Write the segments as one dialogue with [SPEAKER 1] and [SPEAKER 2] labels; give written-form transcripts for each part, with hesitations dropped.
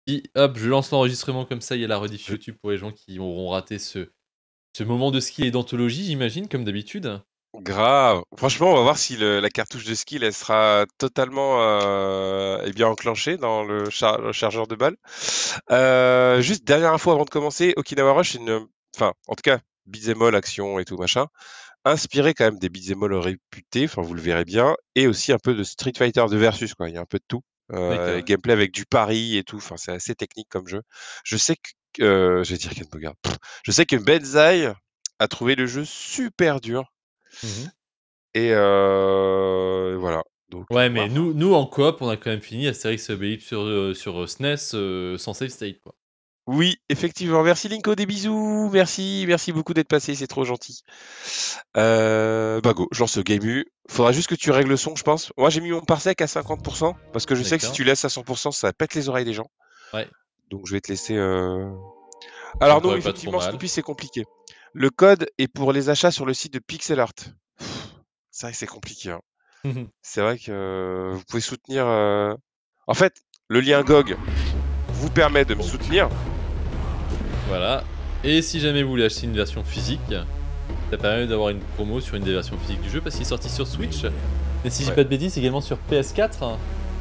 [SPEAKER 1] Et hop, je lance l'enregistrement comme ça, il y a la rediff YouTube pour les gens qui auront raté ce moment de skill et d'anthologie, j'imagine, comme d'habitude?
[SPEAKER 2] Grave. Franchement, on va voir si la cartouche de skill, elle sera totalement eh bien enclenchée dans le chargeur de balles. Juste dernière info avant de commencer, Okinawa Rush, c'est enfin, en tout cas, beat'em all, action et tout machin, inspiré quand même des beat'em all réputés, enfin vous le verrez bien, et aussi un peu de Street Fighter de versus quoi. Il y a un peu de tout.
[SPEAKER 1] D'accord.
[SPEAKER 2] Gameplay avec du pari et tout. Enfin, c'est assez technique comme jeu. Je sais que, je vais dire Ken Bogard. Je sais que Benzaï a trouvé le jeu super dur.
[SPEAKER 1] Mmh.
[SPEAKER 2] Et voilà, donc
[SPEAKER 1] Ouais,
[SPEAKER 2] on va
[SPEAKER 1] mais
[SPEAKER 2] voir.
[SPEAKER 1] nous en coop, on a quand même fini Astérix et Obélix sur SNES, sans save state, quoi.
[SPEAKER 2] Oui, effectivement, merci Linko, des bisous, merci, merci beaucoup d'être passé, c'est trop gentil. Bah go, je lance le game U. Faudra juste que tu règles le son, je pense. Moi, j'ai mis mon parsec à 50 parce que je sais que si
[SPEAKER 1] D'accord.
[SPEAKER 2] tu laisses à 100 ça pète les oreilles des gens.
[SPEAKER 1] Ouais,
[SPEAKER 2] Donc je vais te laisser,
[SPEAKER 1] ça me
[SPEAKER 2] Alors non,
[SPEAKER 1] paraît pas trop
[SPEAKER 2] effectivement,
[SPEAKER 1] mal.
[SPEAKER 2] Snoopy, c'est compliqué. Le code est pour les achats sur le site de Pixel Art. C'est vrai que c'est compliqué, hein. C'est vrai que vous pouvez soutenir, en fait, le lien GOG vous permet de me soutenir.
[SPEAKER 1] Voilà, et si jamais vous voulez acheter une version physique, ça permet d'avoir une promo sur une des versions physiques du jeu parce qu'il est sorti sur Switch. Et si j'ai
[SPEAKER 2] Ouais.
[SPEAKER 1] pas de bêtises, également sur PS4.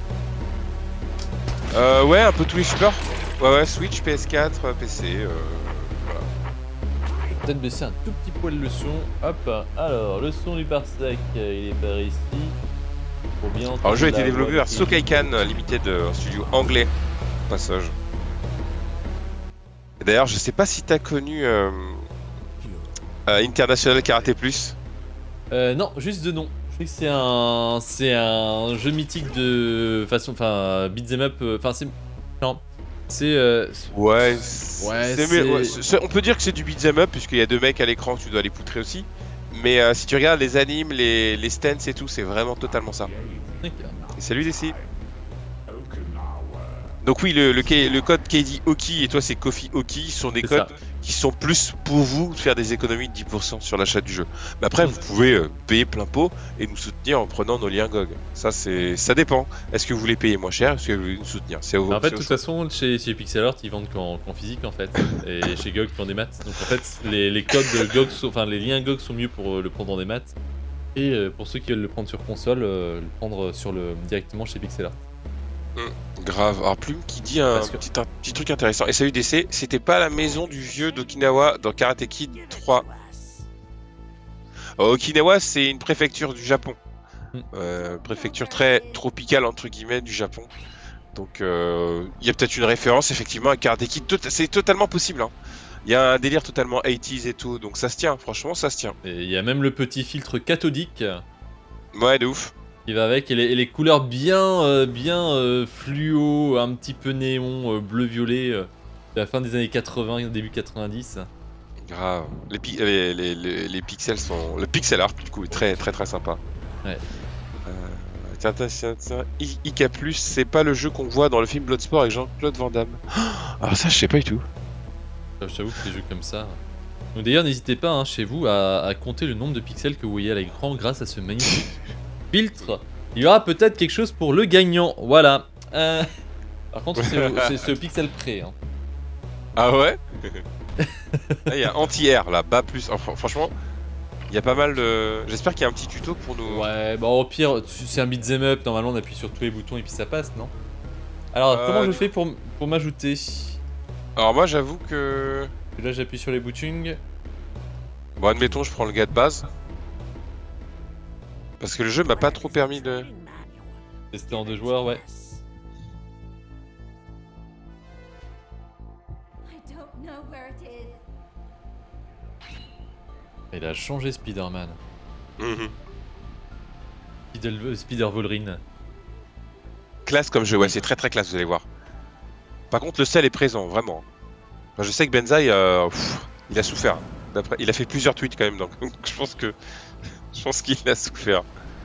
[SPEAKER 2] Ouais, un peu tous les supports. Ouais, ouais, Switch, PS4, PC, voilà.
[SPEAKER 1] Peut-être baisser un tout petit poil le son. Hop, alors le son du parsec, il est par ici. Pour bien
[SPEAKER 2] Alors, le
[SPEAKER 1] entendre
[SPEAKER 2] jeu a été
[SPEAKER 1] la voix
[SPEAKER 2] développé
[SPEAKER 1] de
[SPEAKER 2] par
[SPEAKER 1] Keiji.
[SPEAKER 2] Sokaikan Limited, un studio anglais, au passage. Et d'ailleurs, je sais pas si t'as connu International Karate Plus.
[SPEAKER 1] Non, juste de nom. Je sais que c'est un jeu mythique de façon, enfin beat'em up, enfin c'est, non, c'est,
[SPEAKER 2] Ouais,
[SPEAKER 1] ouais, c'est,
[SPEAKER 2] on peut dire que c'est du beat'em up, puisqu'il y a deux mecs à l'écran, tu dois les poutrer aussi. Mais si tu regardes les animes, les stances et tout, c'est vraiment totalement ça.
[SPEAKER 1] d'accord.
[SPEAKER 2] Et salut DC. Donc oui, le code KD Oki et toi c'est Kofi Oki sont des
[SPEAKER 1] C'est ça.
[SPEAKER 2] codes qui sont plus pour vous faire des économies de 10% sur l'achat du jeu. Mais après,
[SPEAKER 1] Mm.
[SPEAKER 2] vous pouvez payer plein pot et nous soutenir en prenant nos liens GOG. Ça dépend. Est-ce que vous voulez payer moins cher? Est-ce que vous voulez nous soutenir?
[SPEAKER 1] Mais en fait, de
[SPEAKER 2] C'est au
[SPEAKER 1] toute
[SPEAKER 2] choix.
[SPEAKER 1] façon, chez Pixel Art, ils vendent qu'en physique en fait, et chez GOG qu'en des maths. Donc en fait, les codes de GOG, enfin les liens GOG sont mieux pour le prendre en des maths, et pour ceux qui veulent le prendre sur console, le prendre directement chez Pixel Art.
[SPEAKER 2] Grave. Alors Plume qui dit un
[SPEAKER 1] Parce que
[SPEAKER 2] petit truc intéressant. Et salut DC, c'était pas la maison du vieux d'Okinawa dans Karate Kid 3. Okinawa, c'est une préfecture du Japon.
[SPEAKER 1] mm,
[SPEAKER 2] Préfecture très tropicale entre guillemets du Japon. Donc il y a peut-être une référence effectivement à Karate Kid. C'est totalement possible, hein. Il y a un délire totalement 80s et tout, donc ça se tient. Franchement, ça se tient.
[SPEAKER 1] et il y a même le petit filtre cathodique
[SPEAKER 2] Ouais, de ouf.
[SPEAKER 1] qui va avec, et les couleurs bien fluo, un petit peu néon, bleu-violet, de la fin des années 80, début 90.
[SPEAKER 2] Grave. Les pixels sont. Le pixel art du coup est très très très sympa.
[SPEAKER 1] Ouais.
[SPEAKER 2] Tiens. Ika Plus, c'est pas le jeu qu'on voit dans le film Bloodsport avec Jean-Claude Van Damme. Alors ça, je sais pas du tout.
[SPEAKER 1] Je t'avoue que les jeux comme ça. Donc d'ailleurs, n'hésitez pas hein, chez vous à compter le nombre de pixels que vous voyez à l'écran grâce à ce magnifique filtre. Il y aura peut-être quelque chose pour le gagnant. Voilà. Par contre, c'est ce pixel près. Hein.
[SPEAKER 2] Ah ouais. Là, il y a anti-air là, bas plus. Enfin, franchement, il y a pas mal de. J'espère qu'il y a un petit tuto pour nous.
[SPEAKER 1] Ouais, bah au pire, c'est un beat'em up. Normalement, on appuie sur tous les boutons et puis ça passe, non? Alors, comment je
[SPEAKER 2] Du
[SPEAKER 1] fais pour m'ajouter?
[SPEAKER 2] Alors moi j'avoue que...
[SPEAKER 1] Là, j'appuie sur les boutons.
[SPEAKER 2] Bon admettons je prends le gars de base. Parce que le jeu m'a pas trop permis de...
[SPEAKER 1] Tester en 2 joueurs, ouais. Il a changé Spider-Man.
[SPEAKER 2] Mhm.
[SPEAKER 1] Spider Wolverine.
[SPEAKER 2] Classe comme jeu, ouais c'est très très classe vous allez voir. Par contre le sel est présent, vraiment. Enfin, je sais que Benzaï, il a souffert. Il a fait plusieurs tweets quand même, donc je pense que... Je pense qu'il a souffert.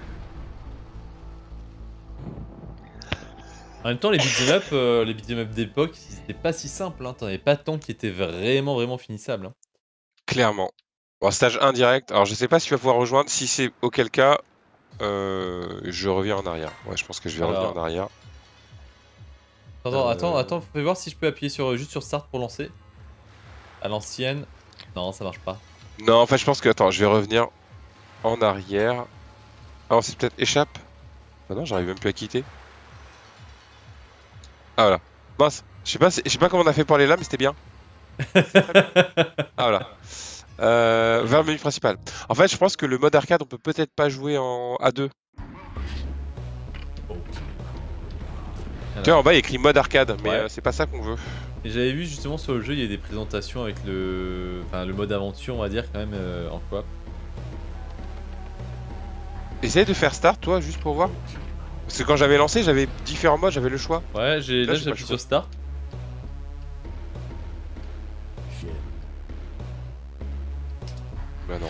[SPEAKER 1] En même temps, les beat'em up d'époque, c'était pas si simple. Hein. T'en avais pas tant qui étaient vraiment finissables. Hein.
[SPEAKER 2] Clairement. Bon, stage indirect, alors je sais pas si tu vas pouvoir rejoindre, si c'est auquel cas, je reviens en arrière. Ouais je pense que je vais revenir en
[SPEAKER 1] Alors,
[SPEAKER 2] arrière.
[SPEAKER 1] Attends, fais voir si je peux appuyer sur, juste sur Start pour lancer. À l'ancienne. Non, ça marche pas.
[SPEAKER 2] Non, en fait, je pense que... Attends, je vais revenir en arrière. Ah, c'est peut-être échappe. Ah non, j'arrive même plus à quitter. Ah voilà. Mince. Je sais pas comment on a fait pour aller là, mais c'était bien. Ah voilà. Vers le menu principal. En fait, je pense que le mode arcade, on peut peut-être pas jouer en A2. Tu vois, en bas, il y a écrit mode arcade, mais
[SPEAKER 1] Ouais.
[SPEAKER 2] c'est pas ça qu'on veut.
[SPEAKER 1] Et j'avais vu justement sur le jeu, il y a des présentations avec le mode aventure, on va dire, quand même, en coop.
[SPEAKER 2] Essaye de faire start, toi, juste pour voir. Parce que quand j'avais lancé, j'avais différents modes, j'avais le choix.
[SPEAKER 1] Ouais,
[SPEAKER 2] Là, j'ai pas
[SPEAKER 1] j'appuie
[SPEAKER 2] le
[SPEAKER 1] sur Start.
[SPEAKER 2] Bah non.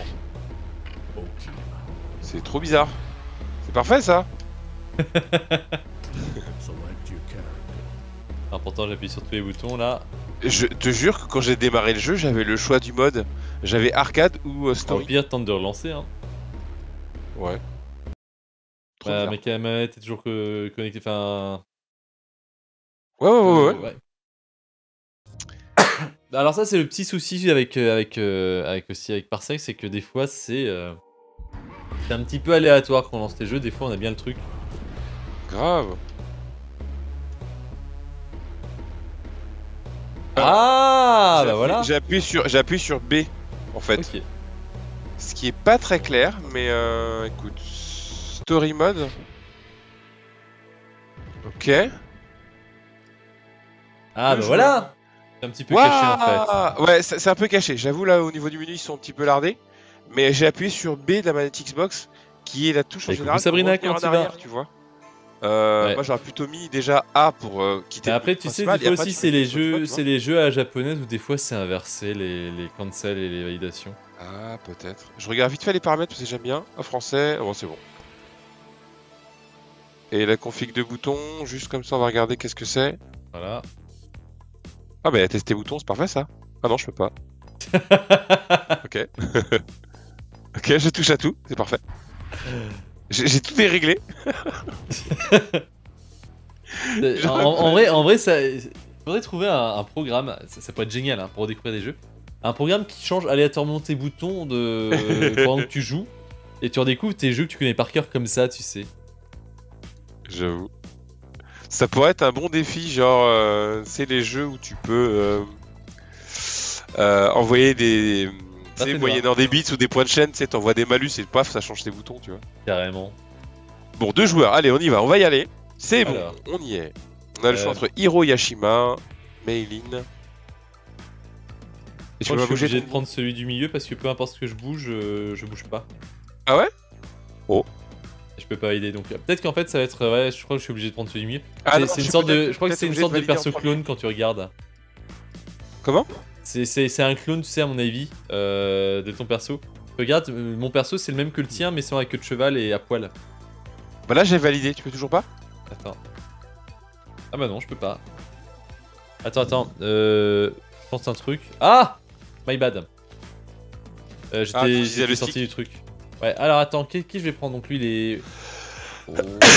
[SPEAKER 2] C'est trop bizarre. C'est parfait, ça.
[SPEAKER 1] Alors pourtant, j'appuie sur tous les boutons là.
[SPEAKER 2] Je te jure que quand j'ai démarré le jeu, j'avais le choix du mode. J'avais arcade ou
[SPEAKER 1] Au
[SPEAKER 2] story.
[SPEAKER 1] pire, tente de relancer. Hein.
[SPEAKER 2] Ouais. Trop
[SPEAKER 1] Bah,
[SPEAKER 2] bizarre.
[SPEAKER 1] mais la manette est toujours connectée. Enfin.
[SPEAKER 2] Ouais.
[SPEAKER 1] Ouais. Alors ça c'est le petit souci avec Parsec, c'est que des fois c'est un petit peu aléatoire quand on lance les jeux, des fois on a bien le truc.
[SPEAKER 2] Grave.
[SPEAKER 1] Ah bah voilà.
[SPEAKER 2] J'appuie sur B en fait.
[SPEAKER 1] Ok.
[SPEAKER 2] Ce qui est pas très clair, mais écoute. Story mode. Ok.
[SPEAKER 1] Ah bah voilà. C'est un petit peu caché en fait.
[SPEAKER 2] Ouais, c'est un peu caché. J'avoue, là, au niveau du menu, ils sont un petit peu lardés. Mais j'ai appuyé sur B de la manette Xbox, qui est la touche en
[SPEAKER 1] Et coucou
[SPEAKER 2] général
[SPEAKER 1] Sabrina,
[SPEAKER 2] pour revenir
[SPEAKER 1] comment
[SPEAKER 2] en
[SPEAKER 1] tu vas?
[SPEAKER 2] arrière, tu vois.
[SPEAKER 1] Ouais.
[SPEAKER 2] Moi, j'aurais plutôt mis déjà A pour quitter
[SPEAKER 1] Mais
[SPEAKER 2] le
[SPEAKER 1] après
[SPEAKER 2] menu
[SPEAKER 1] tu sais,
[SPEAKER 2] principal,
[SPEAKER 1] des
[SPEAKER 2] et
[SPEAKER 1] fois
[SPEAKER 2] après,
[SPEAKER 1] aussi
[SPEAKER 2] tu
[SPEAKER 1] c'est
[SPEAKER 2] mets
[SPEAKER 1] les
[SPEAKER 2] sur le choix,
[SPEAKER 1] jeux,
[SPEAKER 2] tu vois.
[SPEAKER 1] c'est les jeux à la japonaise où des fois c'est inversé les cancels et les validations.
[SPEAKER 2] Ah, peut-être. Je regarde vite fait les paramètres parce que j'aime bien. En français, bon, c'est bon. Et la config de boutons, juste comme ça, on va regarder qu'est-ce que c'est.
[SPEAKER 1] Voilà.
[SPEAKER 2] Ah, bah, tester boutons, c'est parfait ça. Ah non, je peux pas. Ok. Ok, je touche à tout, c'est parfait. J'ai tout déréglé.
[SPEAKER 1] En vrai, ça, faudrait trouver un programme, ça pourrait être génial hein, pour redécouvrir des jeux. Un programme qui change aléatoirement tes boutons pendant que tu joues et tu redécouvres tes jeux que tu connais par cœur comme ça, tu sais.
[SPEAKER 2] J'avoue. Ça pourrait être un bon défi, genre, c'est les jeux où tu peux envoyer des. Tu sais, moyennant des bits ou des points de chaîne, tu sais, t'envoies des malus et paf, ça change tes boutons, tu vois.
[SPEAKER 1] Carrément.
[SPEAKER 2] Bon, 2 joueurs, allez, on y va, on va y aller. C'est bon,
[SPEAKER 1] Alors.
[SPEAKER 2] on y est. On a le choix entre Hiro Yashima, Meilin. Et
[SPEAKER 1] Je crois que je suis obligé de prendre celui du milieu parce que peu importe ce que je bouge pas.
[SPEAKER 2] Ah ouais? Oh.
[SPEAKER 1] Je peux pas aider donc peut-être qu'en fait ça va être ouais, je crois que je suis obligé de prendre celui du milieu.
[SPEAKER 2] Ah non,
[SPEAKER 1] c'est une sorte de je crois que c'est une sorte de perso clone quand tu regardes.
[SPEAKER 2] Comment?
[SPEAKER 1] C'est un clone, tu sais, à mon avis, de ton perso. Regarde, mon perso c'est le même que le tien mais sans la queue de cheval et à poil.
[SPEAKER 2] Bah là j'ai validé, tu peux toujours pas?
[SPEAKER 1] Attends. Ah bah non, je peux pas. Attends, je pense un truc. Ah! My bad. J'étais sorti du truc. Ouais, alors attends, qui je vais prendre? Donc lui il est... Oh...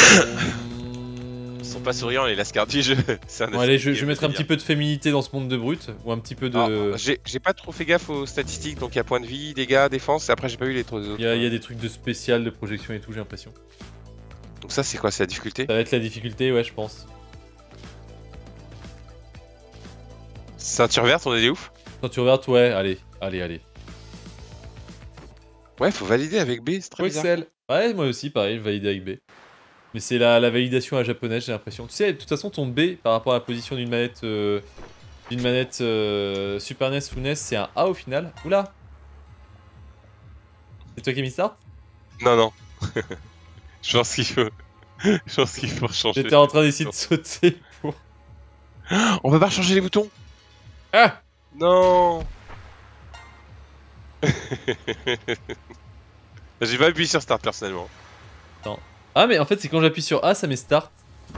[SPEAKER 2] Ils sont pas souriants les lascars du jeu.
[SPEAKER 1] Bon allez, je vais mettre un petit peu de féminité dans ce monde de brut. Ou un petit peu de...
[SPEAKER 2] J'ai pas trop fait gaffe aux statistiques, donc il y a point de vie, dégâts, défense, et après j'ai pas eu les autres.
[SPEAKER 1] Il y a des trucs de spécial, de projection et tout, j'ai l'impression.
[SPEAKER 2] Donc ça c'est quoi? C'est la difficulté?
[SPEAKER 1] Ça va être la difficulté, ouais, je pense.
[SPEAKER 2] Ceinture verte, on est des ouf?
[SPEAKER 1] Ceinture verte, ouais, allez.
[SPEAKER 2] Ouais, faut valider avec B, c'est très bizarre.
[SPEAKER 1] Excel. Ouais, moi aussi, pareil, valider avec B. Mais c'est la validation à japonaise, j'ai l'impression. Tu sais, de toute façon, ton B, par rapport à la position d'une manette, Super NES ou NES, c'est un A au final. Oula! C'est toi qui as mis start?
[SPEAKER 2] Non. Je pense qu'il faut changer.
[SPEAKER 1] J'étais en train d'essayer de sauter pour...
[SPEAKER 2] On peut pas changer les boutons?
[SPEAKER 1] Ah!
[SPEAKER 2] Non. J'ai pas appuyé sur start personnellement.
[SPEAKER 1] Attends. Ah mais en fait c'est quand j'appuie sur A ça met start.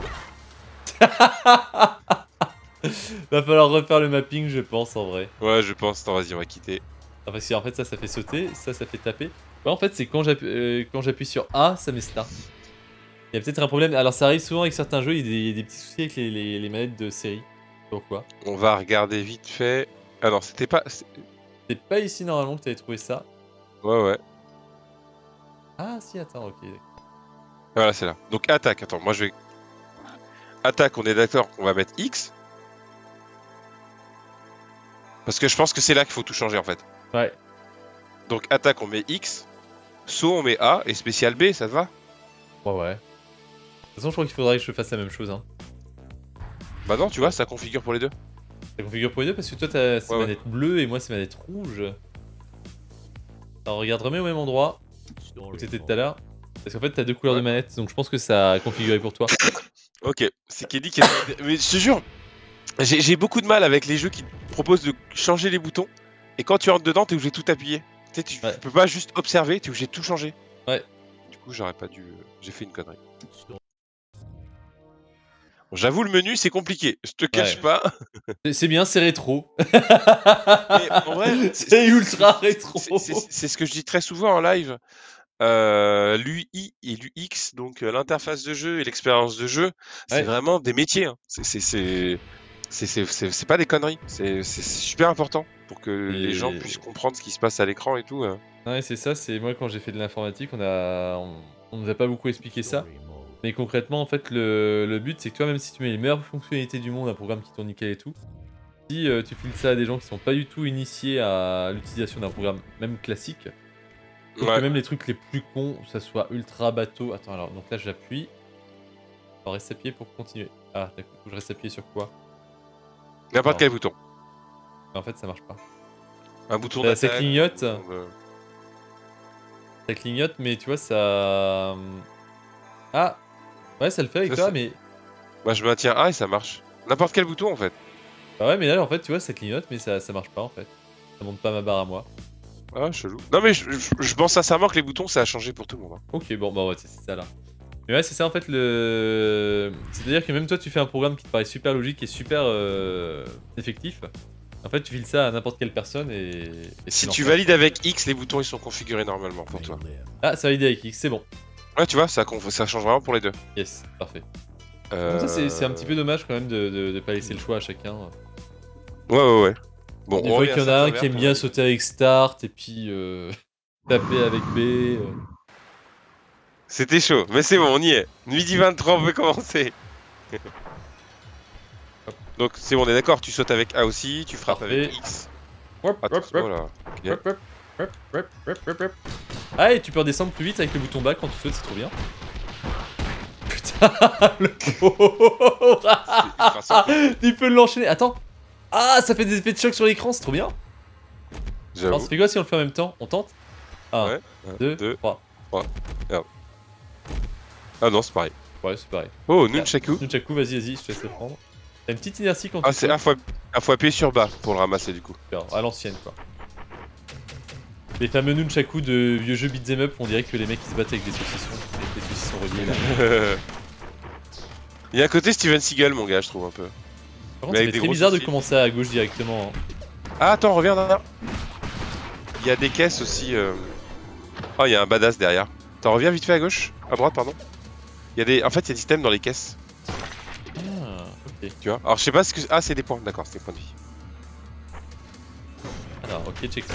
[SPEAKER 1] Va falloir refaire le mapping je pense en vrai.
[SPEAKER 2] Ouais je pense, attends vas-y on va quitter.
[SPEAKER 1] Ah, parce qu'en fait ça fait sauter, ça fait taper. Ouais en fait c'est quand j'appuie sur A ça met start. Il y a peut-être un problème. Alors ça arrive souvent avec certains jeux, il y a des petits soucis avec les manettes de série. Pourquoi?
[SPEAKER 2] On va regarder vite fait. Ah non, c'était pas.
[SPEAKER 1] C'est pas ici normalement que t'avais trouvé ça.
[SPEAKER 2] Ouais, ouais.
[SPEAKER 1] Ah si, attends, ok.
[SPEAKER 2] Voilà, c'est là. Donc attaque. Attends, moi je vais. Attaque, on est d'accord qu'on va mettre X. Parce que je pense que c'est là qu'il faut tout changer en fait.
[SPEAKER 1] Ouais.
[SPEAKER 2] Donc attaque, on met X. Saut, on met A. Et spécial B, ça te va?
[SPEAKER 1] Ouais. De toute façon, je crois qu'il faudrait que je fasse la même chose. Hein.
[SPEAKER 2] Bah non, tu vois, ça configure pour les deux.
[SPEAKER 1] Ça configure pour les deux parce que toi t'as ces manettes bleues et moi c'est manettes rouges. Alors regarde, remets au même endroit où t'étais tout à l'heure. Parce qu'en fait t'as deux couleurs de manettes donc je pense que ça a configuré pour toi.
[SPEAKER 2] Ok, c'est Keddy qui a... Mais je te jure, j'ai beaucoup de mal avec les jeux qui te proposent de changer les boutons. Et quand tu rentres dedans, t'es obligé de tout appuyer. Tu sais, tu peux pas juste observer, t'es obligé de tout changer.
[SPEAKER 1] Ouais.
[SPEAKER 2] Du coup, j'aurais pas dû... J'ai fait une connerie. J'avoue, le menu, c'est compliqué. Je te cache pas.
[SPEAKER 1] C'est bien, c'est rétro.
[SPEAKER 2] Mais en vrai,
[SPEAKER 1] c'est ultra rétro.
[SPEAKER 2] C'est ce que je dis très souvent en live. L'UI et l'UX, donc l'interface de jeu et l'expérience de jeu, c'est vraiment des métiers. Hein. C'est pas des conneries. C'est super important pour que les gens puissent comprendre ce qui se passe à l'écran et tout.
[SPEAKER 1] Ouais, c'est ça. C'est moi quand j'ai fait de l'informatique, on nous a pas beaucoup expliqué ça. Mais concrètement, en fait, le but, c'est que toi, même si tu mets les meilleures fonctionnalités du monde, un programme qui tourne nickel et tout, si tu files ça à des gens qui sont pas du tout initiés à l'utilisation d'un programme, même classique, faut que même les trucs les plus cons, ça soit ultra bateau. Attends, alors, donc là, j'appuie. Alors, reste appuyé pour continuer. Ah, d'accord, faut que je reste appuyé sur quoi?
[SPEAKER 2] N'importe quel bouton.
[SPEAKER 1] En fait, ça marche pas.
[SPEAKER 2] Un bouton d'attaque.
[SPEAKER 1] Ça clignote. Ça clignote, mais tu vois, ça... Ah! Ouais, ça le fait avec toi, mais...
[SPEAKER 2] Bah, je maintiens A et ça marche. N'importe quel bouton, en fait.
[SPEAKER 1] Bah ouais, mais là, en fait, tu vois, ça clignote, mais ça marche pas, en fait. Ça monte pas ma barre à moi.
[SPEAKER 2] Ah, chelou. Non, mais je pense sincèrement que les boutons, ça a changé pour tout le monde. Hein.
[SPEAKER 1] Ok, bon, bah ouais, c'est ça, là. Mais ouais, c'est ça, en fait, le... C'est-à-dire que même toi, tu fais un programme qui te paraît super logique et super effectif. En fait, tu files ça à n'importe quelle personne et
[SPEAKER 2] si tu valides avec X, les boutons, ils sont configurés normalement pour toi.
[SPEAKER 1] Ah, ça valide avec X, c'est bon.
[SPEAKER 2] Ouais, tu vois, ça change vraiment pour les deux.
[SPEAKER 1] Yes, parfait. Donc ça, c'est un petit peu dommage quand même de pas laisser le choix à chacun.
[SPEAKER 2] Ouais. Bon,
[SPEAKER 1] des fois qu'il y en a un qui aime bien sauter avec Start et puis taper avec B.
[SPEAKER 2] C'était chaud, mais c'est bon, on y est. Midi 23, on peut commencer. Donc c'est bon, on est d'accord, tu sautes avec A aussi, tu frappes avec X.
[SPEAKER 1] Ah, et tu peux redescendre plus vite avec le bouton bas quand tu sautes, c'est trop bien. Putain, le pauvre. Tu peux l'enchaîner. Attends. Ah, ça fait des effets de choc sur l'écran, c'est trop bien. Alors, ça fait quoi si on le fait en même temps? On tente? 1, 2, 3.
[SPEAKER 2] Ah non, c'est pareil.
[SPEAKER 1] Ouais, c'est pareil.
[SPEAKER 2] Oh, Nunchaku.
[SPEAKER 1] Nunchaku, vas-y, je te laisse le prendre. T'as une petite inertie quand tu...
[SPEAKER 2] Ah, c'est faut appuyer sur bas pour le ramasser du coup.
[SPEAKER 1] À l'ancienne, quoi. Les fameux Nunchaku de vieux jeux beat'em up, on dirait que les mecs ils se battent avec des saucissons. Et les saucissons reliés là.
[SPEAKER 2] Il y a un côté Steven Seagal, mon gars, je trouve un peu.
[SPEAKER 1] Par contre, c'est très bizarre de commencer à gauche directement. Hein.
[SPEAKER 2] Ah, attends, reviens là. Il y a des caisses aussi. Oh, il y a un badass derrière. Attends, reviens vite fait à gauche. À droite, pardon. Il y a des... En fait, il y a des items dans les caisses.
[SPEAKER 1] Ah, ok.
[SPEAKER 2] Tu vois. Alors, je sais pas ce que... Ah, c'est des points. D'accord, c'est des points de vie.
[SPEAKER 1] Alors, ok, checkpoint.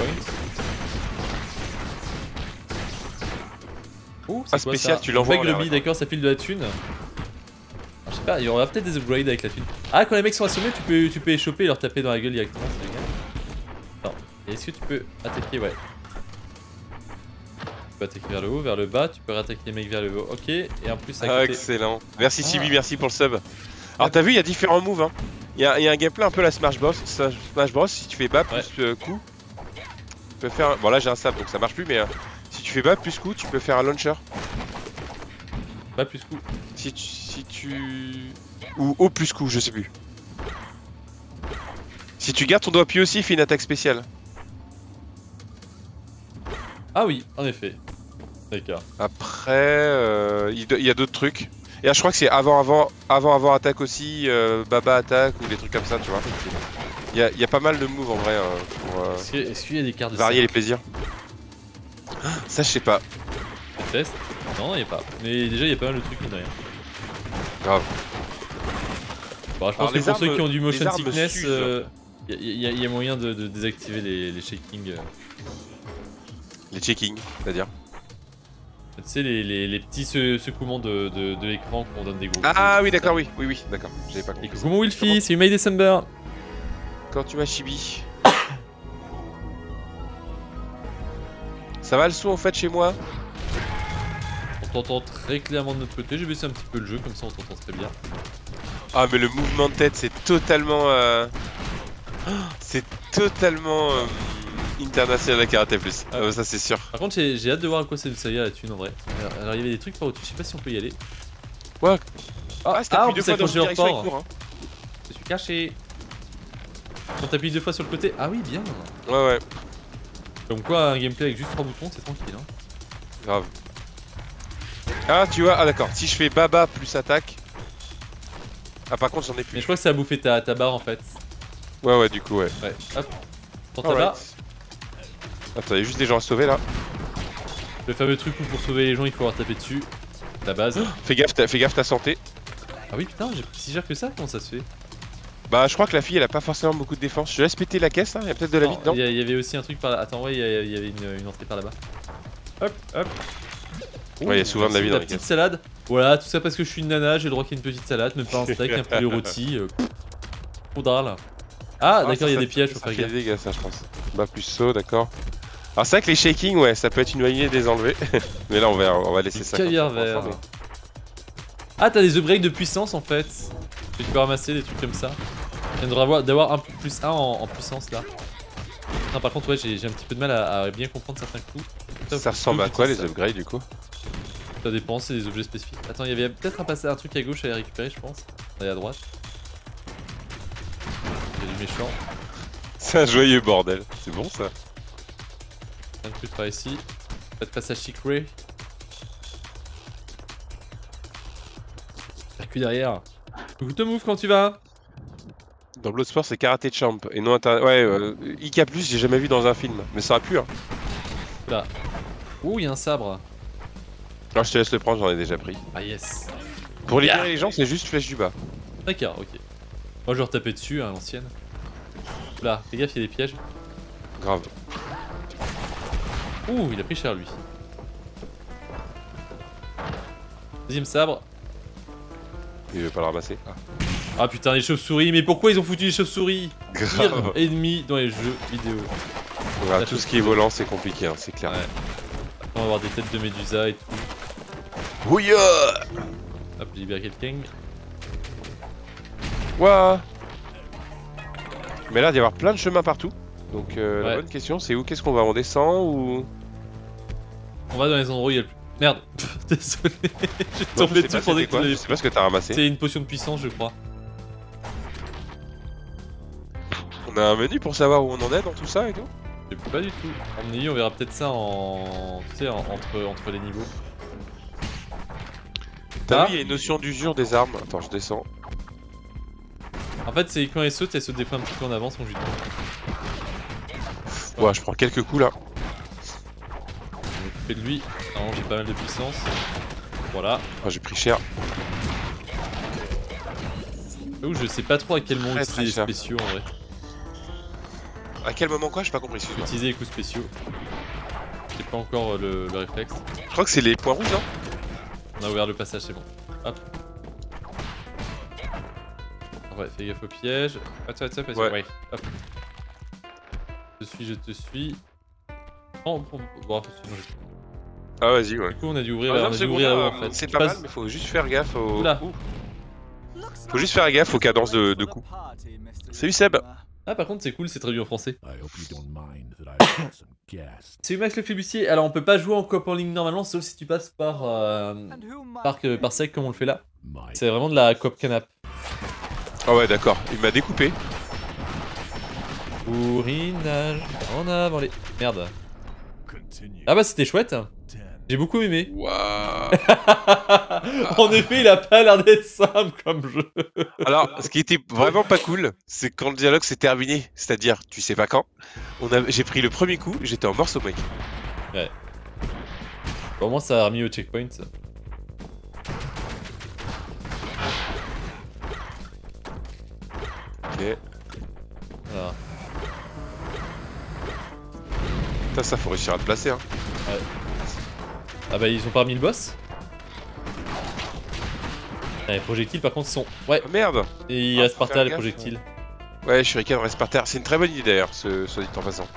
[SPEAKER 1] Ouh,
[SPEAKER 2] c'est spécial, tu l'envoies en l'air.
[SPEAKER 1] D'accord, ça file de la thune. Je sais pas, il y aura peut-être des upgrades avec la thune. Ah, quand les mecs sont assommés, tu peux les choper et leur taper dans la gueule directement, c'est génial. Attends, est-ce que tu peux attaquer? Ouais. Tu peux attaquer vers le haut, vers le bas, tu peux rattaquer les mecs vers le haut. Ok, et en plus à côté...
[SPEAKER 2] excellent. Merci Sibi, merci pour le sub. Alors t'as vu, il y a différents moves. Hein. Il y a un gameplay un peu la Smash Bros. Smash Bros, si tu fais bas plus coup, tu peux faire... Bon là j'ai un sab donc ça marche plus, mais si tu fais bas plus coup, tu peux faire un launcher.
[SPEAKER 1] Bas plus coup.
[SPEAKER 2] Si tu... Ou haut plus coup, je sais plus. Si tu gardes ton doigt appuyé aussi, il fait une attaque spéciale.
[SPEAKER 1] Ah oui, en effet. D'accord.
[SPEAKER 2] Après, il y a d'autres trucs. Et là, je crois que c'est avant attaque aussi, baba attaque ou des trucs comme ça, tu vois. Il y a pas mal de moves en vrai pour
[SPEAKER 1] est-ce qu'il y a des cartes de
[SPEAKER 2] varier les plaisirs. Ça, je sais pas.
[SPEAKER 1] Test. Non, il n'y a pas. Mais déjà, il y a pas mal de trucs, mine de rien.
[SPEAKER 2] Grave.
[SPEAKER 1] Bon, je pense que
[SPEAKER 2] les
[SPEAKER 1] pour ceux
[SPEAKER 2] armes-
[SPEAKER 1] qui ont du motion
[SPEAKER 2] les armes
[SPEAKER 1] sickness,
[SPEAKER 2] s'usent.
[SPEAKER 1] il y a moyen de désactiver les shakings.
[SPEAKER 2] Les checkings, c'est-à-dire.
[SPEAKER 1] Tu sais, les petits secouements de l'écran qu'on donne des gros.
[SPEAKER 2] Ah oui, d'accord, oui, d'accord. J'avais pas
[SPEAKER 1] Et
[SPEAKER 2] compris.
[SPEAKER 1] coucou mon Wilfy, c'est May December.
[SPEAKER 2] Quand tu vas chibi. Ça va le son en fait chez moi?
[SPEAKER 1] On t'entend très clairement de notre côté, j'ai baissé un petit peu le jeu, comme ça on t'entend très bien.
[SPEAKER 2] Ah mais le mouvement de tête c'est totalement... C'est totalement... international à Karaté Plus. Ah, ça c'est sûr.
[SPEAKER 1] Par contre j'ai hâte de voir à quoi ça sert la thune en vrai. Alors il y avait des trucs par au-dessus, je sais pas si on peut y aller.
[SPEAKER 2] Quoi?
[SPEAKER 1] Ah,
[SPEAKER 2] si t'appuies
[SPEAKER 1] on
[SPEAKER 2] deux
[SPEAKER 1] peut
[SPEAKER 2] fois dans
[SPEAKER 1] s'accrocher
[SPEAKER 2] une
[SPEAKER 1] au
[SPEAKER 2] direction, il
[SPEAKER 1] report.
[SPEAKER 2] court, hein.
[SPEAKER 1] Je suis caché. On t'appuie 2 fois sur le côté. Ah oui, bien.
[SPEAKER 2] Ouais.
[SPEAKER 1] Comme quoi, un gameplay avec juste 3 boutons, c'est tranquille. Hein.
[SPEAKER 2] Grave. Ah, tu vois, ah d'accord. Si je fais baba plus attaque. Ah, par contre, j'en ai
[SPEAKER 1] Mais
[SPEAKER 2] plus.
[SPEAKER 1] je crois que ça a bouffé ta barre en fait.
[SPEAKER 2] Ouais, du coup, ouais.
[SPEAKER 1] Ouais, hop. Prends ta barre.
[SPEAKER 2] Attends, il y a juste des gens à sauver là.
[SPEAKER 1] Le fameux truc où pour sauver les gens, il faut avoir tapé dessus. La base.
[SPEAKER 2] Fais gaffe ta santé.
[SPEAKER 1] Ah oui, putain, j'ai pris si cher que ça. Comment ça se fait?
[SPEAKER 2] Bah, je crois que la fille elle a pas forcément beaucoup de défense. Je laisse péter la caisse, hein. Il y a peut-être de la vie dedans.
[SPEAKER 1] Il y avait aussi un truc par là. Attends, ouais, il y avait une entrée par là-bas. Hop.
[SPEAKER 2] Ouais, il y a souvent de la vie dans
[SPEAKER 1] la
[SPEAKER 2] les
[SPEAKER 1] petite
[SPEAKER 2] caisses.
[SPEAKER 1] salade. Voilà, tout ça parce que je suis une nana, j'ai le droit qu'il y ait une petite salade, même pas un steak, un poulet rôti. Faudra là. Ah, d'accord, il y a des pièges, faut
[SPEAKER 2] ça
[SPEAKER 1] faire
[SPEAKER 2] fait
[SPEAKER 1] gaffe.
[SPEAKER 2] des dégâts, ça, je pense. Bah, plus saut, d'accord. Alors, c'est vrai que les shakings, ouais, ça peut être une bonne idée de les enlever. Mais là, on va laisser ça.
[SPEAKER 1] Caviar vert. Ah, t'as des upgrades de puissance en fait. Tu peux ramasser des trucs comme ça. Il devrait d'avoir un plus 1 en puissance là. Non, par contre, ouais, j'ai un petit peu de mal à bien comprendre certains coups.
[SPEAKER 2] Ça ressemble à quoi les upgrades du coup?
[SPEAKER 1] Ça dépend, c'est des objets spécifiques. Attends, il y avait peut-être un truc à gauche à récupérer, je pense. Et à droite. Il y a du méchant.
[SPEAKER 2] C'est un joyeux bordel. C'est bon ça.
[SPEAKER 1] Un truc par ici. Pas de passage secret. Circuit derrière. Coucou Tomouf, quand tu vas?
[SPEAKER 2] Dans Bloodsport, c'est Karaté Champ et non ouais, IK+, j'ai jamais vu dans un film. Mais ça aurait pu, hein.
[SPEAKER 1] Là. Ouh, il y a un sabre.
[SPEAKER 2] Alors je te laisse le prendre, j'en ai déjà pris.
[SPEAKER 1] Ah yes.
[SPEAKER 2] Pour libérer les gens, c'est juste flèche du bas.
[SPEAKER 1] D'accord, ok. Moi je vais retaper dessus à l'ancienne. Là, fais gaffe, il y a des pièges.
[SPEAKER 2] Grave.
[SPEAKER 1] Ouh, il a pris cher lui. Deuxième sabre.
[SPEAKER 2] Il veut pas le ramasser.
[SPEAKER 1] Ah putain, les chauves-souris, mais pourquoi ils ont foutu les chauves-souris? Pire
[SPEAKER 2] Grave.
[SPEAKER 1] ennemi dans les jeux vidéo.
[SPEAKER 2] Voilà, tout ce qui est volant, c'est compliqué, hein, c'est clair.
[SPEAKER 1] Ouais. Après, on va avoir des têtes de médusa et tout.
[SPEAKER 2] Ouya.
[SPEAKER 1] Hop, j'ai libéré quelqu'un.
[SPEAKER 2] Ouah. Mais là, il y avoir plein de chemins partout. Donc la
[SPEAKER 1] Ouais.
[SPEAKER 2] bonne question, c'est où? Qu'est-ce qu'on va? On descend ou...
[SPEAKER 1] On va dans les endroits où il y a le plus... Merde. Désolé, j'ai
[SPEAKER 2] Moi,
[SPEAKER 1] tombé
[SPEAKER 2] je sais
[SPEAKER 1] dessus
[SPEAKER 2] pas
[SPEAKER 1] pendant
[SPEAKER 2] c'était
[SPEAKER 1] que
[SPEAKER 2] quoi,
[SPEAKER 1] tu
[SPEAKER 2] je
[SPEAKER 1] l'avais-
[SPEAKER 2] sais pas ce que t'as ramassé.
[SPEAKER 1] C'est une potion de puissance, je crois.
[SPEAKER 2] On a un menu pour savoir où on en est dans tout ça et tout?
[SPEAKER 1] Je sais pas du tout. À mon avis, on verra peut-être ça en... Tu sais, entre les niveaux.
[SPEAKER 2] T'as
[SPEAKER 1] Ah.
[SPEAKER 2] vu, il y a une notion d'usure des armes. Attends, je descends.
[SPEAKER 1] En fait, c'est quand elle saute des fois un petit peu en avance, on joue.
[SPEAKER 2] Ouais, je prends quelques coups là.
[SPEAKER 1] Fais de lui. Non, j'ai pas mal de puissance. Voilà.
[SPEAKER 2] Oh, j'ai pris cher.
[SPEAKER 1] Ouh, je sais pas trop à quel moment
[SPEAKER 2] Très,
[SPEAKER 1] utiliser les
[SPEAKER 2] très cher.
[SPEAKER 1] spéciaux en vrai.
[SPEAKER 2] À quel moment quoi? J'ai pas compris, excuse-moi.
[SPEAKER 1] Utiliser les coups spéciaux. J'ai pas encore le réflexe.
[SPEAKER 2] Je crois que c'est les points rouges, hein.
[SPEAKER 1] On a ouvert le passage, c'est bon. Hop. Ouais, fais gaffe au piège. Attends,
[SPEAKER 2] Ouais.
[SPEAKER 1] ouais. Hop. Je te suis. Oh, bon, sinon,
[SPEAKER 2] Ah, vas-y, ouais.
[SPEAKER 1] du coup, on a dû ouvrir,
[SPEAKER 2] Ah,
[SPEAKER 1] on
[SPEAKER 2] non,
[SPEAKER 1] a dû
[SPEAKER 2] c'est bon,
[SPEAKER 1] ouvrir
[SPEAKER 2] là,
[SPEAKER 1] là-haut en fait.
[SPEAKER 2] c'est
[SPEAKER 1] Je
[SPEAKER 2] pas
[SPEAKER 1] passe-
[SPEAKER 2] mal, mais faut juste faire gaffe aux...
[SPEAKER 1] Oula.
[SPEAKER 2] Faut juste faire gaffe aux cadences de coups. Salut Seb.
[SPEAKER 1] Ah, par contre, c'est cool, c'est traduit en français.
[SPEAKER 3] I hope you don't mind that I brought some gas.
[SPEAKER 1] C'est Max le Flibustier. Alors, on peut pas jouer en coop en ligne normalement, sauf si tu passes par sec comme on le fait là.
[SPEAKER 3] My
[SPEAKER 1] C'est vraiment de la coop canap.
[SPEAKER 2] Ah ouais, d'accord. Il m'a découpé.
[SPEAKER 1] Bourrinage en avant les. Merde.
[SPEAKER 3] continue.
[SPEAKER 1] Ah bah, c'était chouette.
[SPEAKER 3] 10.
[SPEAKER 1] J'ai beaucoup aimé.
[SPEAKER 2] Waouh.
[SPEAKER 1] En effet, il a pas l'air d'être simple comme jeu.
[SPEAKER 2] Alors, ce qui était vraiment pas cool, c'est quand le dialogue s'est terminé. C'est-à-dire, tu sais pas quand. J'ai pris le premier coup, j'étais en morceaux, mec.
[SPEAKER 1] Ouais. Bon, au moins ça a remis au checkpoint.
[SPEAKER 2] Ok.
[SPEAKER 1] Voilà.
[SPEAKER 2] Putain, ça faut réussir à te placer, hein.
[SPEAKER 1] Ouais. Ah bah ils ont pas remis le boss. Ah, les projectiles par contre sont... Ouais,
[SPEAKER 2] Oh, merde.
[SPEAKER 1] et il
[SPEAKER 2] Ah,
[SPEAKER 1] reste
[SPEAKER 2] faut
[SPEAKER 1] par
[SPEAKER 2] faire
[SPEAKER 1] terre les
[SPEAKER 2] gaffe,
[SPEAKER 1] projectiles.
[SPEAKER 2] Ouais, Shuriken reste par terre. C'est une très bonne idée d'ailleurs, soit dit en passant.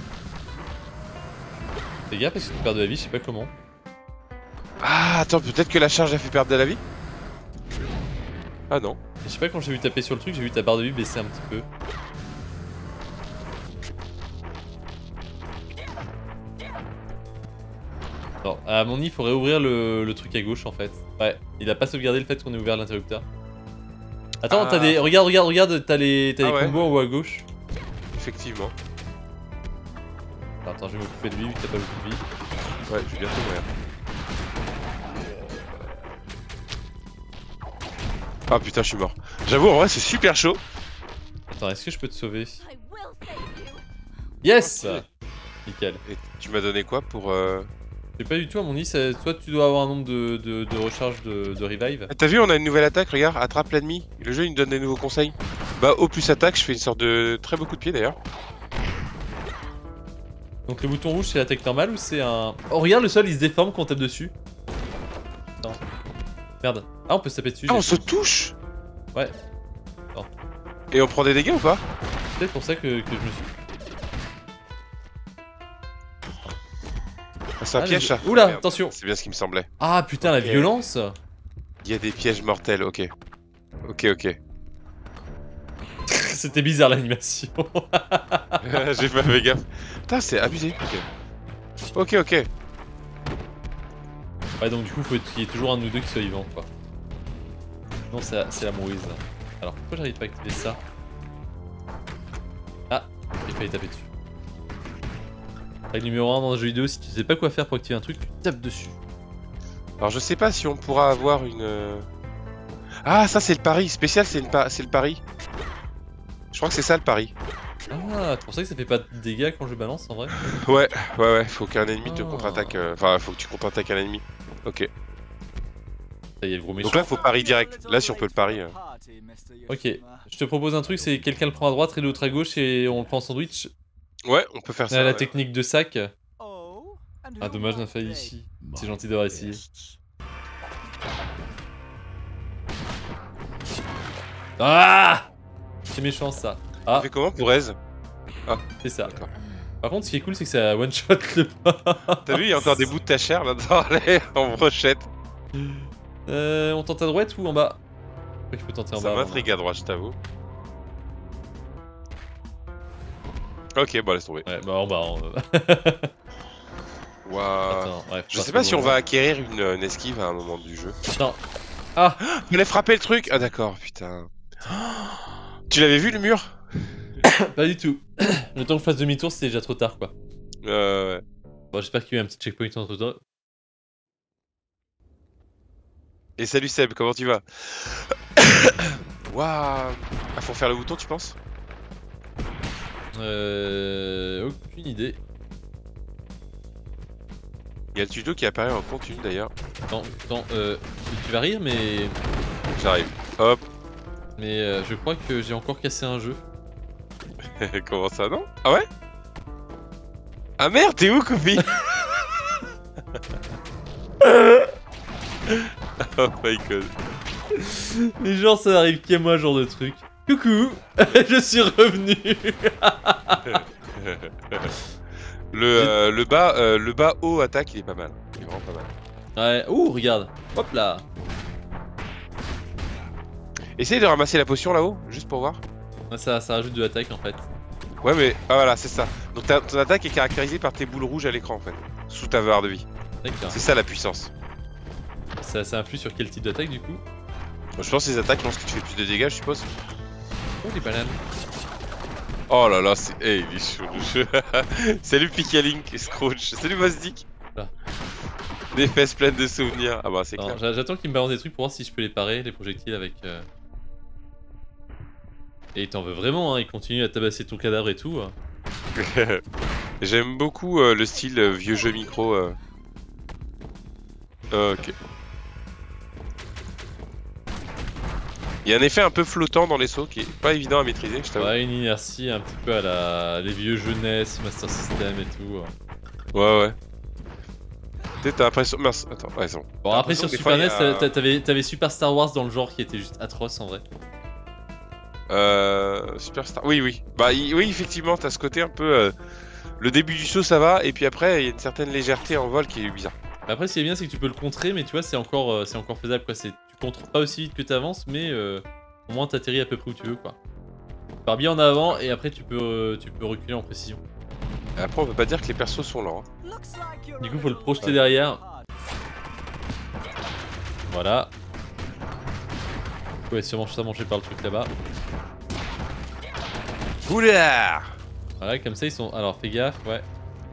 [SPEAKER 1] Fais gaffe parce que tu perds de la vie, je sais pas comment.
[SPEAKER 2] Ah, attends, peut-être que la charge a fait perdre de la vie. Ah non.
[SPEAKER 1] Je sais pas, quand j'ai vu taper sur le truc, j'ai vu ta barre de vie baisser un petit peu. Non, à mon avis, il faudrait ouvrir le truc à gauche en fait. Ouais, il a pas sauvegardé le fait qu'on ait ouvert l'interrupteur. Attends,
[SPEAKER 2] Ah.
[SPEAKER 1] t'as des... Regarde, t'as les
[SPEAKER 2] ouais.
[SPEAKER 1] combos en haut à gauche.
[SPEAKER 2] Effectivement.
[SPEAKER 1] Attends, je vais m'occuper de lui vu que t'as pas beaucoup de vie.
[SPEAKER 2] Ouais, je vais bientôt mourir. Ah putain, je suis mort. J'avoue, en vrai, c'est super chaud.
[SPEAKER 1] Attends, est-ce que je peux te sauver?
[SPEAKER 4] I will save you.
[SPEAKER 1] Yes!
[SPEAKER 2] Ok.
[SPEAKER 1] Nickel.
[SPEAKER 2] Et tu m'as donné quoi pour...
[SPEAKER 1] Je sais pas du tout, à mon avis, soit tu dois avoir un nombre de recharge de revive.
[SPEAKER 2] Ah, t'as vu, on a une nouvelle attaque, regarde, attrape l'ennemi. Le jeu, il nous donne des nouveaux conseils. Bah, au plus attaque, je fais une sorte de très beau coup de pied d'ailleurs.
[SPEAKER 1] Donc le bouton rouge c'est l'attaque normale ou c'est un... Oh regarde le sol il se déforme quand on tape dessus. Non. Merde. Ah on peut se taper dessus.
[SPEAKER 2] Ah, on
[SPEAKER 1] j'ai-
[SPEAKER 2] se touche.
[SPEAKER 1] Ouais. Non.
[SPEAKER 2] Et on prend des dégâts ou pas?
[SPEAKER 1] C'est peut-être pour ça que je me suis...
[SPEAKER 2] Ah, c'est un
[SPEAKER 1] Ah,
[SPEAKER 2] piège, ça.
[SPEAKER 1] Oula,
[SPEAKER 2] Merde.
[SPEAKER 1] attention.
[SPEAKER 2] C'est bien ce qui me semblait.
[SPEAKER 1] Ah putain la
[SPEAKER 2] Ok.
[SPEAKER 1] violence.
[SPEAKER 2] Il y a des pièges mortels, ok. Ok, ok.
[SPEAKER 1] C'était bizarre l'animation.
[SPEAKER 2] J'ai pas fait gaffe. Putain, c'est abusé. Ok. Ok, ok.
[SPEAKER 1] Ouais donc du coup faut qu'il y ait toujours un de nous deux qui soit vivant quoi. Non c'est la mourise. Alors pourquoi j'arrive pas à activer ça? Ah, il fallait taper dessus. Règle numéro 1 dans un jeu vidéo, si tu sais pas quoi faire pour activer un truc, tu tapes dessus.
[SPEAKER 2] Alors, je sais pas si on pourra avoir une... Ah, ça, c'est le pari. Spécial, c'est le pari. Je crois que c'est ça, le pari.
[SPEAKER 1] Ah, c'est pour ça que ça fait pas de dégâts quand je balance en vrai.
[SPEAKER 2] Ouais. Faut qu'un ennemi te
[SPEAKER 1] Ah.
[SPEAKER 2] contre-attaque. Enfin, faut que tu contre-attaques un ennemi. Ok.
[SPEAKER 1] Ça y est, le gros méchant.
[SPEAKER 2] Donc là, faut pari direct. Là, si on peut le pari.
[SPEAKER 1] Ok, je te propose un truc, c'est quelqu'un le prend à droite et l'autre à gauche et on le prend en sandwich.
[SPEAKER 2] Ouais, on peut faire
[SPEAKER 1] Là,
[SPEAKER 2] ça.
[SPEAKER 1] la
[SPEAKER 2] ouais.
[SPEAKER 1] technique de sac.
[SPEAKER 4] Oh,
[SPEAKER 1] Ah dommage, on a failli ici. C'est gentil d'avoir essayé. Ah, c'est méchant ça.
[SPEAKER 2] On
[SPEAKER 1] Ah,
[SPEAKER 2] fait comment pour Aise?
[SPEAKER 1] c'est ça.
[SPEAKER 2] D'accord.
[SPEAKER 1] Par contre, ce qui est cool, c'est que ça one shot le pas.
[SPEAKER 2] T'as vu, il y a encore des bouts de ta chair là-dedans. Allez, en brochette.
[SPEAKER 1] On tente à droite ou en bas? Je crois qu'il faut tenter en
[SPEAKER 2] Ça
[SPEAKER 1] bas.
[SPEAKER 2] m'intrigue à droite, je t'avoue. Ok, bon, laisse tomber.
[SPEAKER 1] Ouais, bah en bas.
[SPEAKER 2] Waouh.
[SPEAKER 1] Attends, ouais, faut
[SPEAKER 2] Je
[SPEAKER 1] pas
[SPEAKER 2] sais
[SPEAKER 1] se
[SPEAKER 2] pas si on
[SPEAKER 1] loin.
[SPEAKER 2] va acquérir une esquive à un moment du jeu.
[SPEAKER 1] Non. Ah,
[SPEAKER 2] Il fallait frapper le truc. Ah d'accord, putain. Tu l'avais vu le mur?
[SPEAKER 1] pas du tout. Le temps que je fasse demi-tour, c'était déjà trop tard quoi.
[SPEAKER 2] Ouais.
[SPEAKER 1] Bon, j'espère qu'il y a eu un petit checkpoint entre temps.
[SPEAKER 2] Et salut Seb, comment tu vas? Waouh. Ah, faut faire le bouton, tu penses?
[SPEAKER 1] Aucune idée.
[SPEAKER 2] Il y a le tuto qui apparaît en continu d'ailleurs.
[SPEAKER 1] Attends, tu vas rire, mais
[SPEAKER 2] J'arrive. Hop.
[SPEAKER 1] je crois que j'ai encore cassé un jeu.
[SPEAKER 2] Comment ça, non? Ah ouais? Ah merde, t'es où, Kofi? Oh my god.
[SPEAKER 1] Mais genre, ça arrive qu'à moi, ce genre de truc. Coucou, je suis revenu.
[SPEAKER 2] Le bas haut attaque, il est pas mal. Il est vraiment pas mal.
[SPEAKER 1] Ouais, ouh, regarde. Hop là.
[SPEAKER 2] Essaye de ramasser la potion là-haut, juste pour voir.
[SPEAKER 1] Ça rajoute de l'attaque en fait.
[SPEAKER 2] Ouais, mais ah, voilà, c'est ça. Donc ton attaque est caractérisée par tes boules rouges à l'écran en fait, sous ta barre de vie.
[SPEAKER 1] D'accord.
[SPEAKER 2] C'est ça la puissance.
[SPEAKER 1] Ça influe sur quel type d'attaque du coup?
[SPEAKER 2] Je pense que les attaques lorsque tu fais plus de dégâts, je suppose.
[SPEAKER 1] Oh, les bananes.
[SPEAKER 2] Oh là là, c'est. Eh, il est chaud le jeu. Salut Picalink et Scrooge. Salut Mazdik.
[SPEAKER 1] Ah.
[SPEAKER 2] Des fesses pleines de souvenirs. Ah bah, c'est
[SPEAKER 1] Non,
[SPEAKER 2] clair.
[SPEAKER 1] j'attends qu'il me balance des trucs pour voir si je peux les parer, les projectiles avec. Et t'en veux vraiment, hein, il continue à tabasser ton cadavre et tout. Hein.
[SPEAKER 2] J'aime beaucoup le style vieux jeu micro. Ok. Il y a un effet un peu flottant dans les sauts qui est pas évident à maîtriser, je t'avoue.
[SPEAKER 1] Ouais, une inertie un petit peu à les vieux jeunesses, Master System et tout.
[SPEAKER 2] Ouais. Peut-être t'as l'impression. Mince, attends, ouais, c'est bon.
[SPEAKER 1] Bon,
[SPEAKER 2] T'as
[SPEAKER 1] après
[SPEAKER 2] l'impression
[SPEAKER 1] sur
[SPEAKER 2] que des
[SPEAKER 1] Super
[SPEAKER 2] fois,
[SPEAKER 1] NES, t'avais Super Star Wars dans le genre qui était juste atroce en vrai.
[SPEAKER 2] Superstar. Oui. Bah, oui, effectivement, t'as ce côté un peu. Le début du saut, ça va, et puis après, il y a une certaine légèreté en vol qui est bizarre.
[SPEAKER 1] Après, ce qui est bien, c'est que tu peux le contrer, mais tu vois, c'est encore faisable quoi. Tu contres pas aussi vite que t'avances, mais au moins t'atterris à peu près où tu veux quoi. Tu pars bien en avant et après tu peux reculer en précision.
[SPEAKER 2] Et après, on peut pas dire que les persos sont lents. Hein.
[SPEAKER 4] Looks like you're
[SPEAKER 1] Du coup, faut le
[SPEAKER 4] ready.
[SPEAKER 1] projeter derrière. Voilà. Ouais, sûrement ça manger par le truc là-bas.
[SPEAKER 2] Oula!
[SPEAKER 1] Voilà, comme ça ils sont. Alors fais gaffe, ouais.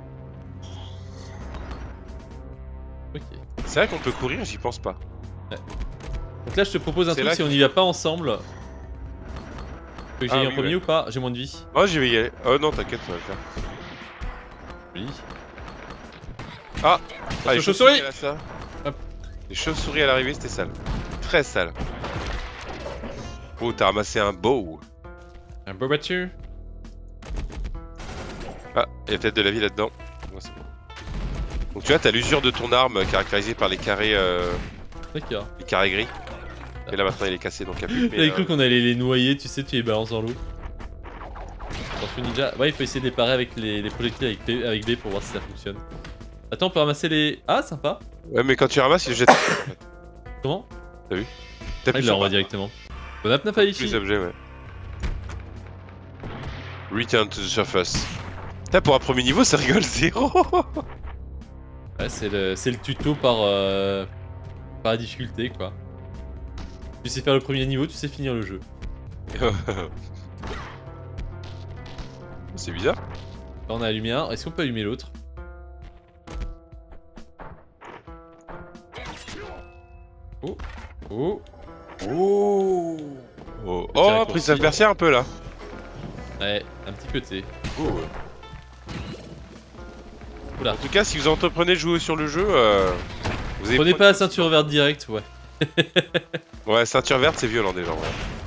[SPEAKER 1] Ok.
[SPEAKER 2] C'est vrai qu'on peut courir, j'y pense pas.
[SPEAKER 1] Donc là, je te propose un
[SPEAKER 2] C'est
[SPEAKER 1] truc
[SPEAKER 2] là
[SPEAKER 1] si
[SPEAKER 2] que-
[SPEAKER 1] on y va pas ensemble. Que j'aille en
[SPEAKER 2] oui,
[SPEAKER 1] premier
[SPEAKER 2] ouais.
[SPEAKER 1] ou pas? J'ai moins de vie.
[SPEAKER 2] Moi, j'y vais y aller. Oh non, t'inquiète, ça va le faire.
[SPEAKER 1] Joli.
[SPEAKER 2] Ah, les
[SPEAKER 1] chauves-souris.
[SPEAKER 2] là, ça.
[SPEAKER 1] Hop.
[SPEAKER 2] Les chauves-souris à l'arrivée, c'était sale. Très sale. Oh, t'as ramassé un bow.
[SPEAKER 1] Un beau battu.
[SPEAKER 2] Ah, il y a peut-être de la vie là-dedans. Ouais, c'est bon. Donc tu vois, t'as l'usure de ton arme caractérisée par les carrés
[SPEAKER 1] D'accord.
[SPEAKER 2] gris. Et là maintenant il est cassé donc il y a plus de
[SPEAKER 1] J'avais cru qu'on allait les noyer, tu sais, tu les balances dans l'eau. Attention ninja. Ouais, il faut essayer de les parer avec les projectiles avec B pour voir si ça fonctionne. Attends, on peut ramasser les. Ah, sympa.
[SPEAKER 2] Ouais, mais quand tu ramasses, il jette. En fait.
[SPEAKER 1] Comment?
[SPEAKER 2] T'as
[SPEAKER 1] Ah, il
[SPEAKER 2] plus
[SPEAKER 1] le renvoie directement. Bon app
[SPEAKER 2] plus
[SPEAKER 1] ici.
[SPEAKER 2] d'objets, ouais. Return to the surface. Putain, pour un premier niveau, ça rigole zéro.
[SPEAKER 1] Ouais, c'est le tuto par la difficulté quoi. Tu sais faire le premier niveau, tu sais finir le jeu.
[SPEAKER 2] C'est bizarre.
[SPEAKER 1] Là on a allumé un, est-ce qu'on peut allumer l'autre? Oh. Oh. Oh.
[SPEAKER 2] Oh,
[SPEAKER 1] Petit
[SPEAKER 2] oh
[SPEAKER 1] raccourci.
[SPEAKER 2] Prince of Persia un peu là.
[SPEAKER 1] Ouais, un petit côté.
[SPEAKER 2] Oh.
[SPEAKER 1] Oula.
[SPEAKER 2] En tout cas, si vous entreprenez de jouer sur le jeu, vous avez
[SPEAKER 1] Prenez pas la ceinture verte direct, ouais.
[SPEAKER 2] Ouais, ceinture verte, c'est violent déjà. Ouais.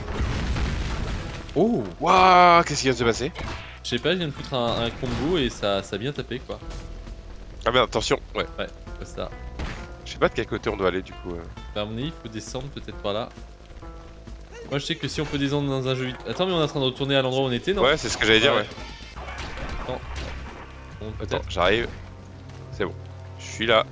[SPEAKER 1] Oh.
[SPEAKER 2] Waouh, qu'est-ce qui vient de se passer?
[SPEAKER 1] Je sais pas, je viens de foutre un combo et ça a bien tapé quoi.
[SPEAKER 2] Ah merde, attention. Ouais.
[SPEAKER 1] C'est ça.
[SPEAKER 2] Je sais pas de quel côté on doit aller du coup.
[SPEAKER 1] Bah, à mon avis, il faut descendre peut-être par là. Moi, je sais que si on peut descendre dans un jeu vite. Attends, mais on est en train de retourner à l'endroit où on était, non?
[SPEAKER 2] Ouais, c'est ce que j'allais dire, ouais.
[SPEAKER 1] Attends. Bon,
[SPEAKER 2] Attends,
[SPEAKER 1] peut-être.
[SPEAKER 2] j'arrive. C'est bon. Je suis là.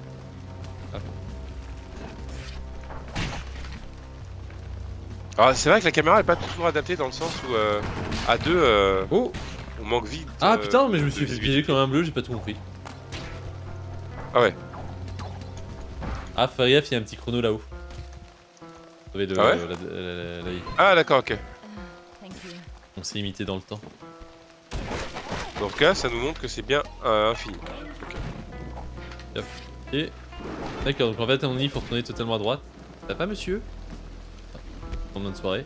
[SPEAKER 2] Alors, c'est vrai que la caméra est pas toujours adaptée dans le sens où à deux,
[SPEAKER 1] Oh.
[SPEAKER 2] on manque vite.
[SPEAKER 1] Ah putain, mais je me
[SPEAKER 2] de
[SPEAKER 1] suis fait
[SPEAKER 2] visibilité.
[SPEAKER 1] piéger comme un bleu, j'ai pas tout compris.
[SPEAKER 2] Ah ouais.
[SPEAKER 1] Ah, fais gaffe, il y a un petit chrono là-haut.
[SPEAKER 2] Ah ouais Ah d'accord, ok.
[SPEAKER 4] Thank you.
[SPEAKER 1] On s'est imité dans le temps.
[SPEAKER 2] Dans ce cas, ça nous montre que c'est bien infini.
[SPEAKER 1] Et. D'accord, donc en fait, à mon avis, il faut retourner totalement à droite. Ça va pas, monsieur? En bonne soirée.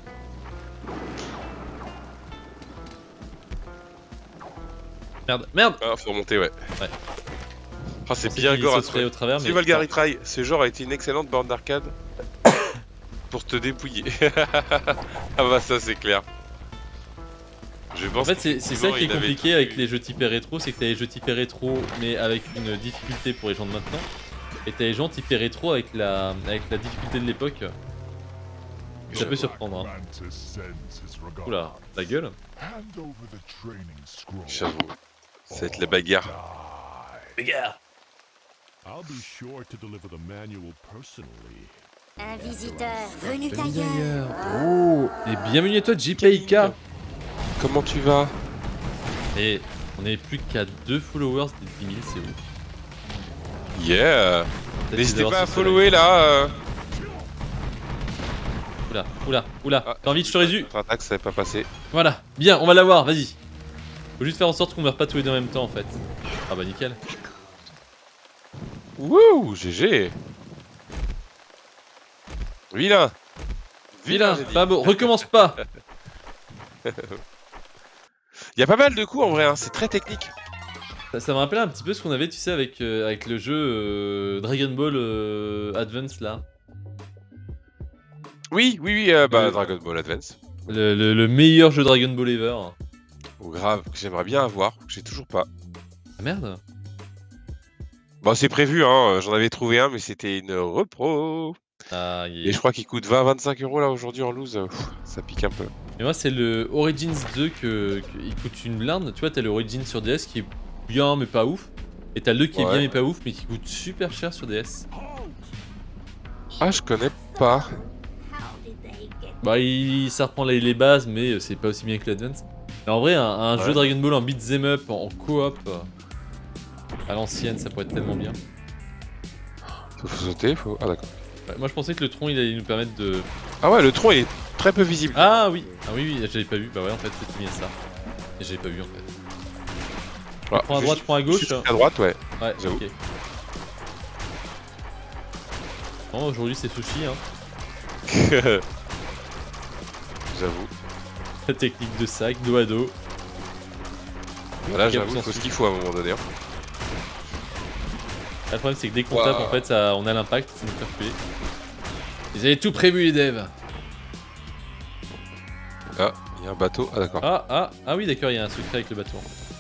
[SPEAKER 1] Merde, merde!
[SPEAKER 2] Ah, faut remonter, ouais.
[SPEAKER 1] Ouais.
[SPEAKER 2] Ah, c'est
[SPEAKER 1] Je pensais
[SPEAKER 2] bien
[SPEAKER 1] qu'il
[SPEAKER 2] gore.
[SPEAKER 1] sauterait au travers, mais.
[SPEAKER 2] Si Valkyrie Try, ce genre a été une excellente borne d'arcade pour te dépouiller. Ah bah ça c'est clair. Je pense
[SPEAKER 1] En fait, c'est ça
[SPEAKER 2] qu'effectivement,
[SPEAKER 1] qui est
[SPEAKER 2] il avait
[SPEAKER 1] compliqué
[SPEAKER 2] tout
[SPEAKER 1] avec
[SPEAKER 2] eu.
[SPEAKER 1] les jeux typés rétro, c'est que t'as les jeux typés rétro, mais avec une difficulté pour les gens de maintenant, et t'as les gens typés rétro avec la difficulté de l'époque. Ça peut surprendre. Hein. Oula, la gueule.
[SPEAKER 2] J'avoue. Ça va être la bagarre.
[SPEAKER 1] Les gars.
[SPEAKER 3] I'll be sure to deliver the manual personally.
[SPEAKER 5] Un visiteur venu d'ailleurs.
[SPEAKER 1] Oh, et bienvenue à toi, JPIK.
[SPEAKER 2] Comment tu vas?
[SPEAKER 1] Et on est plus qu'à 2 followers des 10 000, c'est ouf.
[SPEAKER 2] Yeah.
[SPEAKER 1] Peut-être
[SPEAKER 2] N'hésitez
[SPEAKER 1] d'avoir
[SPEAKER 2] pas à
[SPEAKER 1] ce
[SPEAKER 2] follower là.
[SPEAKER 1] Oula, oula, oula.
[SPEAKER 2] Ah,
[SPEAKER 1] T'as envie, je t'aurais dû.
[SPEAKER 2] Notre attaque, ça n'est pas passé.
[SPEAKER 1] Voilà, bien, on va l'avoir, vas-y. Faut juste faire en sorte qu'on meurt pas tous les deux en même temps en fait. Ah bah nickel.
[SPEAKER 2] Wouh, GG. Vilain.
[SPEAKER 1] Vilain,
[SPEAKER 2] j'ai dit.
[SPEAKER 1] pas beau, recommence pas.
[SPEAKER 2] Il y a pas mal de coups en vrai, hein. C'est très technique.
[SPEAKER 1] Ça me rappelle un petit peu ce qu'on avait, tu sais, avec le jeu Dragon Ball Advance là.
[SPEAKER 2] Oui, Dragon Ball Advance.
[SPEAKER 1] Le meilleur jeu Dragon Ball ever.
[SPEAKER 2] Oh, grave, que j'aimerais bien avoir, que j'ai toujours pas.
[SPEAKER 1] Ah merde.
[SPEAKER 2] Bon, c'est prévu, hein, j'en avais trouvé un, mais c'était une repro.
[SPEAKER 1] Ah,
[SPEAKER 2] Et je crois qu'il coûte 20-25 € là aujourd'hui en loose. Ça pique un peu.
[SPEAKER 1] Mais moi, c'est le Origins 2 il coûte une blinde. Tu vois, t'as le Origins sur DS qui est bien, mais pas ouf. Et t'as le 2 qui est
[SPEAKER 2] Ouais.
[SPEAKER 1] bien, mais pas ouf, mais qui coûte super cher sur DS.
[SPEAKER 2] Ah, je connais pas.
[SPEAKER 1] Bah, ça reprend les bases, mais c'est pas aussi bien que l'Advance. Mais en vrai, un
[SPEAKER 2] Ouais.
[SPEAKER 1] jeu Dragon Ball en beat'em up, en coop, à l'ancienne, ça pourrait être tellement bien.
[SPEAKER 2] Faut sauter, faut. Ah, d'accord.
[SPEAKER 1] Ouais, moi, je pensais que le tronc, il allait nous permettre de.
[SPEAKER 2] Ah, ouais, le tronc il est très peu visible.
[SPEAKER 1] Ah oui, oui, j'avais pas vu. Bah ouais, en fait, c'était bien ça. Et j'avais pas vu en fait.
[SPEAKER 2] Voilà,
[SPEAKER 1] prends à droite, prends à gauche.
[SPEAKER 2] juste à droite, ouais.
[SPEAKER 1] Ouais,
[SPEAKER 2] J'avoue.
[SPEAKER 1] ok. Non, aujourd'hui c'est sushi, hein.
[SPEAKER 2] J'avoue.
[SPEAKER 1] La technique de sac, dos à dos.
[SPEAKER 2] Voilà,
[SPEAKER 1] Ok,
[SPEAKER 2] j'avoue,
[SPEAKER 1] vous en
[SPEAKER 2] il faut ce
[SPEAKER 1] suivez.
[SPEAKER 2] qu'il faut à un moment donné. Hein.
[SPEAKER 1] Le problème c'est que dès qu'on
[SPEAKER 2] Wow.
[SPEAKER 1] tape, en fait, on a l'impact, ça nous fait reculer. Ils avaient tout prévu les devs.
[SPEAKER 2] Ah, il y a un bateau. Ah, d'accord.
[SPEAKER 1] Ah oui, d'accord, il y a un secret avec le bateau.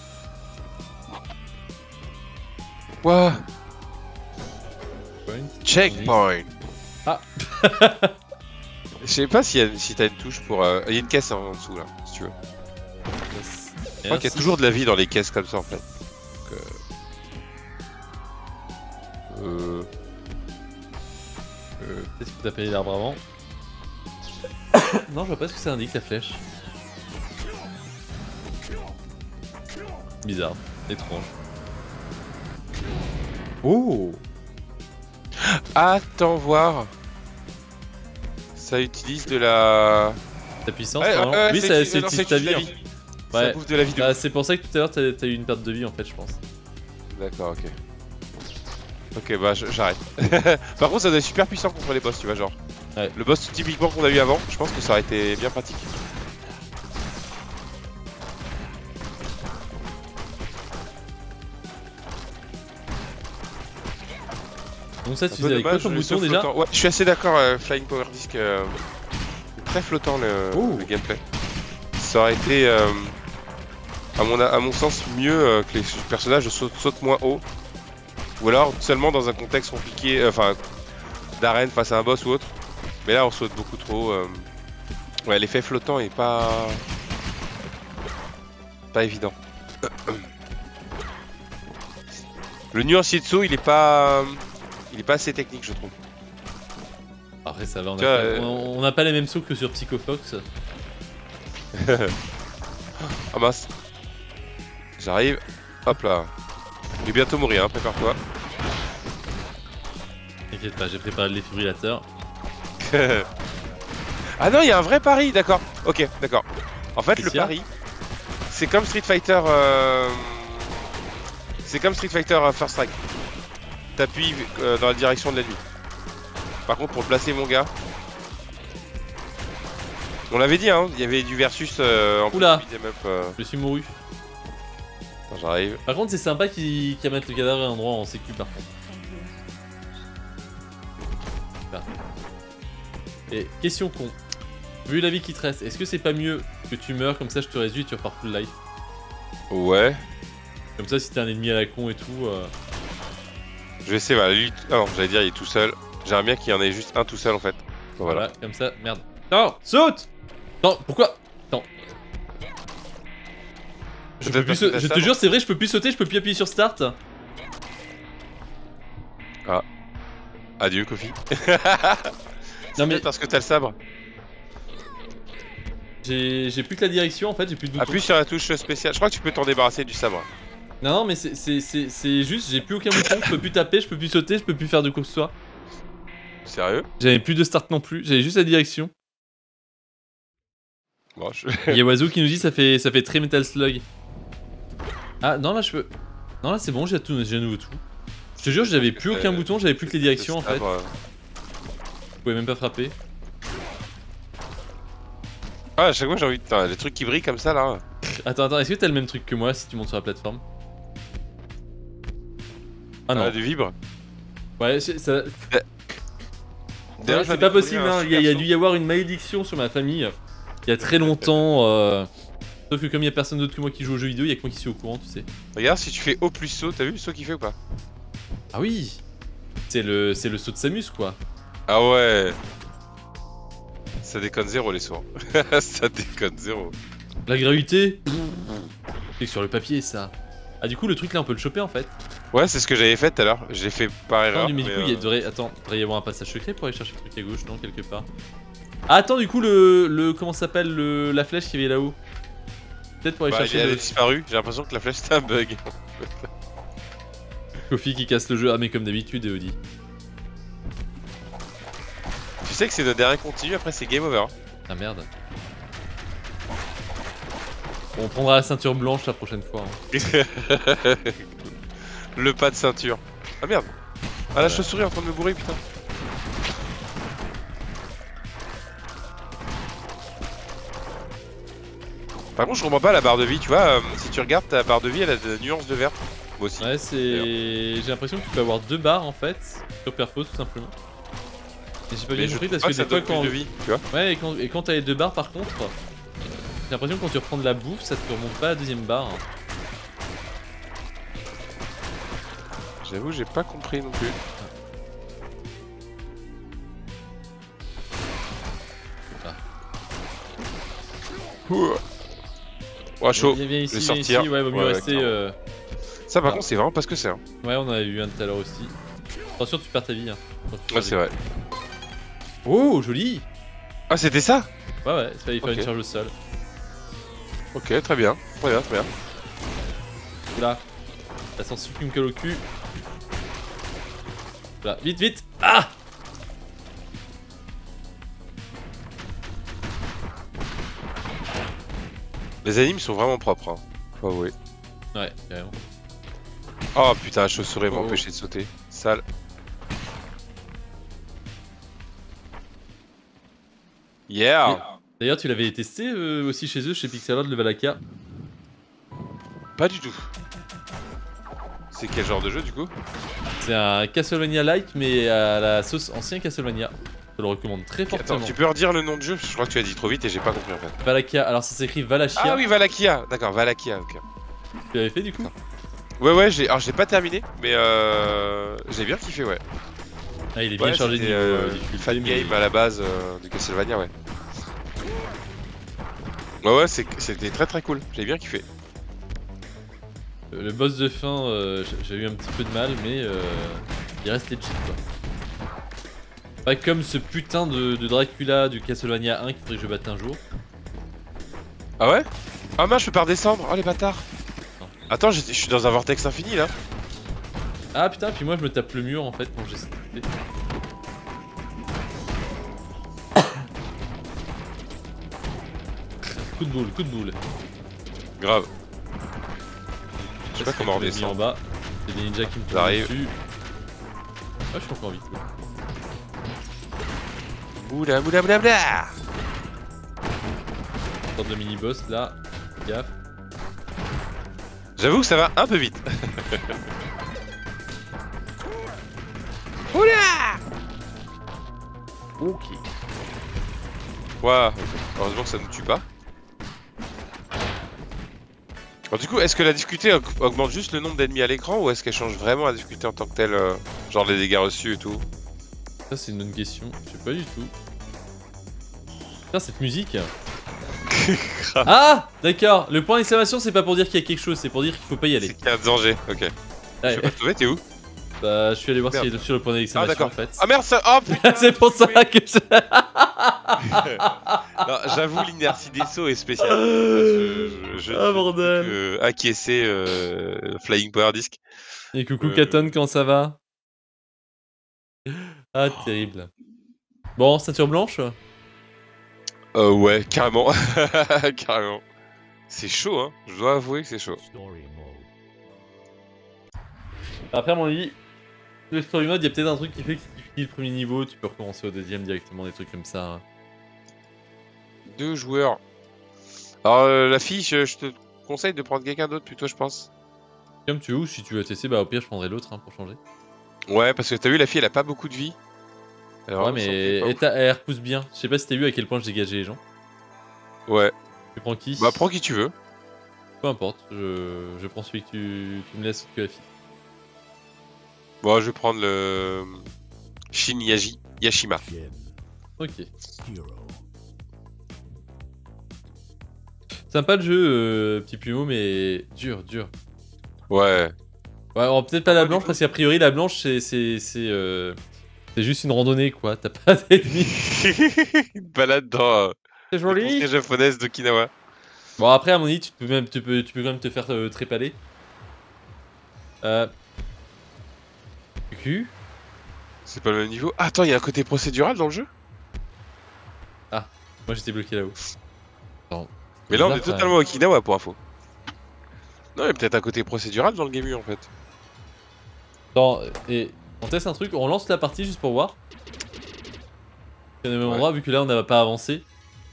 [SPEAKER 2] Ouah,
[SPEAKER 1] Point.
[SPEAKER 2] checkpoint.
[SPEAKER 1] Ah.
[SPEAKER 2] Je sais pas si t'as une touche pour. Il y a une caisse en dessous là, si tu veux.
[SPEAKER 1] Yes.
[SPEAKER 2] Je crois qu'il y a toujours de la vie dans les caisses comme ça en fait. Donc,
[SPEAKER 1] Peut-être qu'il faut taper l'arbre avant. Non, je vois pas ce que ça indique la flèche. Bizarre, étrange. Oh!
[SPEAKER 2] Attends voir. Ça utilise de la.
[SPEAKER 1] Ta puissance,
[SPEAKER 2] Ouais,
[SPEAKER 1] pardon.
[SPEAKER 2] ouais,
[SPEAKER 1] Oui,
[SPEAKER 2] ça
[SPEAKER 1] ça
[SPEAKER 2] utilise- non,
[SPEAKER 1] utilise
[SPEAKER 2] ça
[SPEAKER 1] ta
[SPEAKER 2] utilise
[SPEAKER 1] vie.
[SPEAKER 2] la
[SPEAKER 1] En
[SPEAKER 2] vie.
[SPEAKER 1] fait.
[SPEAKER 2] Ça
[SPEAKER 1] Ouais.
[SPEAKER 2] bouffe de la vie de.
[SPEAKER 1] Bah, c'est pour ça que tout à l'heure t'as eu une perte de vie en fait, je pense.
[SPEAKER 2] D'accord, ok. Ok, bah j'arrête. Par contre, ça doit être super puissant contre les boss, tu vois, genre.
[SPEAKER 1] Ouais.
[SPEAKER 2] Le boss typiquement qu'on a eu avant, je pense que ça aurait été bien pratique.
[SPEAKER 1] Donc ça,
[SPEAKER 2] Un
[SPEAKER 1] tu
[SPEAKER 2] peu
[SPEAKER 1] faisais avec quoi
[SPEAKER 2] dommage,
[SPEAKER 1] comme
[SPEAKER 2] le
[SPEAKER 1] bouton
[SPEAKER 2] saut
[SPEAKER 1] déjà?
[SPEAKER 2] flottant. Ouais, je suis assez d'accord, Flying Power Disc. Très flottant
[SPEAKER 1] Oh.
[SPEAKER 2] le gameplay. Ça aurait été, à mon sens, mieux que les personnages sautent moins haut. Ou alors seulement dans un contexte compliqué, enfin, d'arène face à un boss ou autre. Mais là, on saute beaucoup trop. Ouais, l'effet flottant est pas évident. Le nuancier de saut, il est pas assez technique, je trouve.
[SPEAKER 1] Après, ça va,
[SPEAKER 2] Tu vois,
[SPEAKER 1] on n'a pas les mêmes sauts que sur Psycho Fox.
[SPEAKER 2] Ah mince. J'arrive. Hop là. Je vais bientôt mourir, hein, prépare-toi.
[SPEAKER 1] T'inquiète pas, j'ai préparé le défibrillateur.
[SPEAKER 2] Ah non, il y a un vrai pari, d'accord. Ok, d'accord. En fait,
[SPEAKER 1] Qu'est-ce
[SPEAKER 2] le
[SPEAKER 1] qu'il y a
[SPEAKER 2] pari, c'est comme Street Fighter. C'est comme Street Fighter First Strike. T'appuies dans la direction de l'ennemi. Par contre, pour placer mon gars, on l'avait dit, hein, il y avait du versus en
[SPEAKER 1] Oula.
[SPEAKER 2] beat'em up,
[SPEAKER 1] Je suis mouru.
[SPEAKER 2] Attends, j'arrive.
[SPEAKER 1] Par contre, c'est sympa qu'ils mettent le cadavre à un endroit en sécu par contre. Là. Et question con. Vu la vie qui te reste, est-ce que c'est pas mieux que tu meurs comme ça je te réduis et tu repars full life?
[SPEAKER 2] Ouais.
[SPEAKER 1] Comme ça si t'es un ennemi à la con et tout.
[SPEAKER 2] Je vais essayer, voilà, lui. Ah non, j'allais dire, il est tout seul. J'aimerais bien qu'il y en ait juste un tout seul en fait. Bon, voilà.
[SPEAKER 1] Voilà, comme ça, merde. Non, saute! Non, pourquoi? Attends. Je,
[SPEAKER 2] Peut-être
[SPEAKER 1] peux plus
[SPEAKER 2] parce que t'as
[SPEAKER 1] je te
[SPEAKER 2] sabre.
[SPEAKER 1] jure, c'est vrai, je peux plus sauter, je peux plus appuyer sur start.
[SPEAKER 2] Adieu, Kofi.
[SPEAKER 1] Non mais
[SPEAKER 2] Peut-être parce que t'as le sabre.
[SPEAKER 1] j'ai plus que la direction en fait, j'ai plus de bouton.
[SPEAKER 2] Appuie sur la touche spéciale. Je crois que tu peux t'en débarrasser du sabre.
[SPEAKER 1] Non, mais c'est juste, j'ai plus aucun bouton, je peux plus taper, je peux plus sauter, je peux plus faire de quoi que ce soit.
[SPEAKER 2] Sérieux?
[SPEAKER 1] J'avais plus de start non plus, j'avais juste la direction.
[SPEAKER 2] Bon, je...
[SPEAKER 1] Il y a Oiseau qui nous dit ça fait très Metal Slug. Ah non là je peux. Non là c'est bon, j'ai à nouveau tout. Je te jure, j'avais plus aucun bouton, j'avais plus que les directions en fait. Je pouvais même pas frapper.
[SPEAKER 2] Ah, à chaque fois j'ai envie de. Putain, les trucs qui brillent comme ça là.
[SPEAKER 1] Attends, est-ce que t'as le même truc que moi si tu montes sur la plateforme? Ah non.
[SPEAKER 2] Du vibre.
[SPEAKER 1] Ouais, ça...
[SPEAKER 2] D'ailleurs,
[SPEAKER 1] Ouais,
[SPEAKER 2] je
[SPEAKER 1] c'est
[SPEAKER 2] viens
[SPEAKER 1] pas
[SPEAKER 2] de
[SPEAKER 1] possible,
[SPEAKER 2] découvrir un
[SPEAKER 1] hein. Il y a
[SPEAKER 2] super
[SPEAKER 1] dû y avoir une malédiction sur ma famille il y a très longtemps. Sauf que comme il y a personne d'autre que moi qui joue aux jeux vidéo, il y a que moi qui suis au courant, tu sais.
[SPEAKER 2] Regarde, si tu fais O plus saut, t'as vu le saut qu'il fait ou pas?
[SPEAKER 1] Ah oui. C'est le saut de Samus quoi.
[SPEAKER 2] Ah ouais. Ça déconne zéro les sauts. Ça déconne zéro.
[SPEAKER 1] La gravité. C'est sur le papier ça. Ah du coup le truc là on peut le choper en fait.
[SPEAKER 2] Ouais, c'est ce que j'avais fait tout à l'heure. J'ai fait par erreur.
[SPEAKER 1] Attends, mais du coup il devrait y avoir un passage secret pour aller chercher le truc à gauche, non, quelque part. Ah, attends, du coup le comment ça s'appelle la flèche qui avait là-haut. Peut-être pour aller chercher
[SPEAKER 2] elle
[SPEAKER 1] le
[SPEAKER 2] a disparu. J'ai l'impression que la flèche c'est un bug.
[SPEAKER 1] Kofi qui casse le jeu. Ah mais comme d'habitude, Eodi.
[SPEAKER 2] Tu sais que c'est notre dernier continu. Après c'est game over. Hein.
[SPEAKER 1] Ah merde. Bon, on prendra la ceinture blanche la prochaine fois. Hein.
[SPEAKER 2] Le pas de ceinture. Ah merde. Ah la chauve-souris est en train de me bourrer putain. Par contre je comprends pas la barre de vie, tu vois, si tu regardes ta barre de vie elle a des nuances de vert. Moi aussi.
[SPEAKER 1] Ouais, c'est. J'ai l'impression que tu peux avoir 2 barres en fait, sur Purpose tout simplement. Et j'ai pas bien compris parce que des fois quand.
[SPEAKER 2] De vie, tu vois.
[SPEAKER 1] Ouais, et quand t'as les 2 barres par contre, j'ai l'impression que quand tu reprends de la bouffe, ça te remonte pas à la deuxième barre.
[SPEAKER 2] J'avoue, j'ai pas compris non plus.
[SPEAKER 1] Ah.
[SPEAKER 2] Ouais, chaud.
[SPEAKER 1] Viens ici,
[SPEAKER 2] Je vais
[SPEAKER 1] viens
[SPEAKER 2] sortir.
[SPEAKER 1] ici, ouais, vaut mieux
[SPEAKER 2] Ouais,
[SPEAKER 1] rester.
[SPEAKER 2] Ça, par contre, c'est vraiment pas ce que c'est. Hein.
[SPEAKER 1] Ouais, on en avait vu un tout à l'heure aussi. Attention, tu perds ta vie. Hein.
[SPEAKER 2] Ouais, c'est vrai.
[SPEAKER 1] Oh, joli!
[SPEAKER 2] Ah, c'était ça?
[SPEAKER 1] Ouais, ouais, il fallait faire une charge au sol.
[SPEAKER 2] Ok, très bien. Très bien, très bien.
[SPEAKER 1] Là, ça sent sucre qui me colle au cul. Là, vite, vite! Ah!
[SPEAKER 2] Les animes sont vraiment propres. Hein. Faut avouer.
[SPEAKER 1] Ouais, carrément.
[SPEAKER 2] Oh putain, la chauve-souris m'a
[SPEAKER 1] Oh.
[SPEAKER 2] empêché de sauter. Sale. Yeah!
[SPEAKER 1] D'ailleurs, tu l'avais testé aussi chez eux, chez Pixelord, le Valakia.
[SPEAKER 2] Pas du tout. C'est quel genre de jeu du coup?
[SPEAKER 1] C'est un Castlevania-like, mais à la sauce ancien Castlevania. Je le recommande très fortement.
[SPEAKER 2] Attends, tu peux redire le nom de jeu? Je crois que tu as dit trop vite et j'ai pas compris en fait.
[SPEAKER 1] Valakia, alors ça s'écrit Valachia.
[SPEAKER 2] Ah oui, Valakia! D'accord, Valakia, ok.
[SPEAKER 1] Tu l'avais fait du coup?
[SPEAKER 2] Ouais, ouais, alors j'ai pas terminé, mais j'ai bien kiffé, ouais.
[SPEAKER 1] Ah, il est bien chargé de
[SPEAKER 2] du fan game à la base du Castlevania, ouais. Ouais, ouais, c'était très très cool, j'ai bien kiffé.
[SPEAKER 1] Le boss de fin, j'ai eu un petit peu de mal, mais il reste legit quoi. Pas comme ce putain de Dracula du Castlevania 1 qu'il faudrait que je batte un jour.
[SPEAKER 2] Ah ouais? Ah mince, je peux pas redescendre, oh les bâtards!
[SPEAKER 1] Non.
[SPEAKER 2] Attends, je suis dans un vortex infini là.
[SPEAKER 1] Ah putain, puis moi je me tape le mur en fait quand j'ai sauté. Coup de boule, coup de boule.
[SPEAKER 2] Grave. Je sais pas comment
[SPEAKER 1] mis en
[SPEAKER 2] redescendre.
[SPEAKER 1] bas. C'est des ninjas qui me tombent
[SPEAKER 2] J'arrive.
[SPEAKER 1] dessus. Ah, je suis encore vite.
[SPEAKER 2] Oula, oula, oula, oula!
[SPEAKER 1] Sorte de mini boss là. Gaffe.
[SPEAKER 2] J'avoue que ça va un peu vite. Oula!
[SPEAKER 1] Ok.
[SPEAKER 2] Waouh, heureusement que ça ne tue pas. Alors du coup, est-ce que la difficulté augmente juste le nombre d'ennemis à l'écran ou est-ce qu'elle change vraiment la difficulté en tant que telle, genre les dégâts reçus et tout?
[SPEAKER 1] Ça c'est une bonne question. Je sais pas du tout. Putain, cette musique. Ah, d'accord. Le point d'exclamation c'est pas pour dire qu'il y a quelque chose, c'est pour dire qu'il faut pas y aller.
[SPEAKER 2] C'est qu'il y a un danger, ok. Je
[SPEAKER 1] Ouais.
[SPEAKER 2] vais pas te sauver, t'es où?
[SPEAKER 1] Bah, je suis allé voir
[SPEAKER 2] Merde.
[SPEAKER 1] s'il est sur le point d'exclamation
[SPEAKER 2] d'accord.
[SPEAKER 1] en fait.
[SPEAKER 2] Ah merde, ça... Oh putain!
[SPEAKER 1] C'est pour ça que je...
[SPEAKER 2] Non, j'avoue, l'inertie des sauts est spéciale. Je
[SPEAKER 1] Ah, bordel.
[SPEAKER 2] ne peux que acquiescer Flying Power Disc.
[SPEAKER 1] Et coucou Katon, comment ça va? Ah, terrible. Bon, ceinture blanche?
[SPEAKER 2] Ouais, carrément. Carrément. C'est chaud, hein. Je dois avouer que c'est chaud.
[SPEAKER 3] Story mode.
[SPEAKER 1] Après, à mon avis, le story mode, il y a peut-être un truc qui fait que si tu finis le premier niveau, tu peux recommencer au deuxième directement, des trucs comme ça.
[SPEAKER 2] 2 joueurs. Alors, la fille, je te conseille de prendre quelqu'un d'autre plutôt, je pense.
[SPEAKER 1] Comme tu veux, ou si tu veux tester, bah au pire je prendrai l'autre hein, pour changer.
[SPEAKER 2] Ouais, parce que t'as vu, la fille, elle a pas beaucoup de vie. Alors,
[SPEAKER 1] Ouais, mais elle repousse bien. Je sais pas si t'as vu à quel point je dégageais les gens.
[SPEAKER 2] Ouais.
[SPEAKER 1] Tu prends qui?
[SPEAKER 2] Bah, prends qui tu veux.
[SPEAKER 1] Peu importe, je prends celui que tu me laisses que la fille.
[SPEAKER 2] Bon, je vais prendre le Shin Yashima.
[SPEAKER 3] Again,
[SPEAKER 1] Ok.
[SPEAKER 3] hero.
[SPEAKER 1] Sympa le jeu, petit Pumo, mais dur.
[SPEAKER 2] Ouais.
[SPEAKER 1] Ouais, alors peut-être pas la blanche, parce qu'a priori la blanche c'est juste une randonnée quoi, t'as pas d'ennemis.
[SPEAKER 2] Une balade dans
[SPEAKER 1] C'est
[SPEAKER 2] les
[SPEAKER 1] joli.
[SPEAKER 2] contrées japonaises d'Okinawa.
[SPEAKER 1] Bon après à mon avis tu peux quand même te faire trépaler. Cucu.
[SPEAKER 2] C'est pas le même niveau. Ah, attends, il y a un côté procédural dans le jeu?
[SPEAKER 1] Moi j'étais bloqué là-haut. Attends.
[SPEAKER 2] Mais là, on est
[SPEAKER 1] Bizarre,
[SPEAKER 2] totalement à Okinawa pour info. Non, il y a peut-être un côté procédural dans le game en fait.
[SPEAKER 1] Attends, et on teste un truc, on lance la partie juste pour voir. C'est au même endroit vu que là on n'a pas avancé.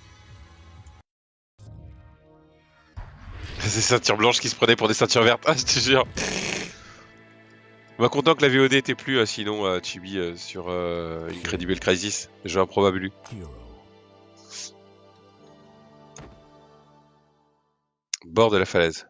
[SPEAKER 2] Ces ceintures blanches qui se prenaient pour des ceintures vertes. Ah, je te jure. Bah, content que la VOD était plus, sinon Chibi sur Incredible Crisis, jeu improbable.
[SPEAKER 3] Hero.
[SPEAKER 2] Bord de la falaise.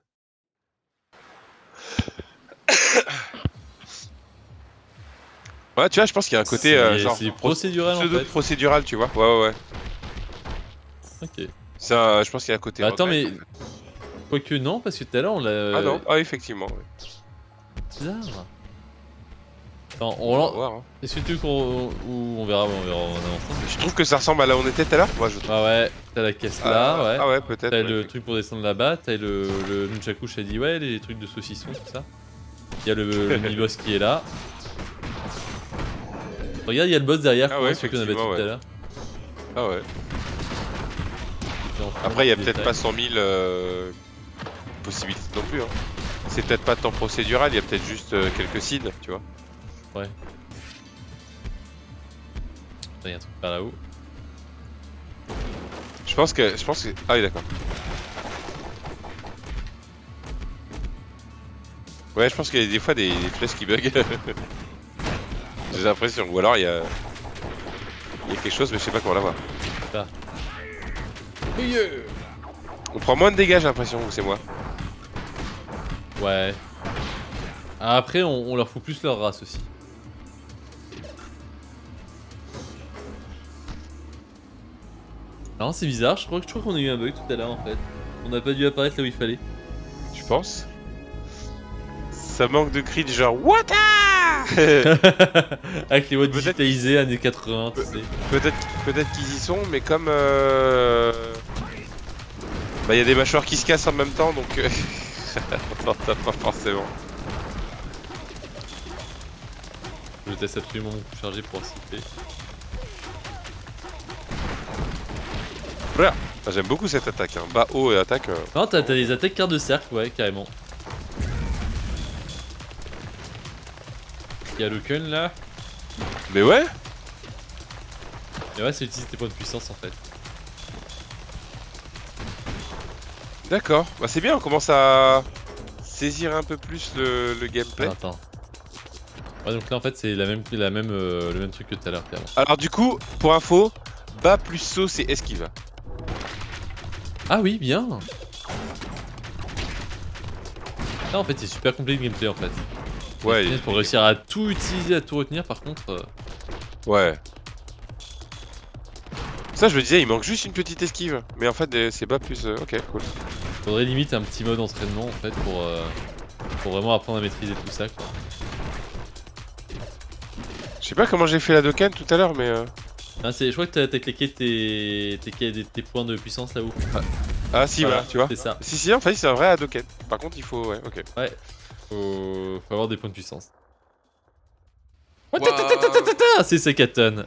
[SPEAKER 2] Ouais, tu vois, je pense qu'il y a un côté genre
[SPEAKER 1] C'est procédural en fait.
[SPEAKER 2] procédural, tu vois. Ouais.
[SPEAKER 1] Ok.
[SPEAKER 2] Ça, je pense qu'il y a un côté.
[SPEAKER 1] Attends,
[SPEAKER 2] regret,
[SPEAKER 1] mais.
[SPEAKER 2] en fait.
[SPEAKER 1] Quoique non, parce que tout à l'heure on l'a.
[SPEAKER 2] Ah non, ah effectivement. Ouais.
[SPEAKER 1] Bizarre. Attends,
[SPEAKER 2] On va
[SPEAKER 1] on
[SPEAKER 2] voir, hein.
[SPEAKER 1] Est-ce que tu veux qu'on. Ou on verra en avançant.
[SPEAKER 2] Je trouve que ça ressemble à là où on était tout à l'heure. Moi, je trouve.
[SPEAKER 1] Ah ouais, t'as la caisse là, ouais.
[SPEAKER 2] Ah ouais, peut-être.
[SPEAKER 1] T'as
[SPEAKER 2] ouais.
[SPEAKER 1] le truc pour descendre là-bas, t'as le nunchaku, je t'ai dit, ouais, les trucs de saucisson, tout ça. Il y a le mini-boss qui est là. Regarde, il y a le boss derrière,
[SPEAKER 2] Ah ouais,
[SPEAKER 1] celui qu'on a battu
[SPEAKER 2] effectivement,
[SPEAKER 1] tout à l'heure.
[SPEAKER 2] Ah ouais. Après, il y a peut-être pas 100 000 possibilités non plus. Hein. C'est peut-être pas tant procédural, il y a peut-être juste quelques seeds, tu vois.
[SPEAKER 1] Ouais. Il y a un truc par là-haut.
[SPEAKER 2] Je pense que. Ah oui, d'accord. Ouais, je pense qu'il y a des fois des flèches qui bug. J'ai l'impression. Ou alors il y a quelque chose, mais je sais pas comment l'avoir.
[SPEAKER 1] Ah.
[SPEAKER 2] On prend moins de dégâts, j'ai l'impression, ou c'est moi.
[SPEAKER 1] Ouais. Ah, après, on leur fout plus leur race aussi. Non, c'est bizarre, je crois qu'on a eu un bug tout à l'heure en fait. On n'a pas dû apparaître là où il fallait.
[SPEAKER 2] Tu penses? Ça manque de cris du genre Wata.
[SPEAKER 1] Avec les voix digitalisées années 80, tu sais.
[SPEAKER 2] Peut-être qu'ils y sont, mais comme bah y a des mâchoires qui se cassent en même temps, donc on n'entend pas forcément.
[SPEAKER 1] Je teste absolument mon coup chargé pour citer.
[SPEAKER 2] Voilà. Ah, j'aime beaucoup cette attaque, hein. Bas, haut et attaque.
[SPEAKER 1] Non, t'as des attaques quart de cercle, ouais, carrément. Il y a le Kun là.
[SPEAKER 2] Mais ouais.
[SPEAKER 1] Et ouais, c'est utiliser tes points de puissance en fait.
[SPEAKER 2] D'accord. Bah c'est bien, on commence à saisir un peu plus le gameplay.
[SPEAKER 1] Ah, attends. Ouais, donc là en fait c'est le même truc que tout à l'heure clairement.
[SPEAKER 2] Alors du coup, pour info, bas plus saut c'est esquive.
[SPEAKER 1] Ah oui, bien. Là en fait c'est super compliqué le gameplay en fait.
[SPEAKER 2] Ouais.
[SPEAKER 1] Pour réussir à tout utiliser, à tout retenir par contre.
[SPEAKER 2] Ouais. Ça je me disais, il manque juste une petite esquive. Mais en fait c'est bas plus... Ok, cool.
[SPEAKER 1] Faudrait limite un petit mode entraînement en fait pour vraiment apprendre à maîtriser tout ça quoi.
[SPEAKER 2] Je sais pas comment j'ai fait la Dokkan tout à l'heure, mais...
[SPEAKER 1] Ah, je crois que t'as cliqué tes points de puissance là-haut.
[SPEAKER 2] Ah si, voilà, tu vois.
[SPEAKER 1] C'est ça.
[SPEAKER 2] Si, en fait c'est un vrai Hadoken. Par contre il faut... Ouais, ok.
[SPEAKER 1] Ouais. Faut avoir des points de puissance.
[SPEAKER 2] Wow.
[SPEAKER 1] C'est Sekaton.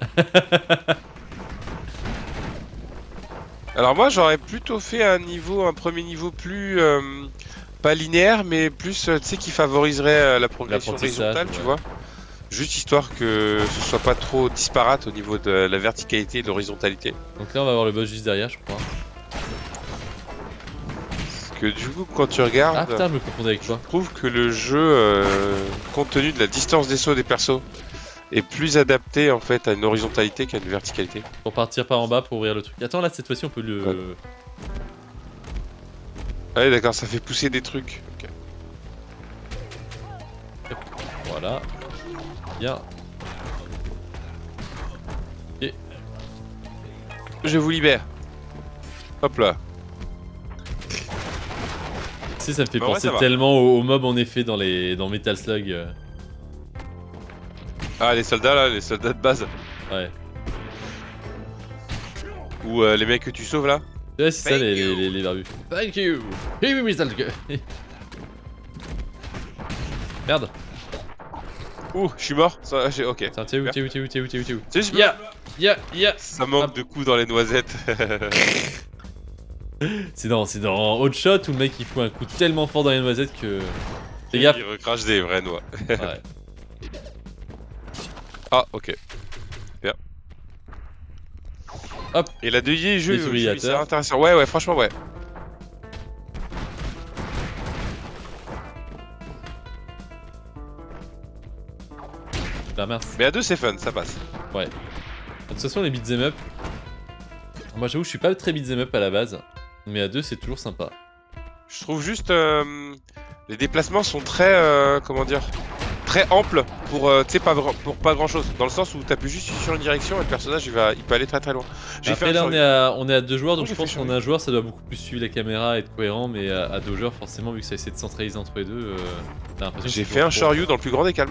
[SPEAKER 2] Alors moi j'aurais plutôt fait un premier niveau plus... pas linéaire, mais plus, tu sais, qui favoriserait la progression horizontale, tu vois. Juste histoire que ce soit pas trop disparate au niveau de la verticalité et de l'horizontalité.
[SPEAKER 1] Donc là on va avoir le boss juste derrière je crois.
[SPEAKER 2] Parce que du coup, quand tu regardes,
[SPEAKER 1] Ah putain, je me confondais avec toi.
[SPEAKER 2] je trouve que le jeu, compte tenu de la distance des sauts des persos, est plus adapté en fait à une horizontalité qu'à une verticalité.
[SPEAKER 1] Pour partir par en bas pour ouvrir le truc. Attends, là, cette fois-ci, on peut le.
[SPEAKER 2] Ouais. Allez, d'accord, ça fait pousser des trucs. Ok.
[SPEAKER 1] Voilà. Bien. Et.
[SPEAKER 2] Je vous libère. Hop là.
[SPEAKER 1] Tu sais, ça me fait
[SPEAKER 2] Bah ouais,
[SPEAKER 1] penser
[SPEAKER 2] ça va.
[SPEAKER 1] tellement aux mobs en effet dans Metal Slug.
[SPEAKER 2] Ah, les soldats là, les soldats de base.
[SPEAKER 1] Ouais.
[SPEAKER 2] Ou les mecs que tu sauves là.
[SPEAKER 1] Ouais, c'est ça
[SPEAKER 2] Thank
[SPEAKER 1] les barbus. Thank you. Hey, oui, Metal Slug. Merde.
[SPEAKER 2] Ouh, je suis mort. Ça, ok.
[SPEAKER 1] Tiens, t'es où, t'es où, t'es où, t'es où, t'es où, t'es où?
[SPEAKER 2] Tu sais, je
[SPEAKER 1] Ya.
[SPEAKER 2] Ça manque de coups dans les noisettes.
[SPEAKER 1] C'est dans Hot Shot où le mec il fout un coup tellement fort dans les noisettes que. Fais gaffe.
[SPEAKER 2] Il recrache des vraies noix.
[SPEAKER 1] Ouais.
[SPEAKER 2] Ah, ok. Bien.
[SPEAKER 1] Hop.
[SPEAKER 2] Et la deuxième jeu,
[SPEAKER 1] Défibrillateur.
[SPEAKER 2] c'est intéressant. Ouais, franchement, ouais.
[SPEAKER 1] Bah mince.
[SPEAKER 2] Mais à deux, c'est fun, ça passe.
[SPEAKER 1] Ouais. De toute façon, les beat'em up. Moi j'avoue, je suis pas très beat'em up à la base. Mais à deux, c'est toujours sympa.
[SPEAKER 2] Je trouve juste les déplacements sont très comment dire, très amples pour tu sais pour pas grand chose, dans le sens où t'appuies juste sur une direction et le personnage il peut aller très très loin. J'ai
[SPEAKER 1] Après
[SPEAKER 2] fait
[SPEAKER 1] là,
[SPEAKER 2] un
[SPEAKER 1] on est à deux joueurs, donc
[SPEAKER 2] Oh,
[SPEAKER 1] je
[SPEAKER 2] j'ai
[SPEAKER 1] pense
[SPEAKER 2] fait
[SPEAKER 1] qu'en
[SPEAKER 2] sur-
[SPEAKER 1] un joueur, ça doit beaucoup plus suivre la caméra et être cohérent. Mais à deux joueurs, forcément, vu que ça essaie de centraliser entre les deux, t'as l'impression que
[SPEAKER 2] J'ai
[SPEAKER 1] c'est
[SPEAKER 2] fait un
[SPEAKER 1] toujours
[SPEAKER 2] Shoryu dans le plus grand des calmes.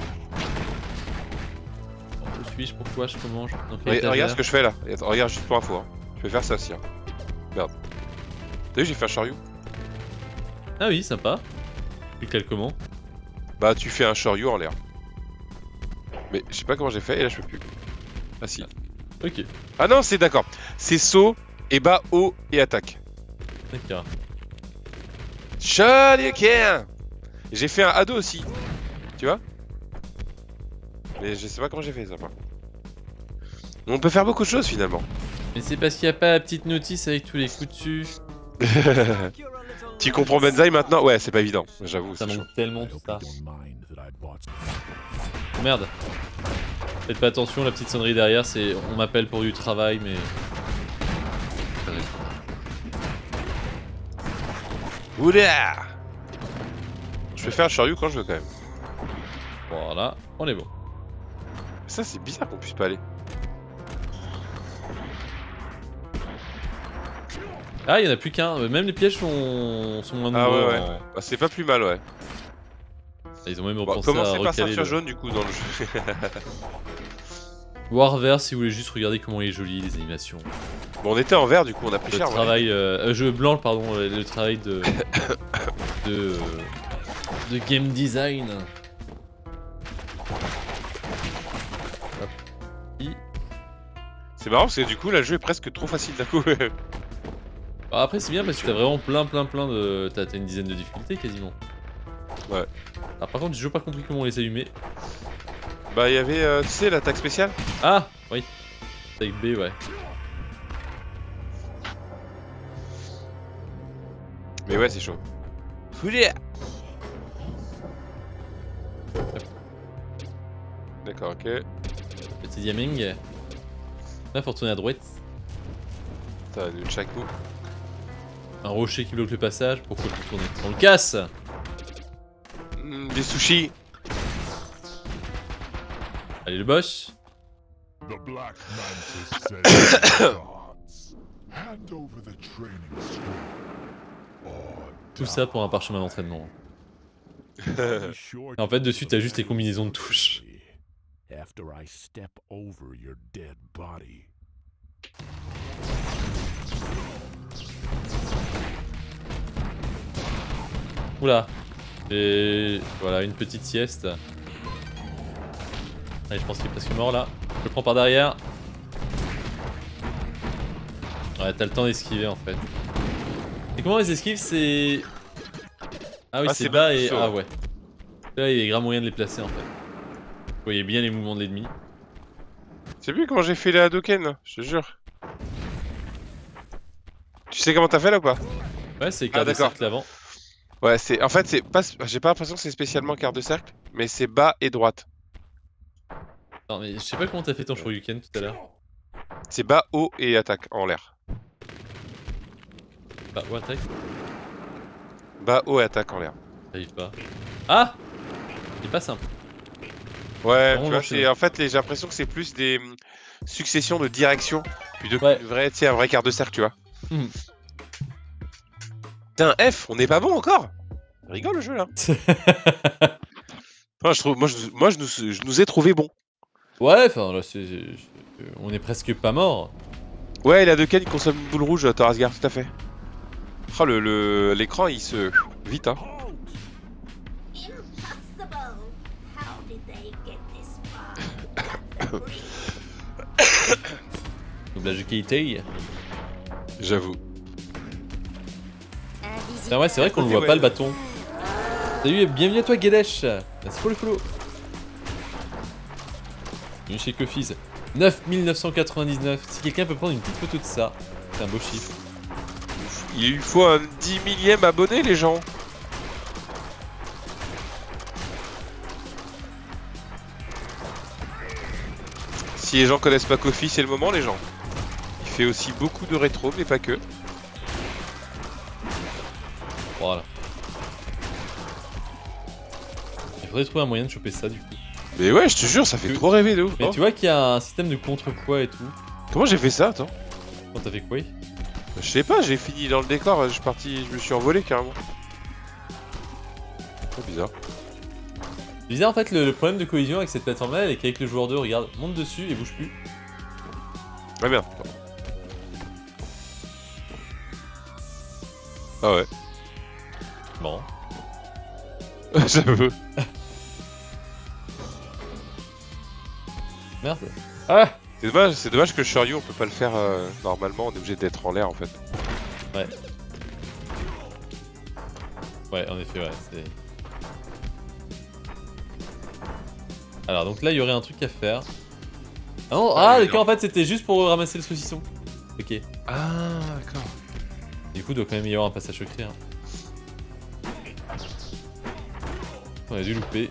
[SPEAKER 1] trop. Où suis-je? Pourquoi je commence?
[SPEAKER 2] Regarde ce que je fais là. Et attends, regarde juste pour info. Hein. Je vais faire ça aussi. Hein. Merde. T'as vu, j'ai fait un Shoryu.
[SPEAKER 1] Ah oui, sympa. Tu cales comment?
[SPEAKER 2] Bah tu fais un Shoryu en l'air. Mais je sais pas comment j'ai fait et là je peux plus. Ah si.
[SPEAKER 1] Ok,
[SPEAKER 2] Ah non, c'est d'accord. C'est saut et bas, haut et attaque.
[SPEAKER 1] d'accord.
[SPEAKER 2] Shoryuken. J'ai fait un ado aussi. Tu vois? Mais je sais pas comment j'ai fait ça. Moi. On peut faire beaucoup de choses finalement.
[SPEAKER 1] Mais c'est parce qu'il n'y a pas la petite notice avec tous les coups dessus.
[SPEAKER 2] Tu comprends Benzaï maintenant? Ouais, c'est pas évident, j'avoue.
[SPEAKER 1] Ça
[SPEAKER 2] c'est chaud.
[SPEAKER 1] manque tellement
[SPEAKER 3] I
[SPEAKER 1] tout
[SPEAKER 3] hope
[SPEAKER 1] ça.
[SPEAKER 3] you don't mind that I bought
[SPEAKER 1] Oh, merde. Faites pas attention, la petite sonnerie derrière, c'est on m'appelle pour du travail, mais.
[SPEAKER 2] Oula! Je peux faire un Shoryu quand je veux quand même.
[SPEAKER 1] Voilà, on est bon.
[SPEAKER 2] Ça, c'est bizarre qu'on puisse pas aller.
[SPEAKER 1] Ah, il y en a plus qu'un. Même les pièges sont moins
[SPEAKER 2] Ah
[SPEAKER 1] nombreux.
[SPEAKER 2] ouais, ouais.
[SPEAKER 1] en-
[SPEAKER 2] Bah, c'est pas plus mal, ouais.
[SPEAKER 1] Ils ont même
[SPEAKER 2] Bon,
[SPEAKER 1] repensé à
[SPEAKER 2] commencez par
[SPEAKER 1] recaler
[SPEAKER 2] ceinture
[SPEAKER 1] le...
[SPEAKER 2] jaune du coup dans le jeu.
[SPEAKER 1] Warver si vous voulez juste regarder comment il est joli, les animations.
[SPEAKER 2] Bon, on était en vert du coup, on a pris
[SPEAKER 1] Le
[SPEAKER 2] cher. Ouais.
[SPEAKER 1] travail... jeu blanc, pardon, le travail de... de... de game design. Hop.
[SPEAKER 2] C'est marrant parce que du coup, là, le jeu est presque trop facile d'un coup.
[SPEAKER 1] Bah, après c'est bien parce que t'as vraiment plein de... T'as une dizaine de difficultés quasiment.
[SPEAKER 2] Ouais.
[SPEAKER 1] Ah, par contre j'ai toujours pas compris comment on les allumer.
[SPEAKER 2] Bah, il y avait, tu sais, l'attaque spéciale.
[SPEAKER 1] Ah oui. Avec B, ouais.
[SPEAKER 2] Mais ouais, c'est chaud. Foulia. D'accord, ok.
[SPEAKER 1] Petit diaming. Là faut retourner à droite.
[SPEAKER 2] T'as une chaque coup.
[SPEAKER 1] Un rocher qui bloque le passage. Pourquoi le retourner? On le casse.
[SPEAKER 2] Des sushis.
[SPEAKER 1] Allez le boss.
[SPEAKER 3] The Black Mantis said, "Gods, hand over the training school, or
[SPEAKER 1] Tout ça pour un parchemin d'entraînement.
[SPEAKER 3] be sure
[SPEAKER 1] En
[SPEAKER 3] to
[SPEAKER 1] fait, dessus,
[SPEAKER 3] deliver
[SPEAKER 1] t'as juste
[SPEAKER 3] the
[SPEAKER 1] les combinaisons de touches.
[SPEAKER 3] manual after I step over your dead body."
[SPEAKER 1] Oula. Et voilà, une petite sieste. Allez, je pense qu'il est presque mort là. Je le prends par derrière. Ouais, t'as le temps d'esquiver en fait. Et comment les esquives, c'est... Ah oui,
[SPEAKER 2] Ah,
[SPEAKER 1] c'est
[SPEAKER 2] c'est
[SPEAKER 1] bas
[SPEAKER 2] bas,
[SPEAKER 1] et...
[SPEAKER 2] saut,
[SPEAKER 1] Ah
[SPEAKER 2] ouais.
[SPEAKER 1] ouais. Là, il y a grave moyen de les placer en fait. Vous voyez bien les mouvements de l'ennemi.
[SPEAKER 2] C'est plus comment j'ai fait les Hadoken, je te jure. Tu sais comment t'as fait là ou pas?
[SPEAKER 1] Ouais, c'est
[SPEAKER 2] Ah,
[SPEAKER 1] quart de
[SPEAKER 2] d'accord.
[SPEAKER 1] cercle avant.
[SPEAKER 2] Ouais, en fait, c'est pas. J'ai pas l'impression que c'est spécialement quart de cercle, mais c'est bas et droite.
[SPEAKER 1] Non mais je sais pas comment t'as fait ton Shoryuken tout à l'heure.
[SPEAKER 2] C'est bas, haut et attaque en l'air.
[SPEAKER 1] Bah, ouais, attaque.
[SPEAKER 2] Bas, haut et attaque en l'air.
[SPEAKER 1] J'arrive pas. Ah! C'est pas simple.
[SPEAKER 2] Ouais,
[SPEAKER 1] Vraiment
[SPEAKER 2] tu vois,
[SPEAKER 1] l'enchaîner.
[SPEAKER 2] en fait, j'ai l'impression que c'est plus des successions de directions plutôt
[SPEAKER 1] Ouais.
[SPEAKER 2] qu'une vraie, tu sais, un vrai quart de cercle, tu vois.
[SPEAKER 1] Hmm.
[SPEAKER 2] Putain, F, on n'est pas bon encore. Il rigole le jeu là. Enfin, je trouve, je nous ai trouvé bon.
[SPEAKER 1] Ouais, enfin là, on est presque pas mort.
[SPEAKER 2] Ouais, la Ken, il consomme une boule rouge, Torasgar, tout à fait. Oh, l'écran, il se... Vite, hein.
[SPEAKER 5] Impossible. How did they get this far?
[SPEAKER 1] Doublage de qualité.
[SPEAKER 2] J'avoue.
[SPEAKER 1] Ah ouais, c'est vrai qu'on le voit pas le bâton. Salut et bienvenue à toi Gedesh. Merci pour le follow. Bienvenue chez Coffees. 9999. Si quelqu'un peut prendre une petite photo de ça, c'est un beau chiffre.
[SPEAKER 2] Il lui faut un 10 millième abonné, les gens. Si les gens connaissent pas Kofi, c'est le moment, les gens. Il fait aussi beaucoup de rétro, mais pas que.
[SPEAKER 1] Voilà. Il faudrait trouver un moyen de choper ça du coup.
[SPEAKER 2] Mais ouais, je te jure, ça fait trop rêver de ouf.
[SPEAKER 1] Mais
[SPEAKER 2] hein.
[SPEAKER 1] tu vois qu'il y a un système de contrepoids et tout.
[SPEAKER 2] Comment j'ai fait ça, attends?
[SPEAKER 1] Quand t'as fait quoi?
[SPEAKER 2] Je sais pas, j'ai fini dans le décor, je me suis envolé carrément. C'est bizarre.
[SPEAKER 1] C'est bizarre en fait, le problème de cohésion avec cette plateforme là, c'est qu'avec le joueur 2, regarde, monte dessus et bouge plus.
[SPEAKER 2] Ah merde. Ah ouais.
[SPEAKER 1] Bon.
[SPEAKER 2] J'avoue.
[SPEAKER 1] Merde. Ah!
[SPEAKER 2] C'est dommage que le Shoryu on peut pas le faire normalement, on est obligé d'être en l'air en fait.
[SPEAKER 1] Ouais. Ouais, en effet, ouais, c'est... Alors, donc là, il y aurait un truc à faire. Ah non,
[SPEAKER 2] Ah, oui,
[SPEAKER 1] d'accord, en fait, c'était juste pour ramasser le saucisson. Ok.
[SPEAKER 2] Ah d'accord.
[SPEAKER 1] Du coup, il doit quand même y avoir un passage secret. Hein. On a dû louper.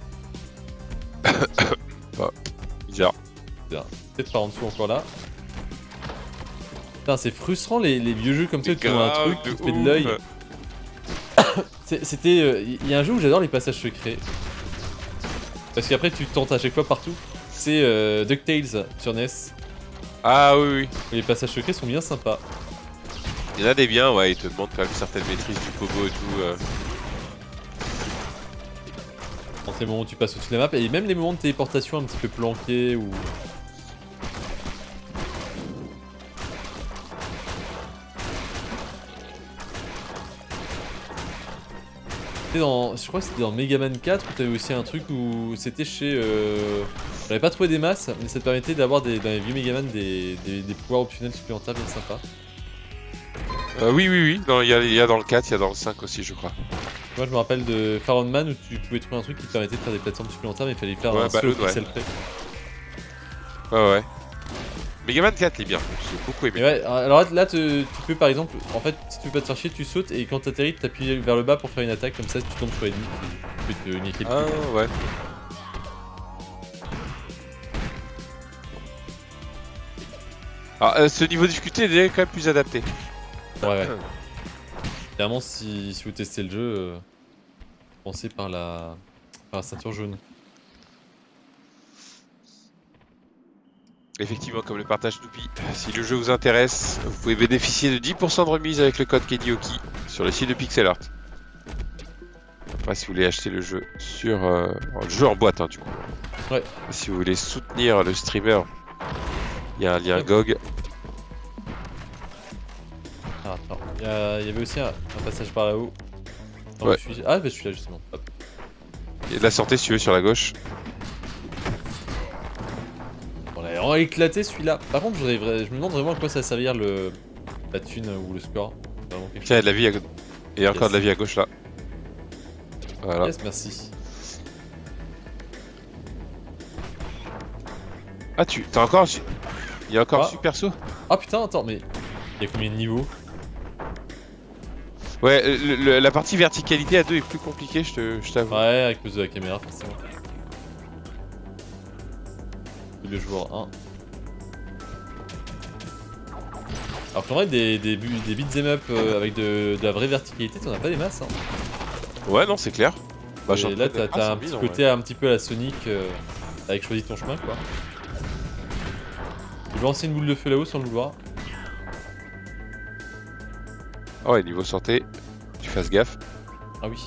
[SPEAKER 2] Bizarre.
[SPEAKER 1] Peut-être par en dessous encore là. Putain, c'est frustrant les vieux jeux comme ça où tu vois un truc qui te fait de l'œil. C'était. Il y a un jeu où j'adore les passages secrets. Parce qu'après tu tentes à chaque fois partout. C'est DuckTales sur NES.
[SPEAKER 2] Ah oui oui.
[SPEAKER 1] Les passages secrets sont bien sympas.
[SPEAKER 2] Il y en a des biens, ouais, ils te demandent quand même une certaine maîtrise du pogo et tout.
[SPEAKER 1] Dans ces moments où tu passes au-dessus de la map, et même les moments de téléportation un petit peu planqués ou... Je crois que c'était dans Mega Man 4 où t'avais aussi un truc où c'était chez... J'avais pas trouvé des masses, mais ça te permettait d'avoir dans les vieux Mega Man des pouvoirs optionnels supplémentaires bien sympas.
[SPEAKER 2] Oui, oui, oui, il y a dans le 4, il y a dans le 5 aussi, je crois.
[SPEAKER 1] Moi je me rappelle de Pharaon Man où tu pouvais trouver un truc qui te permettait de faire des plateformes supplémentaires, mais il fallait faire
[SPEAKER 2] Ouais,
[SPEAKER 1] un seul
[SPEAKER 2] ouais.
[SPEAKER 1] pixel près.
[SPEAKER 2] Ouais, ouais. Megaman 4 est bien, j'ai beaucoup aimé.
[SPEAKER 1] Et ouais, alors là tu peux par exemple, en fait si tu veux pas te faire chier, tu sautes et quand t'atterris, t'appuies vers le bas pour faire une attaque, comme ça tu tombes sur l'ennemi, tu peux te niquer le
[SPEAKER 2] Ah
[SPEAKER 1] cul.
[SPEAKER 2] ouais. Alors, ce niveau de difficulté est déjà quand même plus adapté.
[SPEAKER 1] Ouais. Clairement, si vous testez le jeu, pensez par la ceinture jaune.
[SPEAKER 2] Effectivement, comme le partage Snoopy, si le jeu vous intéresse, vous pouvez bénéficier de 10% de remise avec le code Kedioki sur le site de Pixel Art. Après, si vous voulez acheter le jeu sur le jeu en boîte, hein, du coup.
[SPEAKER 1] Ouais.
[SPEAKER 2] Et si vous voulez soutenir le streamer, il y a un lien GOG.
[SPEAKER 1] Ah, attends, il y avait aussi un passage par là-haut.
[SPEAKER 2] Ouais.
[SPEAKER 1] Ah, bah je suis là justement. Hop.
[SPEAKER 2] Il y a de la santé si tu veux sur la gauche.
[SPEAKER 1] On a vraiment éclaté celui-là. Par contre, je me demande vraiment à quoi ça va servir la thune ou le score. Vraiment quelque
[SPEAKER 2] Tiens, il y a
[SPEAKER 1] chose.
[SPEAKER 2] de la vie à gauche. Et encore de la vie à gauche là. Voilà.
[SPEAKER 1] Yes, merci.
[SPEAKER 2] Ah, t'as encore. Il y a encore
[SPEAKER 1] Ah.
[SPEAKER 2] un super saut.
[SPEAKER 1] Ah putain, attends, mais il y a combien de niveaux?
[SPEAKER 2] Ouais, la partie verticalité à 2 est plus compliquée, je t'avoue.
[SPEAKER 1] Ouais, à cause de la caméra, forcément. Le joueur 1. Alors qu'en vrai, des beat'em up avec de la vraie verticalité, t'en as pas des masses. Hein.
[SPEAKER 2] Ouais, non, c'est clair. Bah,
[SPEAKER 1] Et là, t'as un petit côté un petit peu à la Sonic avec choisis ton chemin, quoi. Je vais lancer une boule de feu là-haut sans le vouloir.
[SPEAKER 2] Ah ouais, niveau santé, tu fasses gaffe.
[SPEAKER 1] Ah oui.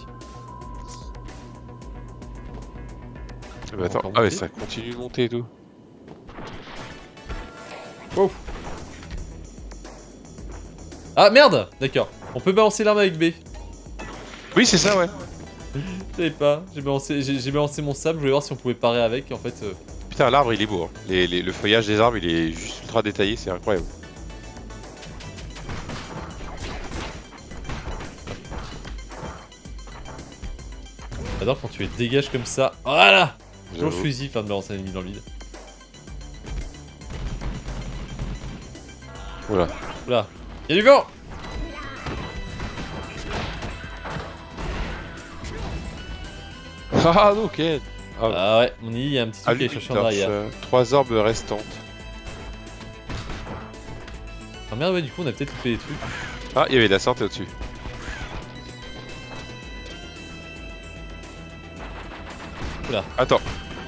[SPEAKER 2] Bah, attends, ah ouais, ça continue de monter et tout.
[SPEAKER 1] Wow. Ah merde. D'accord. On peut balancer l'arme avec B.
[SPEAKER 2] Oui, c'est ça, ouais.
[SPEAKER 1] Je savais pas. J'ai balancé mon sable, je voulais voir si on pouvait parer avec, et en fait...
[SPEAKER 2] Putain, l'arbre il est beau. Hein. Le feuillage des arbres il est juste ultra détaillé, c'est incroyable.
[SPEAKER 1] J'adore quand tu les dégages comme ça. Voilà. Toujours
[SPEAKER 2] J'avoue.
[SPEAKER 1] fusil, fin de balancer un ennemi dans le vide.
[SPEAKER 2] Voilà.
[SPEAKER 1] Là. Y'a du vent.
[SPEAKER 2] Ah, ok.
[SPEAKER 1] Ah ouais, on y est, il y a un petit truc qui est cherché en arrière.
[SPEAKER 2] 3 orbes restantes.
[SPEAKER 1] Ah merde, ouais, du coup on a peut-être loupé des trucs.
[SPEAKER 2] Ah, il y avait de la santé au-dessus.
[SPEAKER 1] Oula.
[SPEAKER 2] Attends.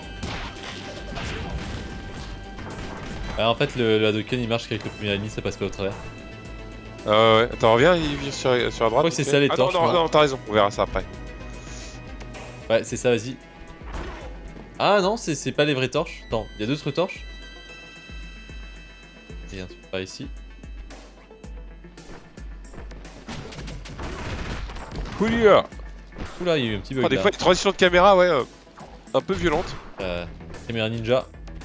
[SPEAKER 1] En fait, le Hadoken il marche qu'avec le premier ennemi, ça passe pas au travers.
[SPEAKER 2] Ouais. Attends, reviens, il vient sur la droite.
[SPEAKER 1] Je crois que c'est ça les torches.
[SPEAKER 2] Non, t'as raison, on verra ça après.
[SPEAKER 1] Ouais, c'est ça, vas-y. Ah non, c'est pas les vraies torches. Attends, il y a d'autres torches. Il y a un truc par ici.
[SPEAKER 2] Oula,
[SPEAKER 1] Oula, il y a eu un petit bug
[SPEAKER 2] des
[SPEAKER 1] là.
[SPEAKER 2] fois, les transitions de caméra, ouais, un peu violentes.
[SPEAKER 1] Caméra ninja.